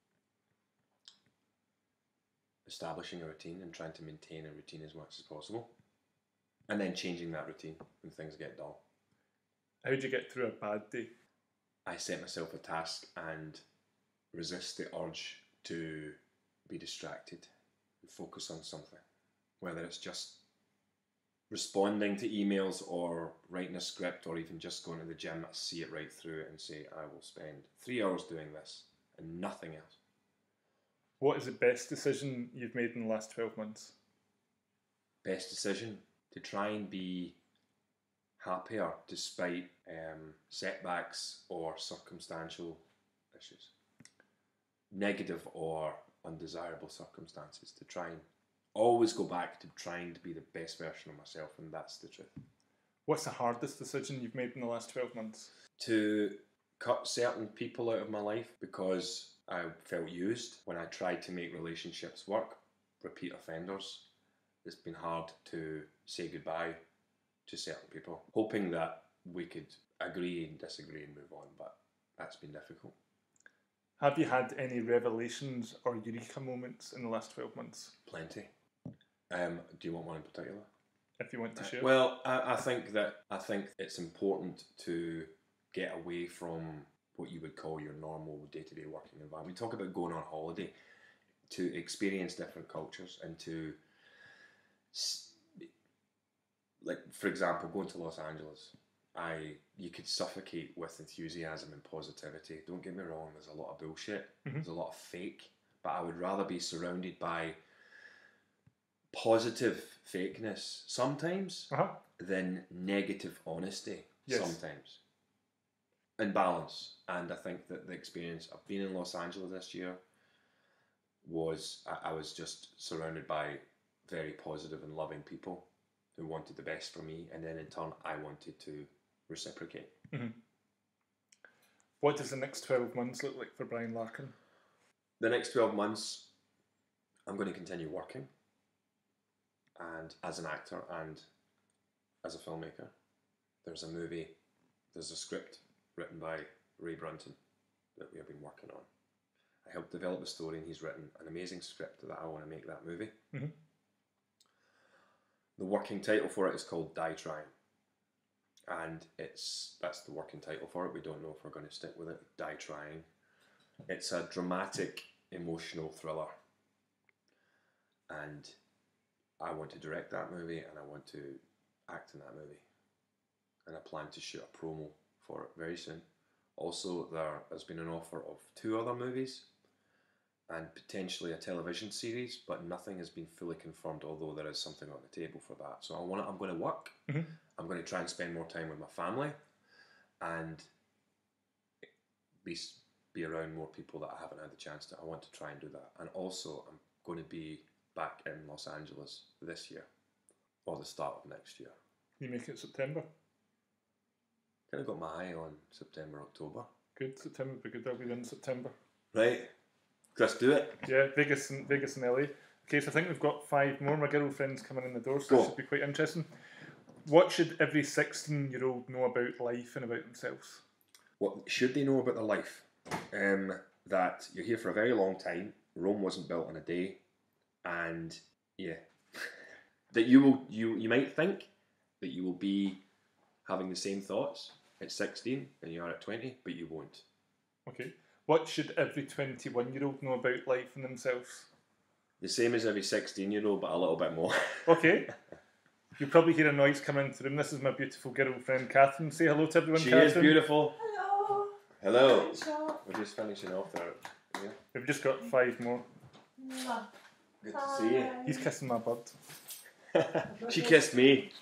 Establishing a routine and trying to maintain a routine as much as possible. And then changing that routine when things get dull. How do you get through a bad day? I set myself a task and resist the urge to be distracted and focus on something. Whether it's just responding to emails or writing a script or even just going to the gym, I see it right through it and say, I will spend 3 hours doing this and nothing else. What is the best decision you've made in the last 12 months? Best decision? To try and be happier despite setbacks or circumstantial issues. Negative or undesirable circumstances. To try and always go back to trying to be the best version of myself, and that's the truth. What's the hardest decision you've made in the last 12 months? To cut certain people out of my life because I felt used when I tried to make relationships work. Repeat offenders. It's been hard to say goodbye to certain people, hoping that we could agree and disagree and move on, but that's been difficult. Have you had any revelations or eureka moments in the last 12 months? Plenty. Do you want one in particular? If you want to share. Well, I think it's important to get away from what you would call your normal day-to-day working environment. We talk about going on holiday to experience different cultures and to, like, for example, going to Los Angeles. You could suffocate with enthusiasm and positivity. Don't get me wrong, there's a lot of bullshit. There's a lot of fake, but I would rather be surrounded by positive fakeness sometimes than negative honesty sometimes. And balance. And I think that the experience of being in Los Angeles this year was, I was just surrounded by very positive and loving people who wanted the best for me, and then in turn I wanted to reciprocate. What does the next 12 months look like for Bryan Larkin? The next 12 months I'm going to continue working, and as an actor and as a filmmaker. There's a script written by Ray Brunton that we have been working on. I helped develop the story, and he's written an amazing script that I want to make that movie. The working title for it is called Die Trying, and that's the working title for it. We don't know if we're going to stick with it. Die Trying. It's a dramatic, emotional thriller, and I want to direct that movie, and I want to act in that movie, and I plan to shoot a promo for it very soon. Also, there has been an offer of 2 other movies and potentially a television series, but nothing has been fully confirmed, although there is something on the table for that. So I'm going to work. I'm going to try and spend more time with my family and be around more people that I haven't had the chance to. I want to try and do that. And also, I'm going to be back in Los Angeles this year or the start of next year. You make it September? Kind of got my eye on September, October. Good. September would be good. I'll be there in September. Right. Let's do it. Yeah, Vegas and LA. Okay, so I think we've got 5 more. My girlfriend's coming in the door, so Go. this should be quite interesting. What should every 16-year-old know about life and about themselves? What should they know about their life? That you're here for a very long time. Rome wasn't built in a day, and yeah, that you might think that you will be having the same thoughts at 16 than you are at 20, but you won't. Okay. What should every 21-year-old know about life and themselves? The same as every 16-year-old, but a little bit more. Okay. You'll probably hear a noise come into the room. This is my beautiful girlfriend, Catherine. Say hello to everyone, She Catherine. is beautiful. Hello. Hello. Hello. We're just finishing off there. Yeah. We've just got 5 more. Mwah. Good to see you. He's kissing my bud. She kissed me.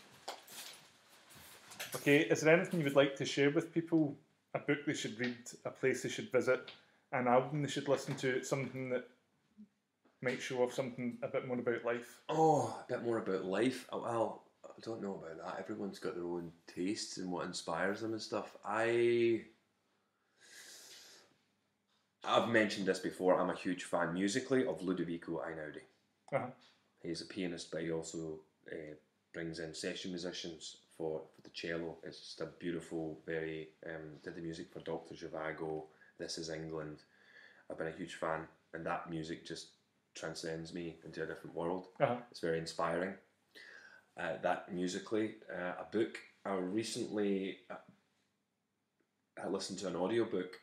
Okay, is there anything you would like to share with people? A book they should read, a place they should visit, an album they should listen to, something that might show off something a bit more about life? Oh, a bit more about life. Oh, well, I don't know about that. Everyone's got their own tastes and what inspires them and stuff. I've mentioned this before. I'm a huge fan musically of Ludovico Einaudi. Uh-huh. He's a pianist, but he also brings in session musicians for the cello. It's just a beautiful, very did the music for Dr. Zhivago, This Is England. I've been a huge fan, and that music just transcends me into a different world. Uh-huh. It's very inspiring. That musically, a book. I recently I listened to an audiobook.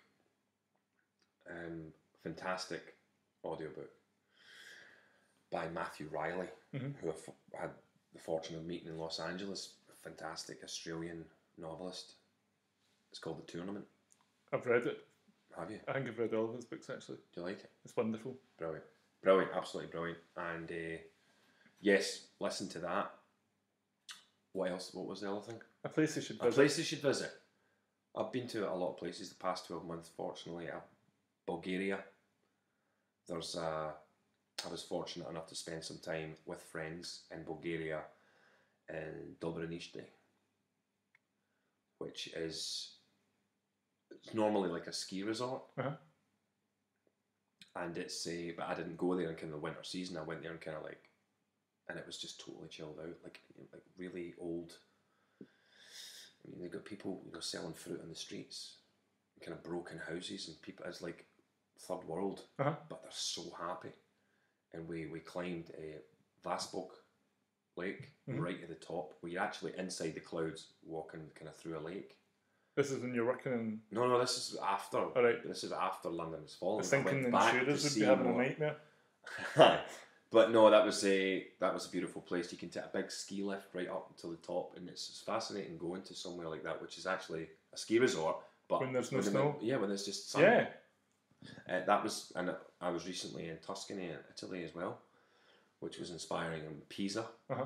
Fantastic audiobook by Matthew Riley, who I've had the fortune of meeting in Los Angeles. A fantastic Australian novelist. It's called The Tournament. I've read it. Have you? I think I've read all of his books, actually. Do you like it? It's wonderful. Brilliant. Brilliant, absolutely brilliant. And yes, listen to that. What else? What was the other thing? A place you should A visit. place you should visit. I've been to a lot of places the past 12 months, fortunately. Bulgaria. I was fortunate enough to spend some time with friends in Bulgaria in Dobronište, which is normally like a ski resort. Uh-huh. And but I didn't go there in kind of the winter season. I went there and kind of like, and it was just totally chilled out, like really old. I mean, they got people, selling fruit on the streets, kind of broken houses, and people. It's like third world, but they're so happy. And we climbed a Vasbok Lake right at the top, where you're actually inside the clouds, walking kind of through a lake. This is when you're working in... No, this is after. All right. This is after London has fallen. I was thinking the insurers would be having a nightmare. But no, that was a beautiful place. You can take a big ski lift right up to the top, and it's fascinating going to somewhere like that, which is actually a ski resort. But when there's no snow. Yeah, when there's just sun. Yeah. That was, and I was recently in Tuscany, Italy as well, which was inspiring. And Pisa.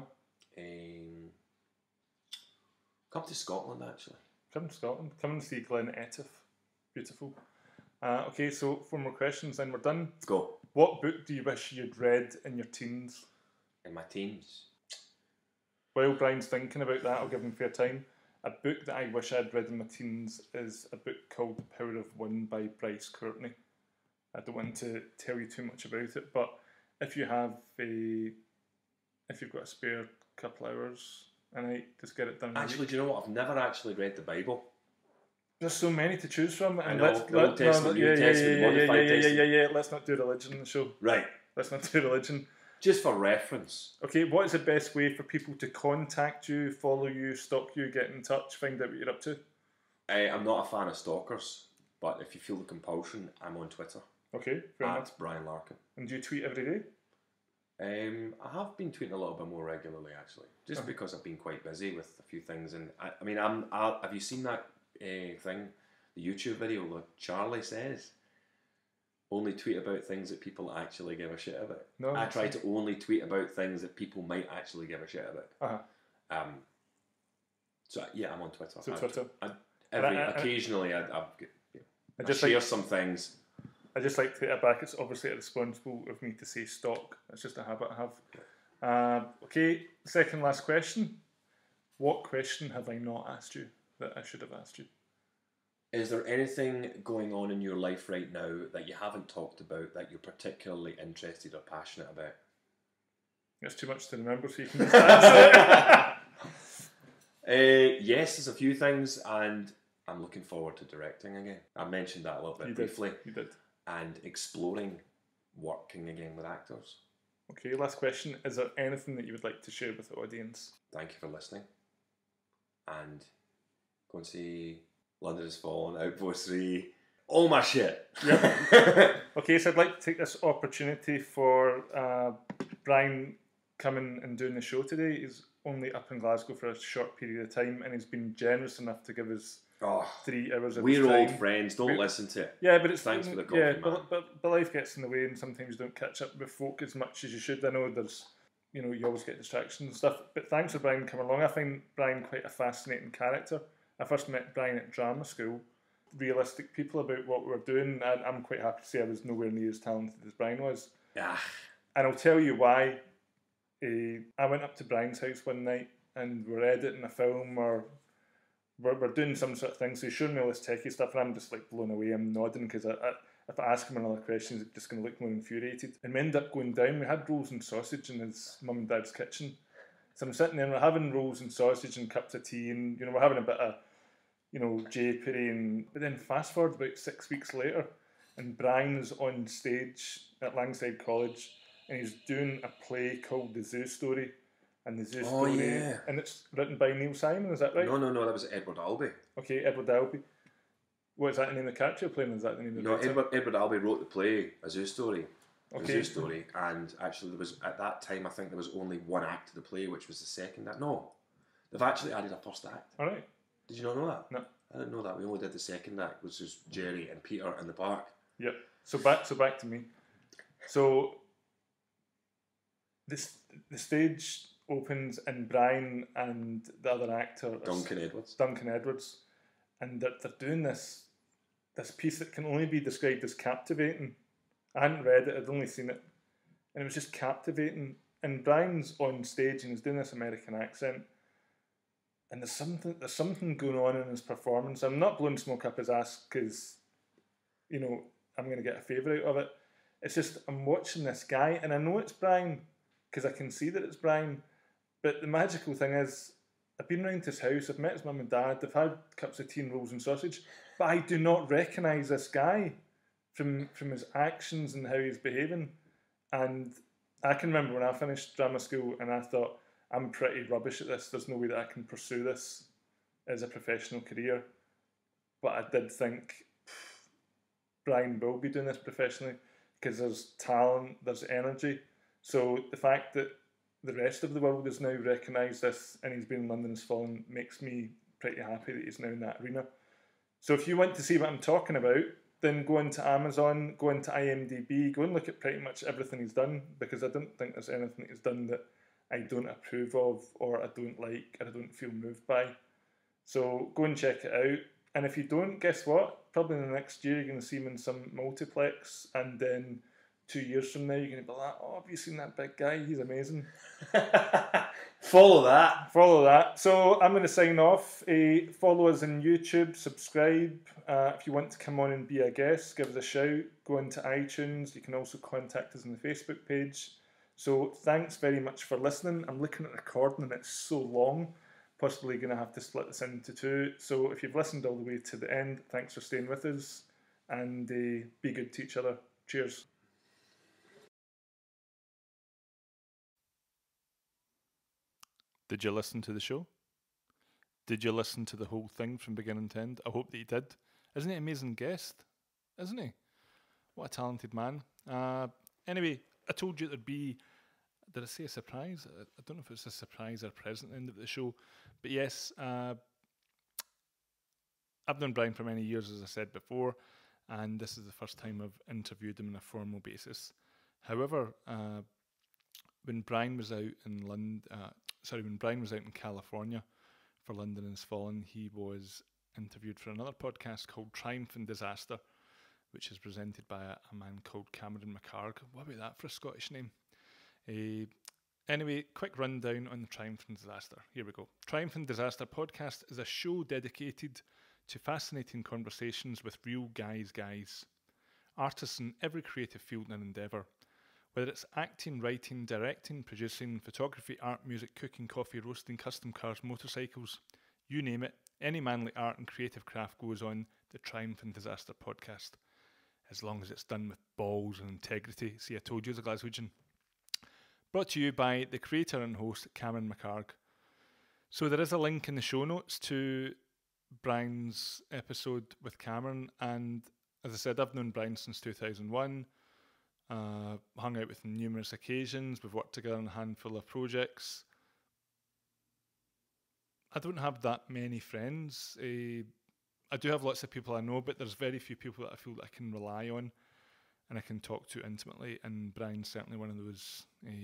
Come to Scotland actually. Come to Scotland. Come and see Glen Etive. Beautiful. Okay, so 4 more questions, then we're done. Go. What book do you wish you'd read in your teens? In my teens? While Brian's thinking about that, I'll give him fair time. A book that I wish I'd read in my teens is a book called The Power of One by Bryce Courtney. I don't want to tell you too much about it, but if you've got a spare couple hours a night, just get it done. Actually, do you know what? I've never actually read the Bible. There's so many to choose from, and Old Testament, New Testament, Modified Testament. Let's not do religion in the show. Right. Let's not do religion. Just for reference. Okay, what is the best way for people to contact you, follow you, stalk you, get in touch, find out what you're up to? I'm not a fan of stalkers, but if you feel the compulsion, I'm on Twitter. Okay, fair enough. Bryan Larkin. And do you tweet every day? I have been tweeting a little bit more regularly, actually, just because I've been quite busy with a few things. And have you seen that thing, the YouTube video that Charlie says? Only tweet about things that people actually give a shit about. No, I try to only tweet about things that people might actually give a shit about. So yeah, I'm on Twitter. So Twitter. Occasionally, I just share some things. I just like to take it back. It's obviously irresponsible of me to say stalk. It's just a habit I have. Okay, second last question. What question have I not asked you that I should have asked you? Is there anything going on in your life right now that you haven't talked about that you're particularly interested or passionate about? It's too much to remember, so you can just answer it. Yes, there's a few things, and I'm looking forward to directing again. I mentioned that a little bit briefly. You did. And exploring working again with actors. Okay, last question. Is there anything that you would like to share with the audience? Thank you for listening. And go and see London Has Fallen, Outpost 3, all my shit. Yep. Okay, so I'd like to take this opportunity for Bryan coming and doing the show today. He's only up in Glasgow for a short period of time, and he's been generous enough to give us 3 hours of his time. We're old friends, don't listen to it. Yeah, but it's thanks for the coffee, man. But life gets in the way, and sometimes you don't catch up with folk as much as you should. I know there's, you always get distractions and stuff. But thanks for Bryan coming along. I find Bryan quite a fascinating character. I first met Bryan at drama school. Realistic people about what we were doing, and I'm quite happy to say I was nowhere near as talented as Bryan was. Yeah. And I'll tell you why. I went up to Bryan's house one night, and we're editing a film, or we're doing some sort of thing. So he's showing me all this techie stuff, and I'm just like blown away. I'm nodding because if I ask him another question, he's just going to look more infuriated. And we ended up going down. We had rolls and sausage in his mum and dad's kitchen. So I'm sitting there, and we're having rolls and sausage and cups of tea, and we're having a bit of japery, but then fast forward about 6 weeks later, and Bryan's on stage at Langside College, and he's doing a play called The Zoo Story. And the Zoo Story, yeah. And it's written by Neil Simon, is that right? No, that was Edward Albee. Okay, Edward Albee. What is that the name of the character you're playing? Is that the name of the writer? Edward Albee wrote the play, A Zoo Story. Okay. The Zoo Story, and actually there was, at that time, I think there was only one act of the play, which was the second act. No, they've actually added a first act. All right. Did you not know that? No. I didn't know that. We only did the second act, which was Jerry and Peter in the park. Yep. So back to me. So the stage opens, and Bryan and the other actor, Duncan Edwards, and they're doing this piece that can only be described as captivating. I hadn't read it, I'd only seen it, and it was just captivating. And Bryan's on stage and he's doing this American accent, and there's something going on in his performance. I'm not blowing smoke up his ass because I'm going to get a favour out of it. It's just I'm watching this guy, and I know it's Bryan because I can see that it's Bryan. But the magical thing is, I've been around his house, I've met his mum and dad, they've had cups of tea and rolls and sausage, but I do not recognise this guy from his actions and how he's behaving. And I can remember when I finished drama school and I thought, I'm pretty rubbish at this, there's no way that I can pursue this as a professional career. But I did think, Bryan will be doing this professionally because there's talent, there's energy. So the fact that the rest of the world has now recognised this and he's been in London Has Fallen makes me pretty happy that he's now in that arena. So if you want to see what I'm talking about, then go into Amazon, go into IMDb, go and look at pretty much everything he's done, because I don't think there's anything he's done that I don't approve of, or I don't like, or I don't feel moved by. So go and check it out. And if you don't, guess what? Probably in the next year you're going to see him in some multiplex, and then 2 years from now you're going to be like, oh, have you seen that big guy? He's amazing. Follow that. So I'm going to sign off. Follow us on YouTube, subscribe. If you want to come on and be a guest, give us a shout. Go into iTunes. You can also contact us on the Facebook page. So thanks very much for listening. I'm looking at the recording and it's so long. Possibly going to have to split this into 2. So if you've listened all the way to the end, thanks for staying with us, and be good to each other. Cheers. Did you listen to the show? Did you listen to the whole thing from beginning to end? I hope that you did. Isn't he an amazing guest? Isn't he? What a talented man. Anyway, I told you there'd be, did I say a surprise? I don't know if it's a surprise or present at the end of the show. But yes, I've known Bryan for many years, as I said before, and this is the first time I've interviewed him on a formal basis. However, when Bryan was out in when Bryan was out in California for London Has Fallen, he was interviewed for another podcast called Triumph and Disaster, which is presented by a man called Cameron McCarg. What about that for a Scottish name? Anyway, quick rundown on the Triumph and Disaster. Here we go. Triumph and Disaster podcast is a show dedicated to fascinating conversations with real guys. Artists in every creative field and endeavour. Whether it's acting, writing, directing, producing, photography, art, music, cooking, coffee, roasting, custom cars, motorcycles, you name it, any manly art and creative craft goes on the Triumph and Disaster podcast. As long as it's done with balls and integrity. See, I told you as a Glaswegian. Brought to you by the creator and host, Cameron McHarg. So there is a link in the show notes to Bryan's episode with Cameron, and as I said, I've known Bryan since 2001, hung out with him numerous occasions, we've worked together on a handful of projects. I don't have that many friends. I do have lots of people I know, but there's very few people that I feel that I can rely on and I can talk to intimately, and Bryan's certainly one of those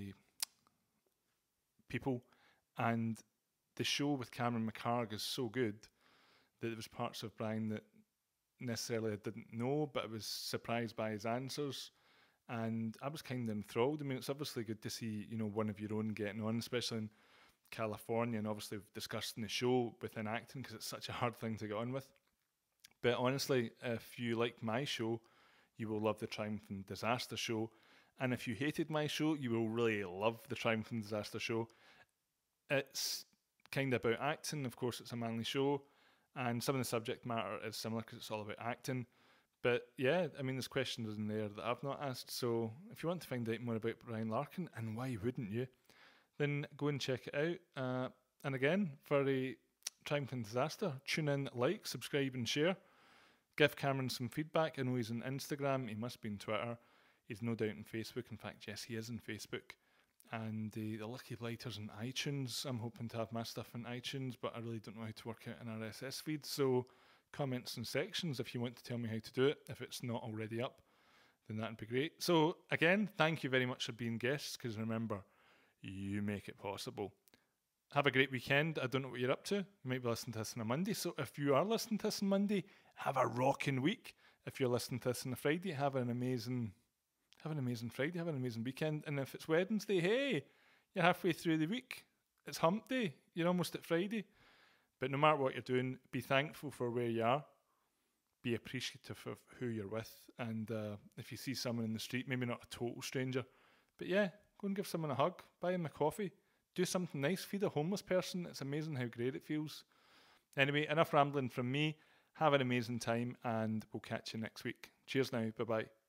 people. And the show with Cameron McHarg is so good that there was parts of Bryan that necessarily I didn't know, but I was surprised by his answers, and I was kind of enthralled. I mean, it's obviously good to see, you know, one of your own getting on, especially in California, and obviously we've discussed in the show within acting because it's such a hard thing to get on with. But honestly, if you like my show, you will love the Triumph and Disaster show, and if you hated my show, you will really love the Triumph and Disaster show. It's kind of about acting, of course it's a manly show, and some of the subject matter is similar because it's all about acting. But yeah, I mean, there's questions in there that I've not asked, so if you want to find out more about Bryan Larkin, and why wouldn't you, then go and check it out. And again, for a Triumph and Disaster, tune in, like, subscribe and share. Give Cameron some feedback. I know he's on Instagram, he must be on Twitter, he's no doubt on Facebook. In fact, yes, he is on Facebook. And the Lucky Blighters on iTunes. I'm hoping to have my stuff on iTunes, but I really don't know how to work out an RSS feed. So comments and sections if you want to tell me how to do it. If it's not already up, then that'd be great. So again, thank you very much for being guests, because remember, you make it possible. Have a great weekend. I don't know what you're up to. You might be listening to this on a Monday. So if you are listening to this on Monday, have a rocking week. If you're listening to this on a Friday, have an amazing Friday, have an amazing weekend. And if it's Wednesday, hey, you're halfway through the week. It's hump day. You're almost at Friday. But no matter what you're doing, be thankful for where you are. Be appreciative of who you're with. And if you see someone in the street, maybe not a total stranger, but yeah, go and give someone a hug, buy them a coffee, do something nice, feed a homeless person. It's amazing how great it feels. Anyway, enough rambling from me. Have an amazing time, and we'll catch you next week. Cheers now. Bye-bye.